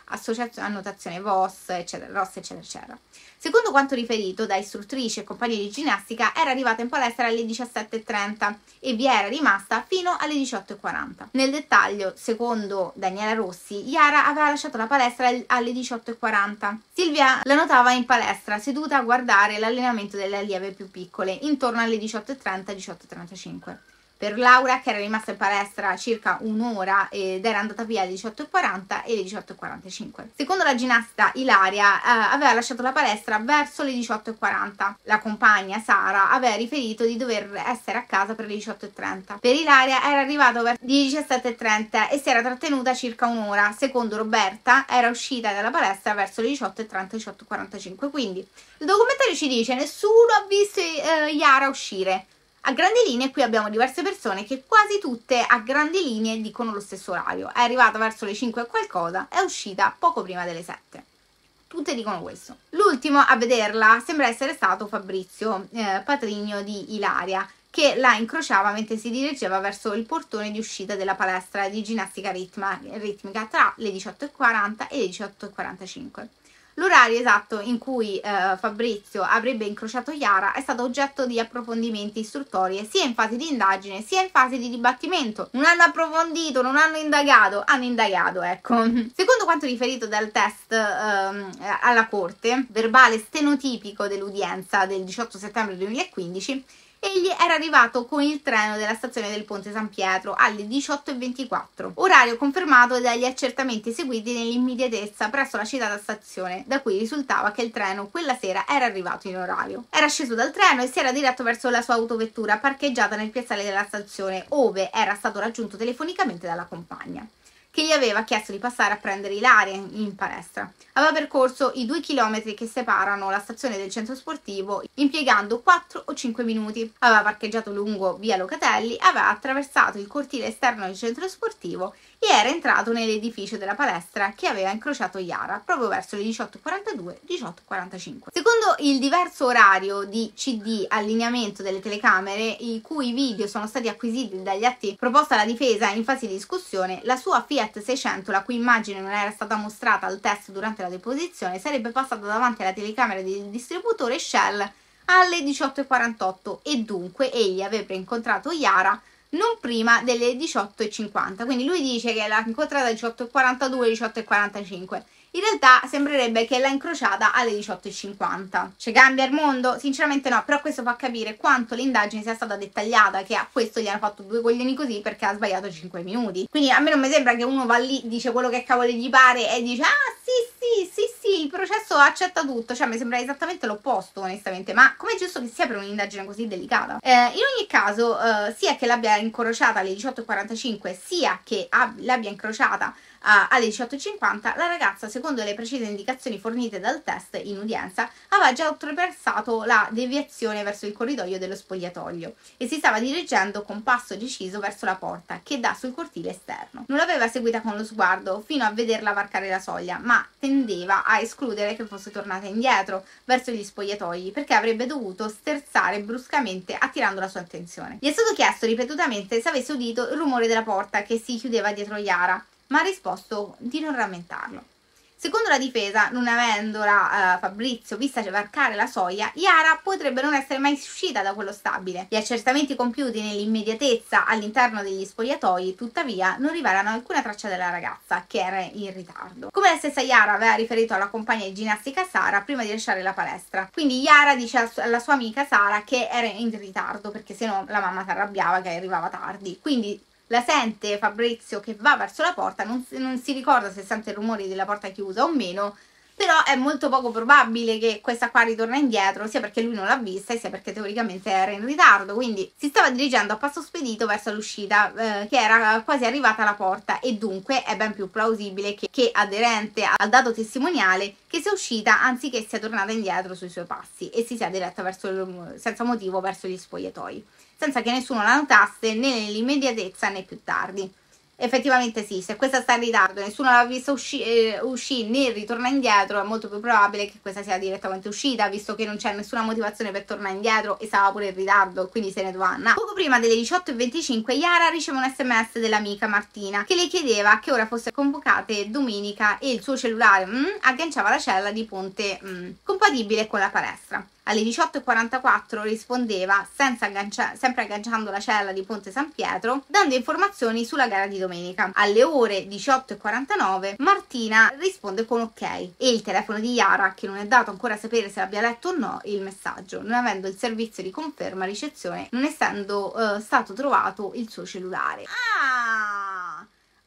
associazione, annotazione V O S, eccetera, R O S, eccetera, eccetera. Secondo quanto riferito da istruttrici e compagni di ginnastica, era arrivata in palestra alle diciassette e trenta e vi era rimasta fino alle diciotto e quaranta. Nel dettaglio, secondo Daniela Rossi, Yara aveva lasciato la palestra alle diciotto e quaranta. Silvia la notava in palestra seduta a guardare l'allenamento delle allieve più piccole, intorno alle diciotto e trenta diciotto e trentacinque. Per Laura, che era rimasta in palestra circa un'ora ed era andata via alle diciotto e quaranta e alle diciotto e quarantacinque. Secondo la ginnasta Ilaria, eh, aveva lasciato la palestra verso le diciotto e quaranta. La compagna Sara aveva riferito di dover essere a casa per le diciotto e trenta. Per Ilaria era arrivato verso le diciassette e trenta e si era trattenuta circa un'ora. Secondo Roberta era uscita dalla palestra verso le diciotto e trenta diciotto e quarantacinque. Quindi il documentario ci dice: nessuno ha visto eh, Yara uscire. A grandi linee qui abbiamo diverse persone che quasi tutte a grandi linee dicono lo stesso orario. È arrivata verso le cinque e qualcosa, è uscita poco prima delle sette. Tutte dicono questo. L'ultimo a vederla sembra essere stato Fabrizio, eh, patrigno di Ilaria, che la incrociava mentre si dirigeva verso il portone di uscita della palestra di ginnastica ritma, ritmica tra le diciotto e quaranta e le diciotto e quarantacinque. L'orario esatto in cui eh, Fabrizio avrebbe incrociato Yara è stato oggetto di approfondimenti istruttorie sia in fase di indagine sia in fase di dibattimento. Non hanno approfondito, non hanno indagato, hanno indagato, ecco. Secondo quanto riferito dal test ehm, alla corte, verbale stenotipico dell'udienza del diciotto settembre duemilaquindici, egli era arrivato con il treno della stazione del Ponte San Pietro alle diciotto e ventiquattro, orario confermato dagli accertamenti eseguiti nell'immediatezza presso la citata stazione, da cui risultava che il treno quella sera era arrivato in orario. Era sceso dal treno e si era diretto verso la sua autovettura parcheggiata nel piazzale della stazione, ove era stato raggiunto telefonicamente dalla compagna, che gli aveva chiesto di passare a prendere Ilaria in palestra. Aveva percorso i due chilometri che separano la stazione del centro sportivo impiegando quattro o cinque minuti. Aveva parcheggiato lungo via Locatelli, aveva attraversato il cortile esterno del centro sportivo e era entrato nell'edificio della palestra che aveva incrociato Yara proprio verso le diciotto e quarantadue diciotto e quarantacinque. Secondo il diverso orario di C D allineamento delle telecamere, i cui video sono stati acquisiti dagli atti proposti alla difesa in fase di discussione, la sua Fiat seicento, la cui immagine non era stata mostrata al test durante la deposizione, sarebbe passata davanti alla telecamera del distributore Shell alle diciotto e quarantotto e dunque egli avrebbe incontrato Yara non prima delle diciotto e cinquanta. Quindi lui dice che l'ha incontrata alle diciotto e quarantadue diciotto e quarantacinque. In realtà sembrerebbe che l'ha incrociata alle diciotto e cinquanta. Ci cambia il mondo? Sinceramente no, però questo fa capire quanto l'indagine sia stata dettagliata, che a questo gli hanno fatto due coglioni così perché ha sbagliato cinque minuti. Quindi a me non mi sembra che uno va lì, dice quello che cavolo gli pare e dice ah sì sì sì sì, il processo accetta tutto. Cioè mi sembra esattamente l'opposto onestamente, ma com'è giusto che sia per un'indagine così delicata? Eh, in ogni caso, eh, sia che l'abbia incrociata alle diciotto e quarantacinque sia che l'abbia incrociata Uh, alle diciotto e cinquanta, la ragazza, secondo le precise indicazioni fornite dal test in udienza, aveva già oltrepassato la deviazione verso il corridoio dello spogliatoio e si stava dirigendo con passo deciso verso la porta che dà sul cortile esterno. Non l'aveva seguita con lo sguardo fino a vederla varcare la soglia, ma tendeva a escludere che fosse tornata indietro verso gli spogliatoi perché avrebbe dovuto sterzare bruscamente attirando la sua attenzione. Gli è stato chiesto ripetutamente se avesse udito il rumore della porta che si chiudeva dietro Yara, ma ha risposto di non rammentarlo. Secondo la difesa, non avendola uh, Fabrizio vista varcare la soglia, Yara potrebbe non essere mai uscita da quello stabile. Gli accertamenti compiuti nell'immediatezza all'interno degli spogliatoi, tuttavia, non rivelano alcuna traccia della ragazza, che era in ritardo. Come la stessa Yara aveva riferito alla compagna di ginnastica Sara prima di lasciare la palestra. Quindi Yara dice alla sua amica Sara che era in ritardo, perché sennò la mamma si arrabbiava che arrivava tardi. Quindi la sente Fabrizio che va verso la porta, non, non si ricorda se sente il rumore della porta chiusa o meno, però è molto poco probabile che questa qua ritorna indietro, sia perché lui non l'ha vista e sia perché teoricamente era in ritardo. Quindi si stava dirigendo a passo spedito verso l'uscita, eh, che era quasi arrivata alla porta, e dunque è ben più plausibile che, che aderente al dato testimoniale che sia uscita anziché sia tornata indietro sui suoi passi e si sia diretta verso il, senza motivo verso gli spogliatoi, senza che nessuno la notasse né nell'immediatezza né più tardi. Effettivamente sì, se questa sta in ritardo, nessuno l'ha vista usci eh, uscire né ritorna indietro, è molto più probabile che questa sia direttamente uscita, visto che non c'è nessuna motivazione per tornare indietro e stava pure in ritardo, quindi se ne doveva andare. Poco prima delle diciotto e venticinque Yara riceve un sms dell'amica Martina che le chiedeva a che ora fosse convocate domenica e il suo cellulare mm, agganciava la cella di ponte mm, compatibile con la palestra. Alle diciotto e quarantaquattro rispondeva, senza aggancia sempre agganciando la cella di Ponte San Pietro, dando informazioni sulla gara di domenica. Alle ore diciotto e quarantanove Martina risponde con ok e il telefono di Yara, che non è dato ancora sapere se abbia letto o no il messaggio, non avendo il servizio di conferma ricezione, non essendo uh, stato trovato il suo cellulare. Ah!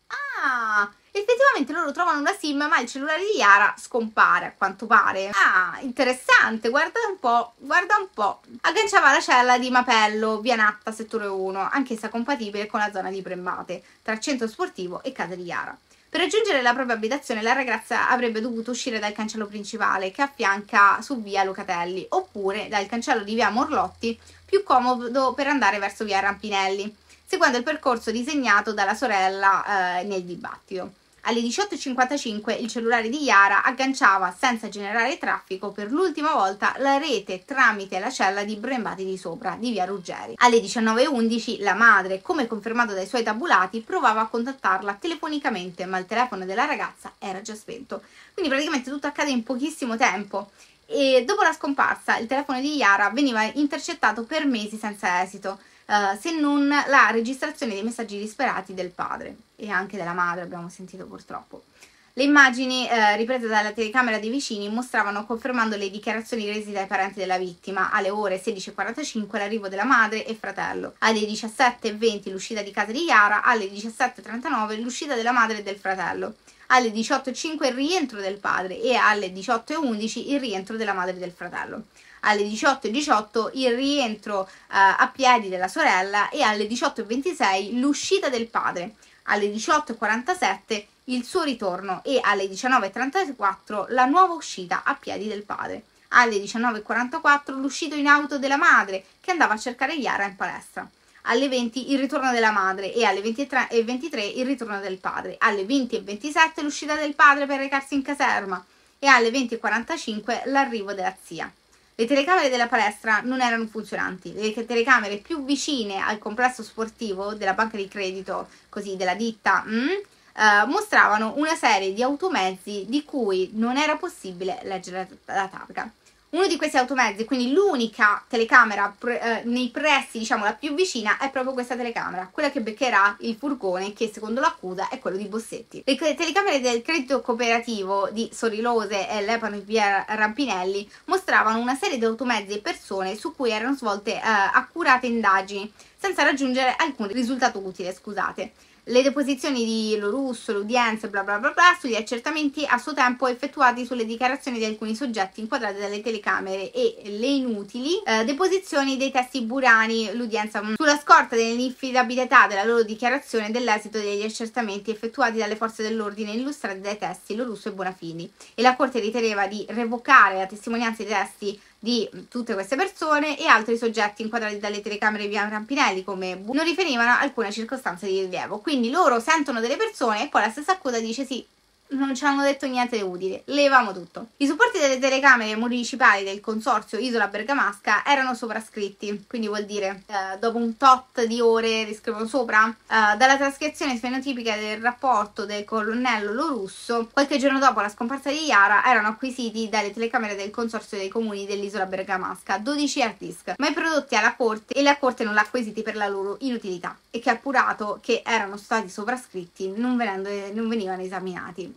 Ah! Effettivamente loro trovano una SIM, ma il cellulare di Yara scompare, a quanto pare. Ah, interessante, guarda un po', guarda un po'. Agganciava la cella di Mapello, via Natta, settore uno, anch'essa compatibile con la zona di Brembate, tra centro sportivo e casa di Yara. Per raggiungere la propria abitazione la ragazza avrebbe dovuto uscire dal cancello principale che affianca su via Locatelli, oppure dal cancello di via Morlotti, più comodo per andare verso via Rampinelli, seguendo il percorso disegnato dalla sorella eh, nel dibattito. Alle diciotto e cinquantacinque il cellulare di Yara agganciava, senza generare traffico, per l'ultima volta la rete tramite la cella di Brembati di Sopra, di via Ruggeri. Alle diciannove e undici la madre, come confermato dai suoi tabulati, provava a contattarla telefonicamente, ma il telefono della ragazza era già spento. Quindi praticamente tutto accade in pochissimo tempo. E dopo la scomparsa il telefono di Yara veniva intercettato per mesi senza esito. Uh, se non la registrazione dei messaggi disperati del padre e anche della madre, abbiamo sentito purtroppo. Le immagini uh, riprese dalla telecamera dei vicini mostravano, confermando le dichiarazioni rese dai parenti della vittima, alle ore sedici e quarantacinque l'arrivo della madre e fratello, alle diciassette e venti l'uscita di casa di Yara, alle diciassette e trentanove l'uscita della madre e del fratello, alle diciotto e cinque il rientro del padre e alle diciotto e undici il rientro della madre e del fratello. Alle diciotto e diciotto il rientro uh, a piedi della sorella e alle diciotto e ventisei l'uscita del padre, alle diciotto e quarantasette il suo ritorno e alle diciannove e trentaquattro la nuova uscita a piedi del padre, alle diciannove e quarantaquattro l'uscita in auto della madre che andava a cercare Yara in palestra, alle venti il ritorno della madre e alle ventitré e ventitré il ritorno del padre, alle venti e ventisette l'uscita del padre per recarsi in caserma e alle venti e quarantacinque l'arrivo della zia. Le telecamere della palestra non erano funzionanti, le telecamere più vicine al complesso sportivo della banca di credito, così della ditta, mm, eh, mostravano una serie di automezzi di cui non era possibile leggere la targa. Uno di questi automezzi, quindi l'unica telecamera pre, eh, nei pressi, diciamo la più vicina, è proprio questa telecamera, quella che beccherà il furgone che secondo l'accusa è quello di Bossetti. Le telecamere del credito cooperativo di Sorilose e Lepano in via Rampinelli mostravano una serie di automezzi e persone su cui erano svolte eh, accurate indagini, senza raggiungere alcun risultato utile, scusate. Le deposizioni di Lorusso, l'udienza, bla bla bla bla, sugli accertamenti a suo tempo effettuati sulle dichiarazioni di alcuni soggetti inquadrati dalle telecamere e le inutili eh, deposizioni dei testi burani, l'udienza sulla scorta dell'inaffidabilità della loro dichiarazione e dell'esito degli accertamenti effettuati dalle forze dell'ordine illustrati dai testi Lorusso e Bonafini, e la Corte riteneva di revocare la testimonianza dei testi di tutte queste persone e altri soggetti inquadrati dalle telecamere via Rampinelli come Bu non riferivano alcuna circostanza di rilievo. Quindi loro sentono delle persone e poi la stessa accusa dice sì, non ci hanno detto niente di utile, levamo tutto. I supporti delle telecamere municipali del consorzio Isola Bergamasca erano sovrascritti, quindi vuol dire eh, dopo un tot di ore riscrivono sopra. Eh, dalla trascrizione fenotipica del rapporto del colonnello Lorusso, qualche giorno dopo la scomparsa di Yara, erano acquisiti dalle telecamere del consorzio dei comuni dell'Isola Bergamasca dodici hard disk, mai prodotti alla Corte, e la Corte non l'ha acquisiti per la loro inutilità, e che ha appurato che erano stati sovrascritti non, venendo, non venivano esaminati.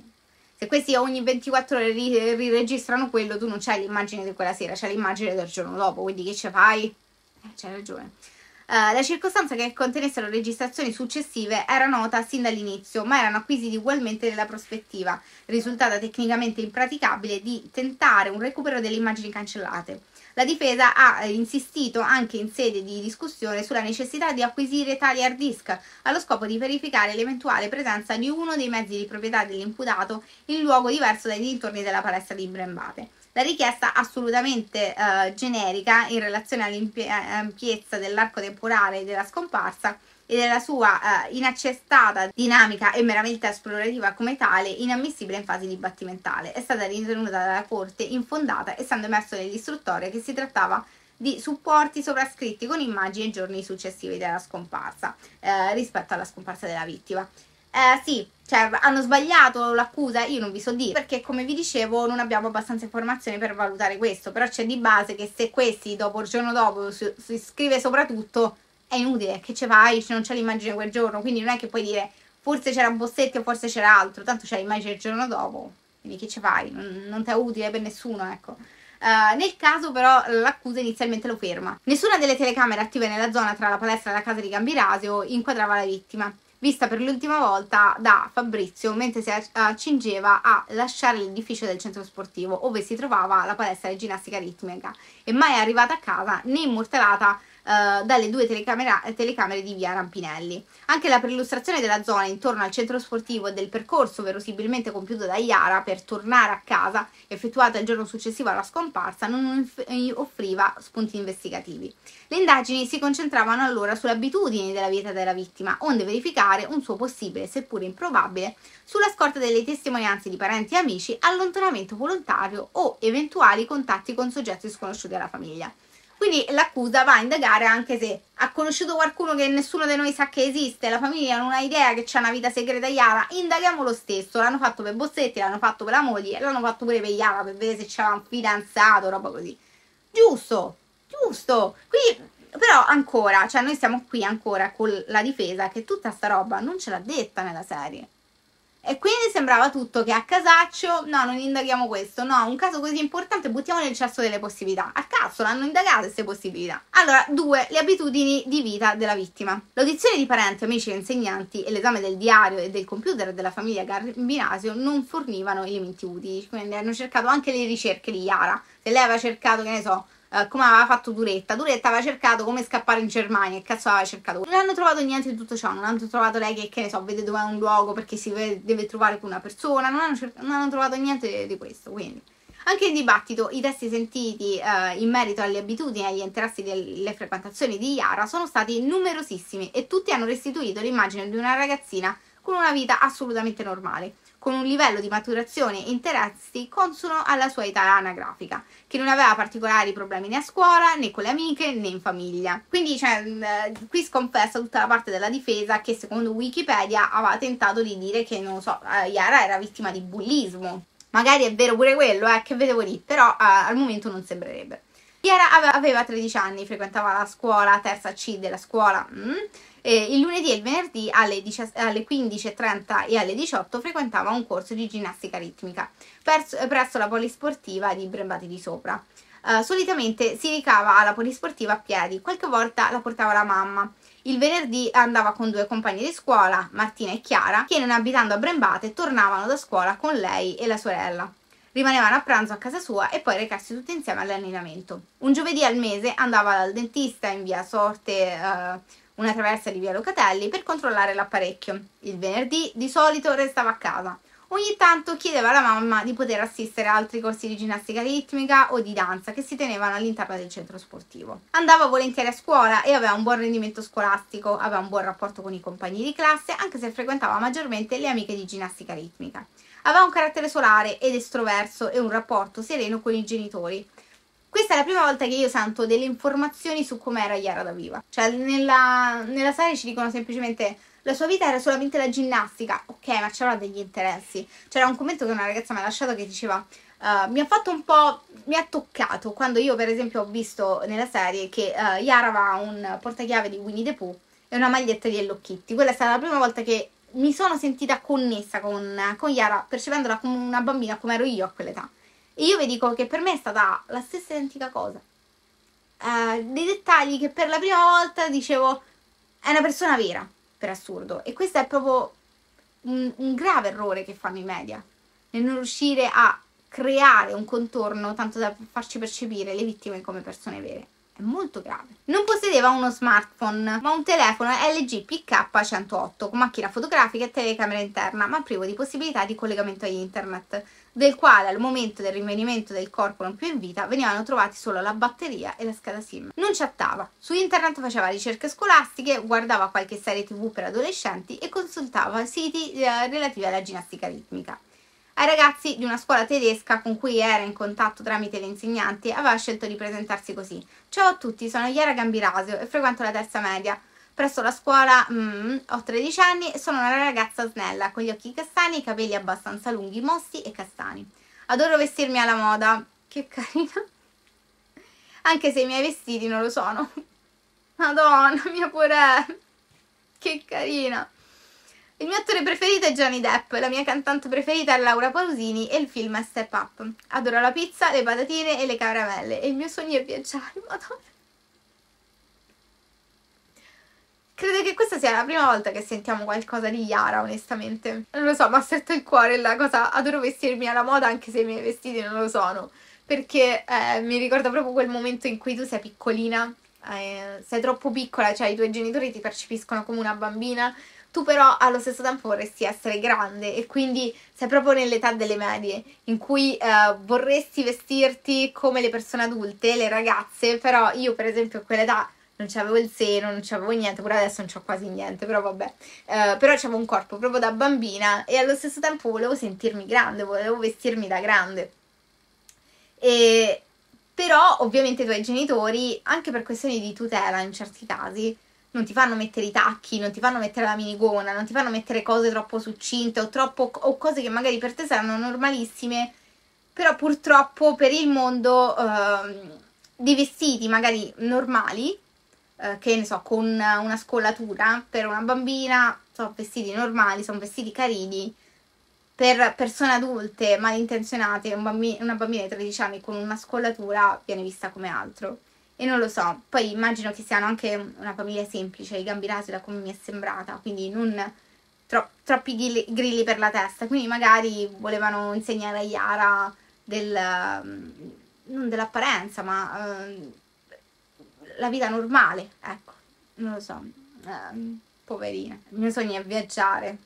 Se questi ogni ventiquattro ore riregistrano quello, tu non c'hai l'immagine di quella sera, c'hai l'immagine del giorno dopo, quindi che ce fai? Eh, c'hai ragione. Uh, la circostanza che contenessero registrazioni successive era nota sin dall'inizio, ma erano acquisiti ugualmente nella prospettiva, risultata tecnicamente impraticabile, di tentare un recupero delle immagini cancellate. La difesa ha insistito anche in sede di discussione sulla necessità di acquisire tali hard disk allo scopo di verificare l'eventuale presenza di uno dei mezzi di proprietà dell'imputato in luogo diverso dai dintorni della palestra di Brembate. La richiesta assolutamente eh, generica in relazione all'ampiezza dell'arco temporale della scomparsa e della sua eh, inaccestata dinamica e meramente esplorativa come tale, inammissibile in fase dibattimentale. È stata ritenuta dalla Corte infondata, essendo emerso nell'istruttoria che si trattava di supporti sovrascritti con immagini e giorni successivi della scomparsa, eh, rispetto alla scomparsa della vittima. Eh, sì, cioè hanno sbagliato l'accusa, io non vi so dire, perché come vi dicevo non abbiamo abbastanza informazioni per valutare questo, però c'è di base che se questi dopo il giorno dopo si, si scrive soprattutto, è inutile, che ce fai, non c'è l'immagine quel giorno, quindi non è che puoi dire forse c'era Bossetti o forse c'era altro, tanto c'è l'immagine il giorno dopo, quindi che ce fai, non, non ti è utile per nessuno, ecco. Uh, nel caso però l'accusa inizialmente lo ferma. Nessuna delle telecamere attive nella zona tra la palestra e la casa di Gambirasio inquadrava la vittima, vista per l'ultima volta da Fabrizio mentre si accingeva a lasciare l'edificio del centro sportivo ove si trovava la palestra di ginnastica ritmica, e mai arrivata a casa né immortalata Uh, dalle due telecamere di via Rampinelli. Anche la perlustrazione della zona intorno al centro sportivo e del percorso verosimilmente compiuto da Yara per tornare a casa, effettuato il giorno successivo alla scomparsa, non offriva spunti investigativi. Le indagini si concentravano allora sulle abitudini della vita della vittima, onde verificare un suo possibile, seppur improbabile, sulla scorta delle testimonianze di parenti e amici, allontanamento volontario o eventuali contatti con soggetti sconosciuti alla famiglia. Quindi l'accusa va a indagare anche se ha conosciuto qualcuno che nessuno di noi sa che esiste, la famiglia non ha idea che c'è una vita segreta Yara, indaghiamo lo stesso. L'hanno fatto per Bossetti, l'hanno fatto per la moglie, l'hanno fatto pure per Yara per vedere se c'era un fidanzato, roba così. Giusto, giusto. Quindi, però ancora, cioè noi stiamo qui ancora con la difesa che tutta sta roba non ce l'ha detta nella serie. E quindi sembrava tutto che a casaccio, no, non indaghiamo questo, no, un caso così importante buttiamo nel cesso delle possibilità. A cazzo, l'hanno indagate queste possibilità. Allora, due, le abitudini di vita della vittima. L'audizione di parenti, amici e insegnanti e l'esame del diario e del computer della famiglia Gambirasio non fornivano elementi utili, quindi hanno cercato anche le ricerche di Yara. Se lei aveva cercato, che ne so, Uh, come aveva fatto Duretta. Duretta aveva cercato come scappare in Germania, che cazzo aveva cercato? Non hanno trovato niente di tutto ciò, non hanno trovato lei che, che ne so, vede dove è un luogo perché si deve, deve trovare con una persona, non hanno, non hanno trovato niente di questo, quindi. Anche in dibattito, i testi sentiti uh, in merito alle abitudini e agli interessi delle frequentazioni di Yara sono stati numerosissimi e tutti hanno restituito l'immagine di una ragazzina con una vita assolutamente normale, con un livello di maturazione e interessi consono alla sua età anagrafica, che non aveva particolari problemi né a scuola, né con le amiche, né in famiglia. Quindi cioè, eh, qui sconfessa tutta la parte della difesa che secondo Wikipedia aveva tentato di dire che, non so, eh, Yara era vittima di bullismo. Magari è vero pure quello, eh, che vedevo lì, però eh, al momento non sembrerebbe. Yara aveva tredici anni, frequentava la scuola, terza C della scuola, mm, e il lunedì e il venerdì alle, alle quindici e trenta e alle diciotto frequentava un corso di ginnastica ritmica presso la polisportiva di Brembati di Sopra. Uh, solitamente si recava alla polisportiva a piedi, qualche volta la portava la mamma. Il venerdì andava con due compagni di scuola, Martina e Chiara, che non abitando a Brembate tornavano da scuola con lei e la sorella. Rimanevano a pranzo a casa sua e poi recarsi tutti insieme all'allenamento. Un giovedì al mese andava dal dentista in via Sorte, uh, una traversa di via Locatelli, per controllare l'apparecchio. Il venerdì di solito restava a casa. Ogni tanto chiedeva alla mamma di poter assistere a altri corsi di ginnastica ritmica o di danza che si tenevano all'interno del centro sportivo. Andava volentieri a scuola e aveva un buon rendimento scolastico, aveva un buon rapporto con i compagni di classe, anche se frequentava maggiormente le amiche di ginnastica ritmica. Aveva un carattere solare ed estroverso e un rapporto sereno con i genitori. Questa è la prima volta che io sento delle informazioni su com'era Yara da viva. Cioè, nella, nella serie ci dicono semplicemente la sua vita era solamente la ginnastica. Ok, ma c'erano degli interessi. C'era un commento che una ragazza mi ha lasciato che diceva uh, mi ha fatto un po', mi ha toccato quando io per esempio ho visto nella serie che uh, Yara aveva un portachiave di Winnie the Pooh e una maglietta di Hello Kitty. Quella è stata la prima volta che mi sono sentita connessa con, con Yara, percependola come una bambina come ero io a quell'età. E io vi dico che per me è stata la stessa identica cosa. Uh, dei dettagli che per la prima volta dicevo è una persona vera, per assurdo. E questo è proprio un, un grave errore che fanno i media, nel non riuscire a creare un contorno tanto da farci percepire le vittime come persone vere. è molto grave. Non possedeva uno smartphone, ma un telefono L G P K centootto con macchina fotografica e telecamera interna, ma privo di possibilità di collegamento a internet, del quale al momento del rinvenimento del corpo non più in vita venivano trovati solo la batteria e la scheda SIM. Non chattava, su internet faceva ricerche scolastiche, guardava qualche serie tv per adolescenti e consultava siti eh, relativi alla ginnastica ritmica. Ai ragazzi di una scuola tedesca con cui era in contatto tramite le insegnanti aveva scelto di presentarsi così. Ciao a tutti, sono Chiara Gambirasio e frequento la terza media. Presso la scuola mm, ho tredici anni e sono una ragazza snella, con gli occhi castani e i capelli abbastanza lunghi, mossi e castani. Adoro vestirmi alla moda. Che carina. Anche se i miei vestiti non lo sono. Madonna, mia porella. Che carina. Il mio attore preferito è Johnny Depp, la mia cantante preferita è Laura Pausini e il film è Step Up. Adoro la pizza, le patatine e le caramelle e il mio sogno è viaggiare, madonna. Credo che questa sia la prima volta che sentiamo qualcosa di Yara, onestamente. Non lo so, mi ha stretto il cuore la cosa, adoro vestirmi alla moda anche se i miei vestiti non lo sono. Perché eh, mi ricorda proprio quel momento in cui tu sei piccolina, eh, sei troppo piccola, cioè i tuoi genitori ti percepiscono come una bambina, tu però allo stesso tempo vorresti essere grande e quindi sei proprio nell'età delle medie in cui eh, vorresti vestirti come le persone adulte, le ragazze, però io per esempio a quell'età non c'avevo il seno, non c'avevo niente, pure adesso non c'ho quasi niente, però vabbè, eh, però c'avevo un corpo proprio da bambina e allo stesso tempo volevo sentirmi grande, volevo vestirmi da grande. E però ovviamente i tuoi genitori, anche per questioni di tutela in certi casi, non ti fanno mettere i tacchi, non ti fanno mettere la minigonna, non ti fanno mettere cose troppo succinte o, troppo, o cose che magari per te saranno normalissime, però purtroppo per il mondo eh, di vestiti magari normali, eh, che ne so, con una scollatura, per una bambina sono vestiti normali, sono vestiti carini, per persone adulte malintenzionate, un bambino, una bambina di tredici anni con una scollatura viene vista come altro. E non lo so, poi immagino che siano anche una famiglia semplice, i Gambirasio da come mi è sembrata, quindi non tro troppi grilli, grilli per la testa, quindi magari volevano insegnare a Yara del, non dell'apparenza, ma uh, la vita normale, ecco, non lo so, uh, poverina. Il mio sogno è viaggiare.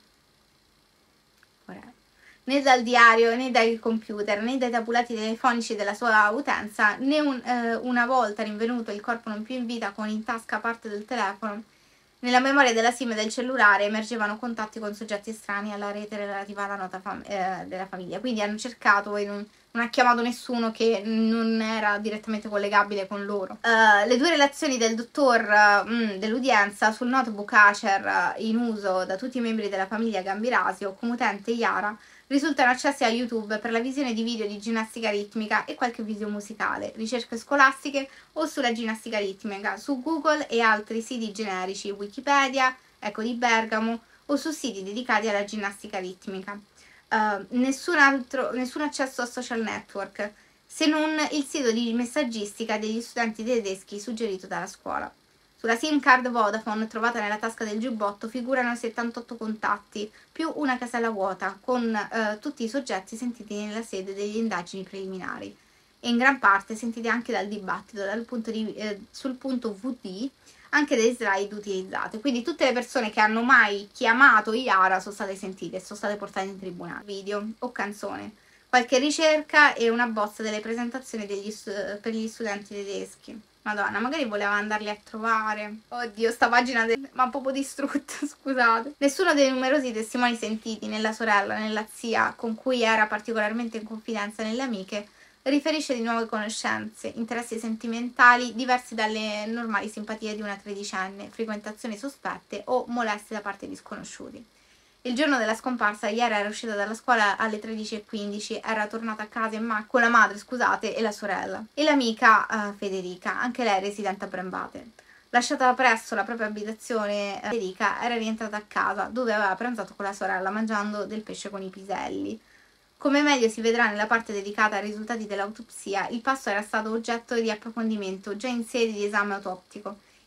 Né dal diario, né dai computer, né dai tabulati telefonici della sua utenza, né un, eh, una volta rinvenuto il corpo non più in vita con in tasca parte del telefono, nella memoria della SIM del cellulare emergevano contatti con soggetti estranei alla rete relativa alla nota fam eh, della famiglia. Quindi hanno cercato e non, non ha chiamato nessuno che non era direttamente collegabile con loro. Uh, le due relazioni del dottor uh, dell'udienza sul notebook Acer uh, in uso da tutti i membri della famiglia Gambirasio, come utente Yara, risultano accessi a YouTube per la visione di video di ginnastica ritmica e qualche video musicale, ricerche scolastiche o sulla ginnastica ritmica su Google e altri siti generici, Wikipedia, Eco di Bergamo o su siti dedicati alla ginnastica ritmica. Uh, nessun, altro, nessun accesso a social network, se non il sito di messaggistica degli studenti tedeschi suggerito dalla scuola. Sulla SIM card Vodafone trovata nella tasca del giubbotto figurano settantotto contatti, più una casella vuota, con eh, tutti i soggetti sentiti nella sede delle indagini preliminari e in gran parte sentiti anche dal dibattito dal punto di, eh, sul punto V D, anche delle slide utilizzate. Quindi tutte le persone che hanno mai chiamato Yara sono state sentite e sono state portate in tribunale. Video o canzone, qualche ricerca e una bozza delle presentazioni degli per gli studenti tedeschi. Madonna, magari voleva andarli a trovare. Oddio, sta pagina ma proprio distrutta, scusate. Nessuno dei numerosi testimoni sentiti, nella sorella, nella zia, con cui era particolarmente in confidenza, nelle amiche, riferisce di nuove conoscenze, interessi sentimentali diversi dalle normali simpatie di una tredicenne, frequentazioni sospette o molestie da parte di sconosciuti. Il giorno della scomparsa, ieri era uscita dalla scuola alle tredici e quindici, era tornata a casa in macchina con la madre, scusate, e la sorella. E l'amica uh, Federica, anche lei residente a Brembate. Lasciata presso la propria abitazione, Federica era rientrata a casa, dove aveva pranzato con la sorella, mangiando del pesce con i piselli. Come meglio si vedrà nella parte dedicata ai risultati dell'autopsia, il passo era stato oggetto di approfondimento già in sede di esame autoptico.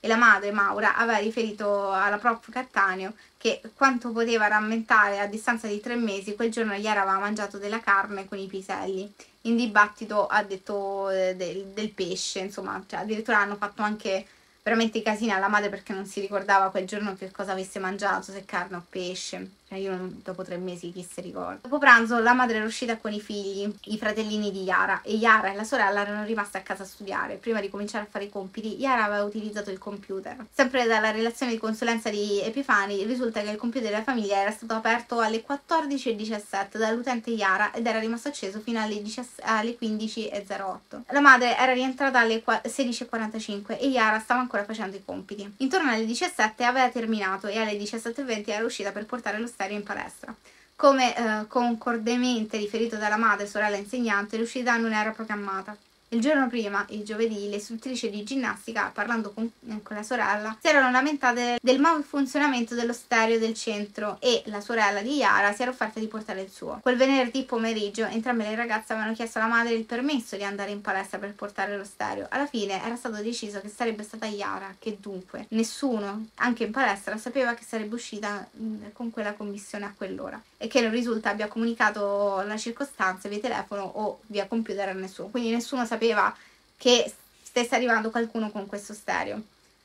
e la madre, Maura, aveva riferito alla prof Cattaneo che quanto poteva rammentare, a distanza di tre mesi, quel giorno Yara aveva mangiato della carne con i piselli. In dibattito ha detto eh, del, del pesce, insomma, cioè, addirittura hanno fatto anche veramente i casini alla madre perché non si ricordava quel giorno che cosa avesse mangiato, se carne o pesce. Cioè io non, dopo tre mesi chi si ricorda. Dopo pranzo la madre era uscita con i figli, i fratellini di Yara, e Yara e la sorella erano rimaste a casa a studiare. Prima di cominciare a fare i compiti, Yara aveva utilizzato il computer. Sempre dalla relazione di consulenza di Epifani risulta che il computer della famiglia era stato aperto alle quattordici e diciassette dall'utente Yara ed era rimasto acceso fino alle, alle quindici e zero otto. La madre era rientrata alle sedici e quarantacinque e Yara stava ancora facendo i compiti. Intorno alle diciassette aveva terminato e alle diciassette e venti era uscita per portare lo stereo in palestra. Come eh, concordemente riferito dalla madre, sorella e insegnante, l'uscita non era programmata. Il giorno prima, il giovedì, le istruttrici di ginnastica, parlando con, con la sorella, si erano lamentate del malfunzionamento dello stereo del centro e la sorella di Yara si era offerta di portare il suo. Quel venerdì pomeriggio entrambe le ragazze avevano chiesto alla madre il permesso di andare in palestra per portare lo stereo. Alla fine era stato deciso che sarebbe stata Yara, che dunque nessuno, anche in palestra, sapeva che sarebbe uscita con quella commissione a quell'ora e che non risulta abbia comunicato la circostanza via telefono o via computer a nessuno. Quindi nessuno sapeva sapeva che stesse arrivando qualcuno con questo stereo.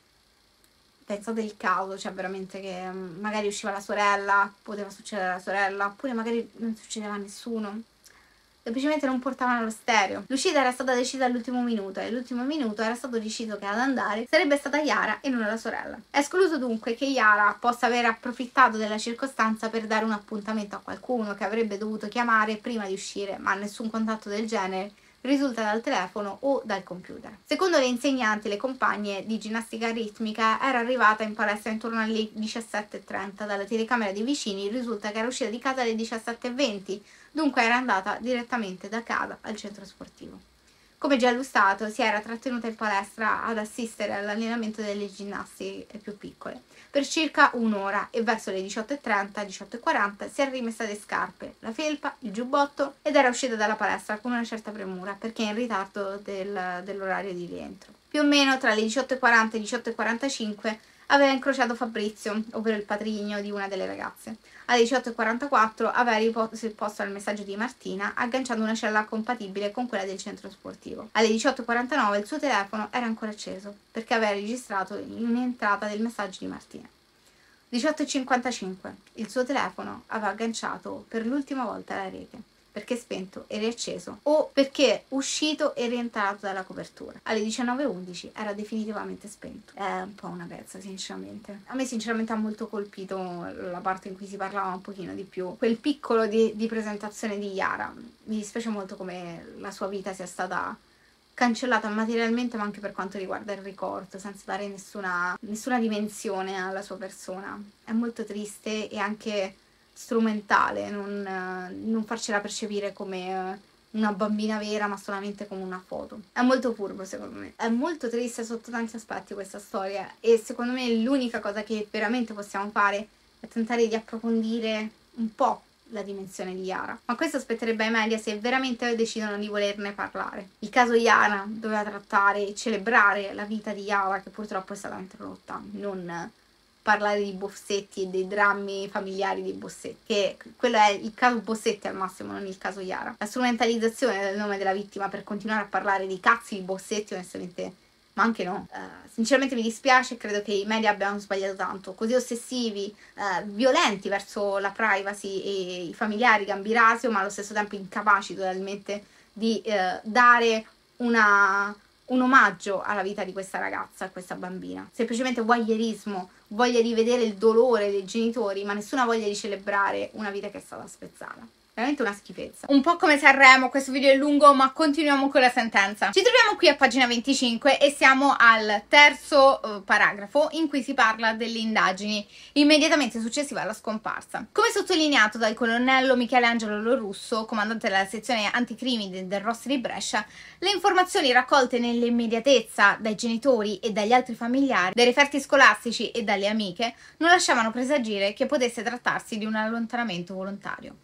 Pensate il caso, cioè veramente che magari usciva la sorella, poteva succedere alla sorella, oppure magari non succedeva a nessuno. Semplicemente non portavano lo stereo. L'uscita era stata decisa all'ultimo minuto e all'ultimo minuto era stato deciso che ad andare sarebbe stata Yara e non la sorella. È escluso dunque che Yara possa aver approfittato della circostanza per dare un appuntamento a qualcuno che avrebbe dovuto chiamare prima di uscire, ma nessun contatto del genere risulta dal telefono o dal computer. Secondo le insegnanti, le compagne di ginnastica ritmica era arrivata in palestra intorno alle diciassette e trenta. Dalla telecamera dei vicini risulta che era uscita di casa alle diciassette e venti, dunque era andata direttamente da casa al centro sportivo. Come già illustrato, si era trattenuta in palestra ad assistere all'allenamento delle ginnastiche più piccole per circa un'ora e verso le diciotto e trenta, diciotto e quaranta si era rimessa le scarpe, la felpa, il giubbotto ed era uscita dalla palestra con una certa premura perché in ritardo del, dell'orario di rientro. Più o meno tra le diciotto e quaranta e diciotto e quarantacinque aveva incrociato Fabrizio, ovvero il patrigno di una delle ragazze. Alle diciotto e quarantaquattro aveva risposto al messaggio di Martina agganciando una cella compatibile con quella del centro sportivo. Alle diciotto e quarantanove il suo telefono era ancora acceso perché aveva registrato un'entrata del messaggio di Martina. diciotto e cinquantacinque il suo telefono aveva agganciato per l'ultima volta alla rete perché spento e riacceso o perché uscito e rientrato dalla copertura. Alle diciannove e undici era definitivamente spento. È un po' una pezza, sinceramente. A me sinceramente ha molto colpito la parte in cui si parlava un pochino di più, quel piccolo di, di presentazione di Yara. Mi dispiace molto come la sua vita sia stata cancellata materialmente, ma anche per quanto riguarda il ricordo, senza dare nessuna, nessuna dimensione alla sua persona. È molto triste e anche strumentale non, non farcela percepire come una bambina vera, ma solamente come una foto. È molto furbo, secondo me. È molto triste sotto tanti aspetti questa storia e secondo me l'unica cosa che veramente possiamo fare è tentare di approfondire un po' la dimensione di Yara. Ma questo aspetterebbe ai media se veramente decidono di volerne parlare. Il caso Yara doveva trattare e celebrare la vita di Yara, che purtroppo è stata interrotta, non parlare di Bossetti e dei drammi familiari di Bossetti, che quello è il caso Bossetti al massimo, non il caso Yara. La strumentalizzazione del nome della vittima per continuare a parlare di cazzi di Bossetti, onestamente, ma anche no. Uh, sinceramente mi dispiace e credo che i media abbiano sbagliato tanto, così ossessivi, uh, violenti verso la privacy e i familiari Gambirasio, ma allo stesso tempo incapaci totalmente di uh, dare una... un omaggio alla vita di questa ragazza, a questa bambina. Semplicemente voyeurismo, voglia di vedere il dolore dei genitori, ma nessuna voglia di celebrare una vita che è stata spezzata. Veramente una schifezza. Un po' come Sanremo, questo video è lungo, ma continuiamo con la sentenza. Ci troviamo qui a pagina venticinque e siamo al terzo uh, paragrafo in cui si parla delle indagini immediatamente successive alla scomparsa. Come sottolineato dal colonnello Michele Angelo Lorusso, comandante della sezione anticrimine del R O S di Brescia, le informazioni raccolte nell'immediatezza dai genitori e dagli altri familiari, dai referti scolastici e dalle amiche, non lasciavano presagire che potesse trattarsi di un allontanamento volontario.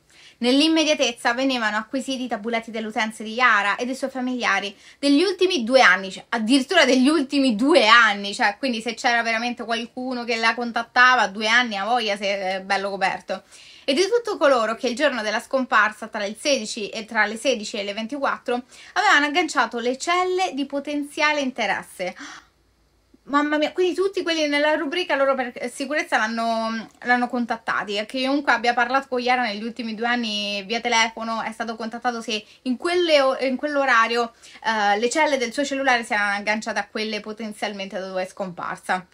Nell'immediatezza venivano acquisiti i tabulati delle utenze di Yara e dei suoi familiari degli ultimi due anni, cioè addirittura degli ultimi due anni, cioè quindi se c'era veramente qualcuno che la contattava, due anni a voglia, se è bello coperto. E di tutti coloro che il giorno della scomparsa tra il sedici e tra le sedici e le ventiquattro avevano agganciato le celle di potenziale interesse. Mamma mia, quindi tutti quelli nella rubrica loro per sicurezza l'hanno contattati, e chiunque abbia parlato con Yara negli ultimi due anni via telefono è stato contattato se in, quelle, in quell'orario uh, le celle del suo cellulare si erano agganciate a quelle potenzialmente da dove è scomparsa.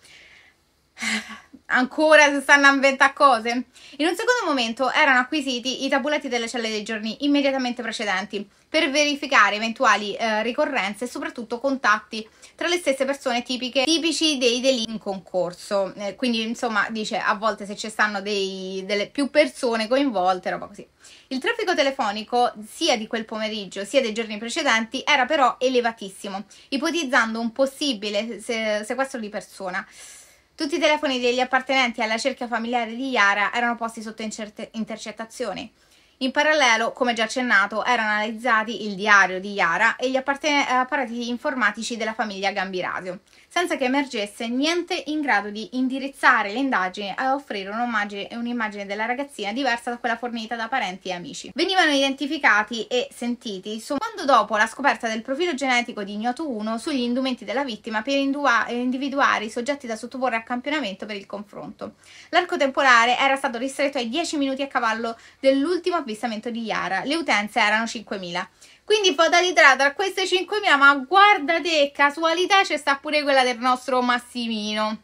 Ancora si stanno a inventare cose? In un secondo momento erano acquisiti i tabulati delle celle dei giorni immediatamente precedenti per verificare eventuali eh, ricorrenze e soprattutto contatti tra le stesse persone tipiche, tipici dei delitti in concorso. Eh, quindi insomma dice a volte se ci stanno dei, delle più persone coinvolte, roba così. Il traffico telefonico sia di quel pomeriggio sia dei giorni precedenti era però elevatissimo, ipotizzando un possibile se sequestro di persona. Tutti i telefoni degli appartenenti alla cerchia familiare di Yara erano posti sotto intercettazioni. In parallelo, come già accennato, erano analizzati il diario di Yara e gli apparati informatici della famiglia Gambirasio, senza che emergesse niente in grado di indirizzare le indagini a offrire un'immagine della ragazzina diversa da quella fornita da parenti e amici. Venivano identificati e sentiti quando dopo la scoperta del profilo genetico di ignoto uno sugli indumenti della vittima per individuare i soggetti da sottoporre a campionamento per il confronto. L'arco temporale era stato ristretto ai dieci minuti a cavallo dell'ultimo avvistamento di Yara. Le utenze erano cinquemila. Quindi fatalità tra queste cinquemila, ma guardate, casualità c'è sta pure quella del nostro Massimino.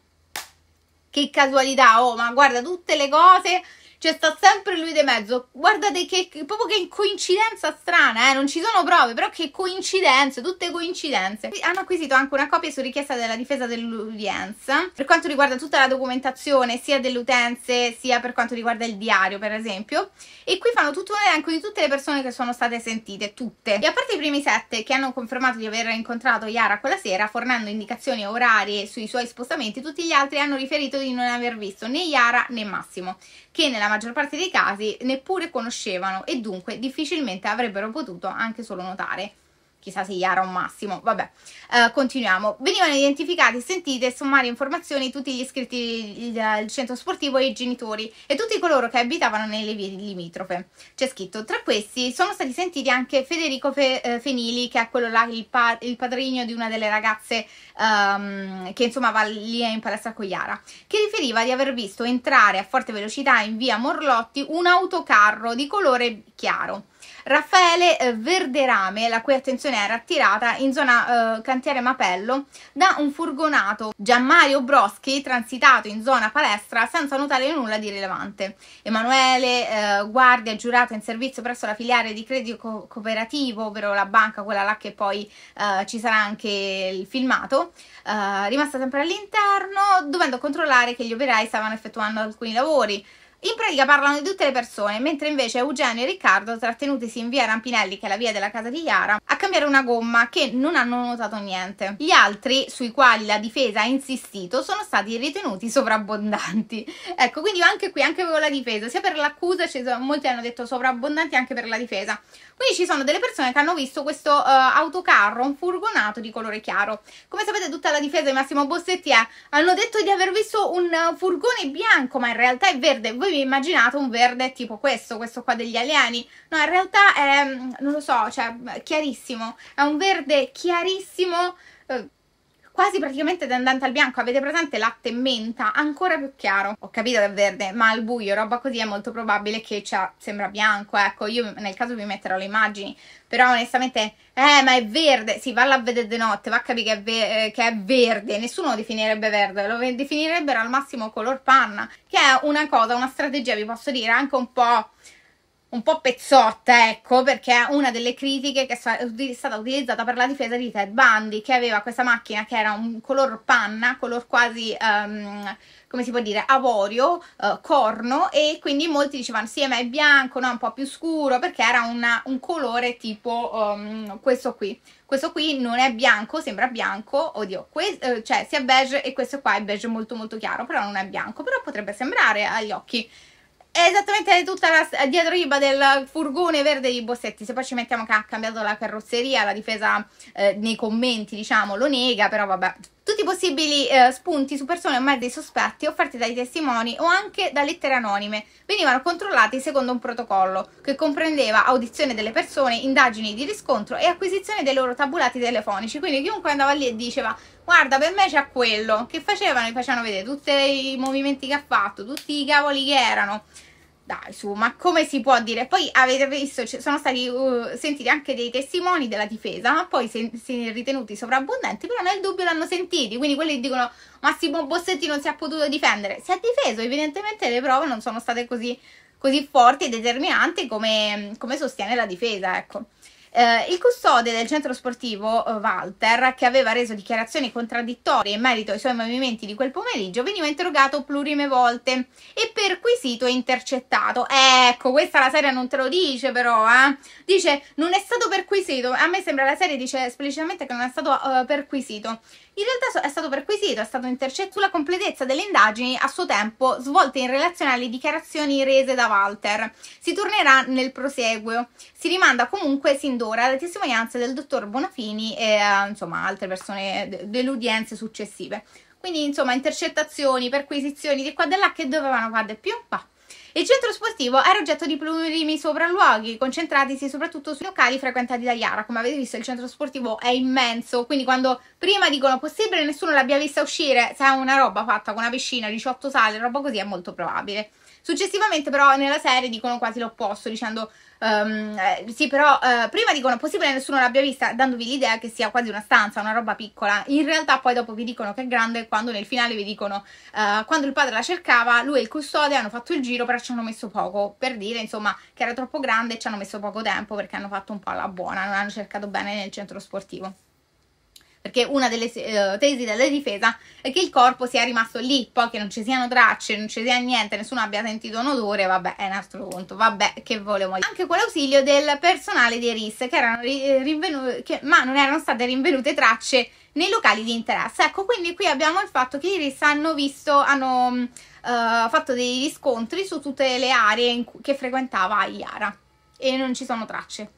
Che casualità, oh, ma guarda tutte le cose, c'è sta sempre lui di mezzo. Guardate che, che proprio che coincidenza strana, eh, non ci sono prove, però che coincidenze, tutte coincidenze. Hanno acquisito anche una copia su richiesta della difesa dell'udienza per quanto riguarda tutta la documentazione sia delle utenze sia per quanto riguarda il diario, per esempio, e qui fanno tutto un elenco di tutte le persone che sono state sentite, tutte. E a parte i primi sette che hanno confermato di aver incontrato Yara quella sera fornendo indicazioni orarie sui suoi spostamenti, tutti gli altri hanno riferito di non aver visto né Yara né Massimo, che nella maggior parte dei casi neppure conoscevano e dunque difficilmente avrebbero potuto anche solo notare. Chissà se Yara o Massimo, vabbè. Uh, continuiamo. Venivano identificati, sentite, sommarie informazioni tutti gli iscritti del centro sportivo e i genitori e tutti coloro che abitavano nelle vie limitrofe. C'è scritto, tra questi sono stati sentiti anche Federico Fe, eh, Fenili, che è quello là, il, pa il padrino di una delle ragazze um, che insomma va lì in palestra con Yara, che riferiva di aver visto entrare a forte velocità in via Morlotti un autocarro di colore chiaro. Raffaele eh, Verderame, la cui attenzione era attirata in zona eh, cantiere Mapello da un furgonato. Gianmario Broschi, transitato in zona palestra senza notare nulla di rilevante. Emanuele, eh, guardia giurato in servizio presso la filiale di credito co cooperativo, ovvero la banca, quella là che poi eh, ci sarà anche il filmato, eh, rimasta sempre all'interno, dovendo controllare che gli operai stavano effettuando alcuni lavori. In pratica parlano di tutte le persone, mentre invece Eugenio e Riccardo, trattenutisi in via Rampinelli, che è la via della casa di Yara, a cambiare una gomma, che non hanno notato niente. Gli altri, sui quali la difesa ha insistito, sono stati ritenuti sovrabbondanti. Ecco, quindi anche qui, anche con la difesa, sia per l'accusa, molti hanno detto sovrabbondanti anche per la difesa. Quindi ci sono delle persone che hanno visto questo uh, autocarro, un furgonato di colore chiaro. Come sapete, tutta la difesa di Massimo Bossetti è, hanno detto di aver visto un uh, furgone bianco, ma in realtà è verde. Voi vi immaginate un verde tipo questo, questo qua degli alieni? No, in realtà è, non lo so, cioè, chiarissimo. È un verde chiarissimo, uh, quasi praticamente tendente al bianco. Avete presente latte e menta? Ancora più chiaro. Ho capito che è verde, ma al buio, roba così, è molto probabile che sembra bianco. Ecco, io nel caso vi metterò le immagini, però onestamente, eh, ma è verde. Sì, valla a vedere di notte, va a capire che è, che è verde. Nessuno lo definirebbe verde, lo definirebbero al massimo color panna, che è una cosa, una strategia, vi posso dire, anche un po'... un po' pezzotta, ecco, perché è una delle critiche che è stata utilizzata per la difesa di Ted Bundy, che aveva questa macchina che era un color panna, color quasi, um, come si può dire, avorio, uh, corno, e quindi molti dicevano sì, ma è bianco, no, un po' più scuro, perché era una, un colore tipo um, questo qui. Questo qui non è bianco, sembra bianco, oddio, uh, cioè sia beige, e questo qua è beige molto molto chiaro, però non è bianco, però potrebbe sembrare agli occhi. è esattamente tutta la diatriba del furgone verde di Bossetti. Se poi ci mettiamo che ha cambiato la carrozzeria, la difesa eh, nei commenti, diciamo, lo nega, però vabbè. Tutti i possibili eh, spunti su persone o mezzi sospetti offerti dai testimoni o anche da lettere anonime venivano controllati secondo un protocollo che comprendeva audizione delle persone, indagini di riscontro e acquisizione dei loro tabulati telefonici. Quindi chiunque andava lì e diceva guarda, per me c'è quello, che facevano? Gli facevano vedere tutti i movimenti che ha fatto, tutti i cavoli che erano. Dai, su, ma come si può dire? Poi avete visto, sono stati uh, sentiti anche dei testimoni della difesa, ma poi si sono ritenuti sovrabbondanti, però nel dubbio l'hanno sentiti. Quindi quelli dicono Massimo Bossetti non si è potuto difendere. Si è difeso, evidentemente le prove non sono state così, così forti e determinanti come, come sostiene la difesa, ecco. Eh, il custode del centro sportivo, eh, Walter, che aveva reso dichiarazioni contraddittorie in merito ai suoi movimenti di quel pomeriggio, veniva interrogato plurime volte e perquisito e intercettato. Ecco, questa la serie non te lo dice però, eh. Dice, non è stato perquisito. A me sembra la serie dice esplicitamente che non è stato uh, perquisito. In realtà è stato perquisito, è stato intercettato sulla completezza delle indagini a suo tempo svolte in relazione alle dichiarazioni rese da Walter. Si tornerà nel proseguo. Si rimanda comunque sin d'ora alle testimonianze del dottor Bonafini e uh, insomma altre persone de delle udienze successive. Quindi insomma intercettazioni, perquisizioni di qua e di là che dovevano fare di più? Bah. Il centro sportivo era oggetto di plurimi sopralluoghi, concentratisi soprattutto sui locali frequentati da Yara. Come avete visto il centro sportivo è immenso, quindi quando prima dicono possibile nessuno l'abbia vista uscire, se è una roba fatta con una piscina, diciotto sale, roba così, è molto probabile. Successivamente però nella serie dicono quasi l'opposto, dicendo um, eh, sì però eh, prima dicono possibile nessuno l'abbia vista, dandovi l'idea che sia quasi una stanza, una roba piccola. In realtà poi dopo vi dicono che è grande, quando nel finale vi dicono uh, quando il padre la cercava, lui e il custode hanno fatto il giro, però ci hanno messo poco, per dire insomma che era troppo grande e ci hanno messo poco tempo perché hanno fatto un po' alla buona, non hanno cercato bene nel centro sportivo. Perché una delle uh, tesi della difesa è che il corpo sia rimasto lì, poi che non ci siano tracce, non ci sia niente, nessuno abbia sentito un odore, vabbè, è un altro conto, vabbè, che volevo dire. Anche con l'ausilio del personale di Iris, che erano rinvenuti, che, ma non erano state rinvenute tracce nei locali di interesse. Ecco, quindi qui abbiamo il fatto che Iris hanno visto, hanno uh, fatto dei riscontri su tutte le aree in cui, che frequentava Yara e non ci sono tracce.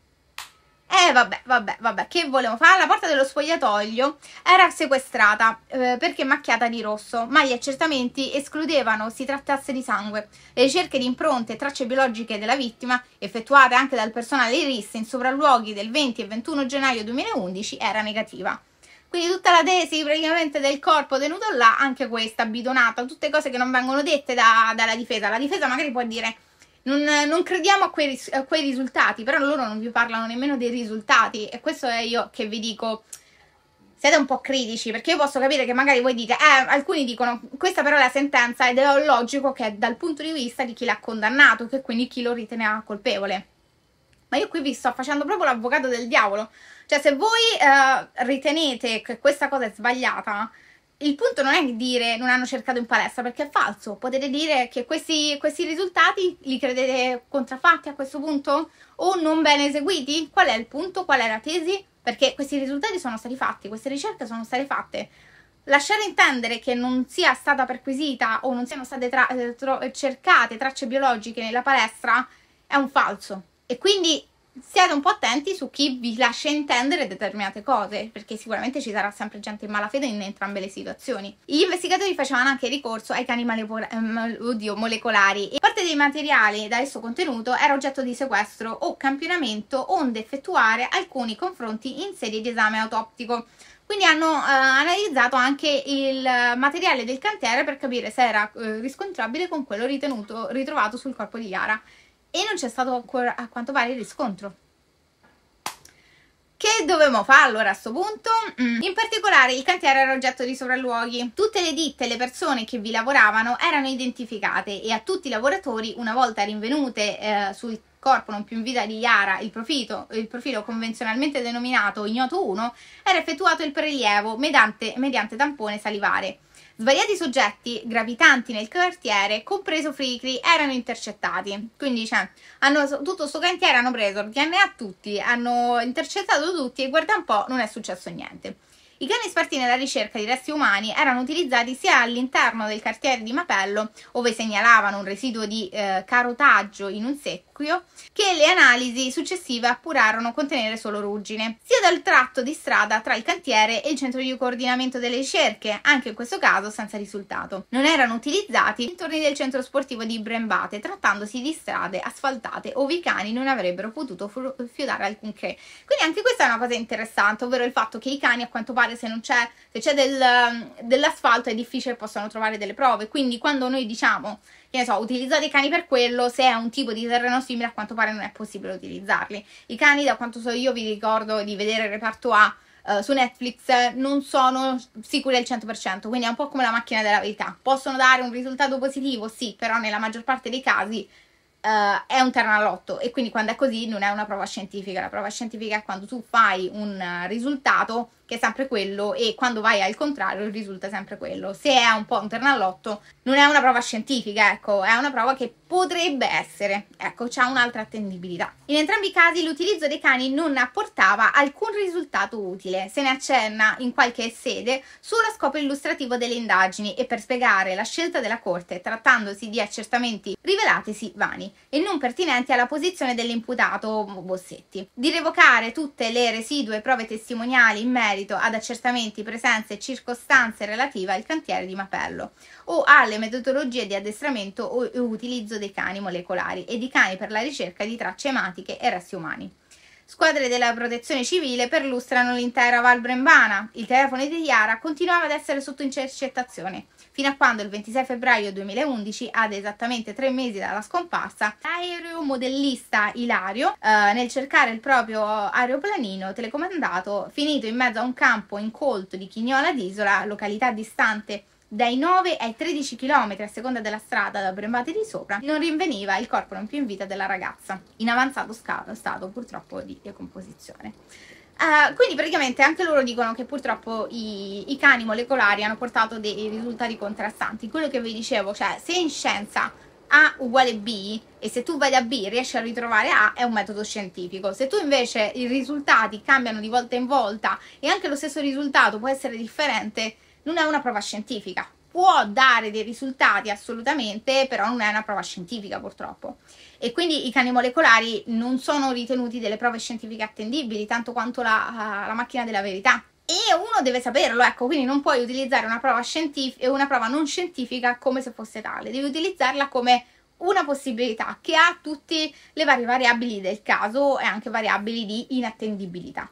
Eh vabbè, vabbè, vabbè, che volevo fare? La porta dello spogliatoio era sequestrata eh, perché macchiata di rosso, ma gli accertamenti escludevano si trattasse di sangue. Le ricerche di impronte e tracce biologiche della vittima, effettuate anche dal personale Iris in sopralluoghi del venti e ventuno gennaio duemilaundici, era negativa. Quindi tutta la tesi praticamente del corpo tenuto là, anche questa bidonata, tutte cose che non vengono dette da, dalla difesa. La difesa magari può dire Non, non crediamo a quei, a quei risultati, però loro non vi parlano nemmeno dei risultati e questo è io che vi dico, siete un po' critici, perché io posso capire che magari voi dite, eh, alcuni dicono, questa però è la sentenza ed è logico che è dal punto di vista di chi l'ha condannato, che quindi chi lo riteneva colpevole. Ma io qui vi sto facendo proprio l'avvocato del diavolo, cioè se voi eh, ritenete che questa cosa è sbagliata, il punto non è dire non hanno cercato in palestra, perché è falso. Potete dire che questi, questi risultati li credete contraffatti a questo punto o non ben eseguiti? Qual è il punto? Qual è la tesi? Perché questi risultati sono stati fatti, queste ricerche sono state fatte. Lasciare intendere che non sia stata perquisita o non siano state tra cercate tracce biologiche nella palestra è un falso. E quindi siate un po' attenti su chi vi lascia intendere determinate cose, perché sicuramente ci sarà sempre gente in malafede in entrambe le situazioni. Gli investigatori facevano anche ricorso ai cani oddio, molecolari e parte dei materiali da esso contenuto era oggetto di sequestro o campionamento, onde effettuare alcuni confronti in sede di esame autoptico. Quindi hanno eh, analizzato anche il materiale del cantiere per capire se era eh, riscontrabile con quello ritenuto, ritrovato sul corpo di Yara. E non c'è stato ancora, a quanto pare, il riscontro. Che dovevamo fare allora a questo punto? Mm. In particolare il cantiere era oggetto di sopralluoghi. Tutte le ditte e le persone che vi lavoravano erano identificate e a tutti i lavoratori, una volta rinvenute eh, sul corpo non più in vita di Yara il profilo, il profilo convenzionalmente denominato ignoto uno, era effettuato il prelievo mediante, mediante tampone salivare. Svariati soggetti gravitanti nel quartiere, compreso Fricri, erano intercettati. Quindi cioè, hanno, tutto questo cantiere hanno preso il D N A a tutti, hanno intercettato tutti e guarda un po' non è successo niente. I cani esperti nella ricerca di resti umani erano utilizzati sia all'interno del quartiere di Mapello, dove segnalavano un residuo di eh, carotaggio in un secchio, che le analisi successive appurarono contenere solo ruggine, sia dal tratto di strada tra il cantiere e il centro di coordinamento delle ricerche, anche in questo caso senza risultato. Non erano utilizzati dintorni del centro sportivo di Brembate, trattandosi di strade asfaltate ove i cani non avrebbero potuto fiutare alcunché. Quindi anche questa è una cosa interessante, ovvero il fatto che i cani, a quanto pare, se non c'è se c'è del, dell'asfalto è difficile che possano trovare delle prove. Quindi quando noi diciamo, che ne so, utilizzate i cani per quello, se è un tipo di terreno simile, a quanto pare non è possibile utilizzarli. I cani, da quanto so io, vi ricordo di vedere il reparto A Uh, su Netflix, non sono sicuri al cento per cento, quindi è un po' come la macchina della verità. Possono dare un risultato positivo, sì, però nella maggior parte dei casi uh, è un terno all'otto, e quindi quando è così non è una prova scientifica. La prova scientifica è quando tu fai un uh, risultato che è sempre quello, e quando vai al contrario risulta sempre quello. Se è un po' un terno all'otto non è una prova scientifica, ecco, è una prova che potrebbe essere, ecco, c'ha un'altra attendibilità. In entrambi i casi l'utilizzo dei cani non apportava alcun risultato utile. Se ne accenna in qualche sede solo a scopo illustrativo delle indagini e per spiegare la scelta della Corte, trattandosi di accertamenti rivelatisi vani e non pertinenti alla posizione dell'imputato Bossetti. Di revocare tutte le residue prove testimoniali in merito ad accertamenti, presenze e circostanze relative al cantiere di Mapello o alle metodologie di addestramento o utilizzo dei cani molecolari e di cani per la ricerca di tracce ematiche e resti umani. Squadre della protezione civile perlustrano l'intera Val Brembana. Il telefono di Chiara continuava ad essere sotto intercettazione, fino a quando il ventisei febbraio duemilaundici, ad esattamente tre mesi dalla scomparsa, l'aeromodellista Ilario, eh, nel cercare il proprio aeroplanino telecomandato, finito in mezzo a un campo incolto di Chignola d'Isola, località distante dai nove ai tredici chilometri a seconda della strada da Brembate di Sopra, non rinveniva il corpo non più in vita della ragazza, in avanzato stato purtroppo di decomposizione. Uh, quindi praticamente anche loro dicono che purtroppo i, i cani molecolari hanno portato dei risultati contrastanti. Quello che vi dicevo, cioè se in scienza A uguale B e se tu vai da B riesci a ritrovare A, è un metodo scientifico. Se tu invece i risultati cambiano di volta in volta e anche lo stesso risultato può essere differente, non è una prova scientifica. Può dare dei risultati assolutamente, però non è una prova scientifica purtroppo. E quindi i cani molecolari non sono ritenuti delle prove scientifiche attendibili, tanto quanto la, la macchina della verità. E uno deve saperlo, ecco, quindi non puoi utilizzare una prova scientifica e una prova non scientifica come se fosse tale. Devi utilizzarla come una possibilità che ha tutte le varie variabili del caso e anche variabili di inattendibilità.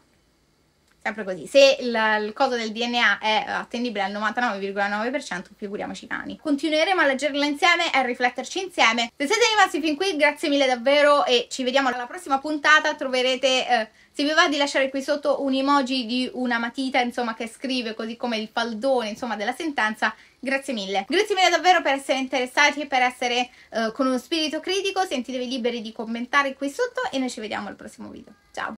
Sempre così, se il, il coso del D N A è attendibile al novantanove virgola nove per cento, figuriamoci i cani. Continueremo a leggerla insieme e a rifletterci insieme. Se siete rimasti fin qui, grazie mille davvero e ci vediamo alla prossima puntata. Troverete, eh, se vi va, di lasciare qui sotto un emoji di una matita, insomma, che scrive, così come il faldone, insomma, della sentenza. Grazie mille. Grazie mille davvero per essere interessati e per essere eh, con uno spirito critico. Sentitevi liberi di commentare qui sotto e noi ci vediamo al prossimo video. Ciao!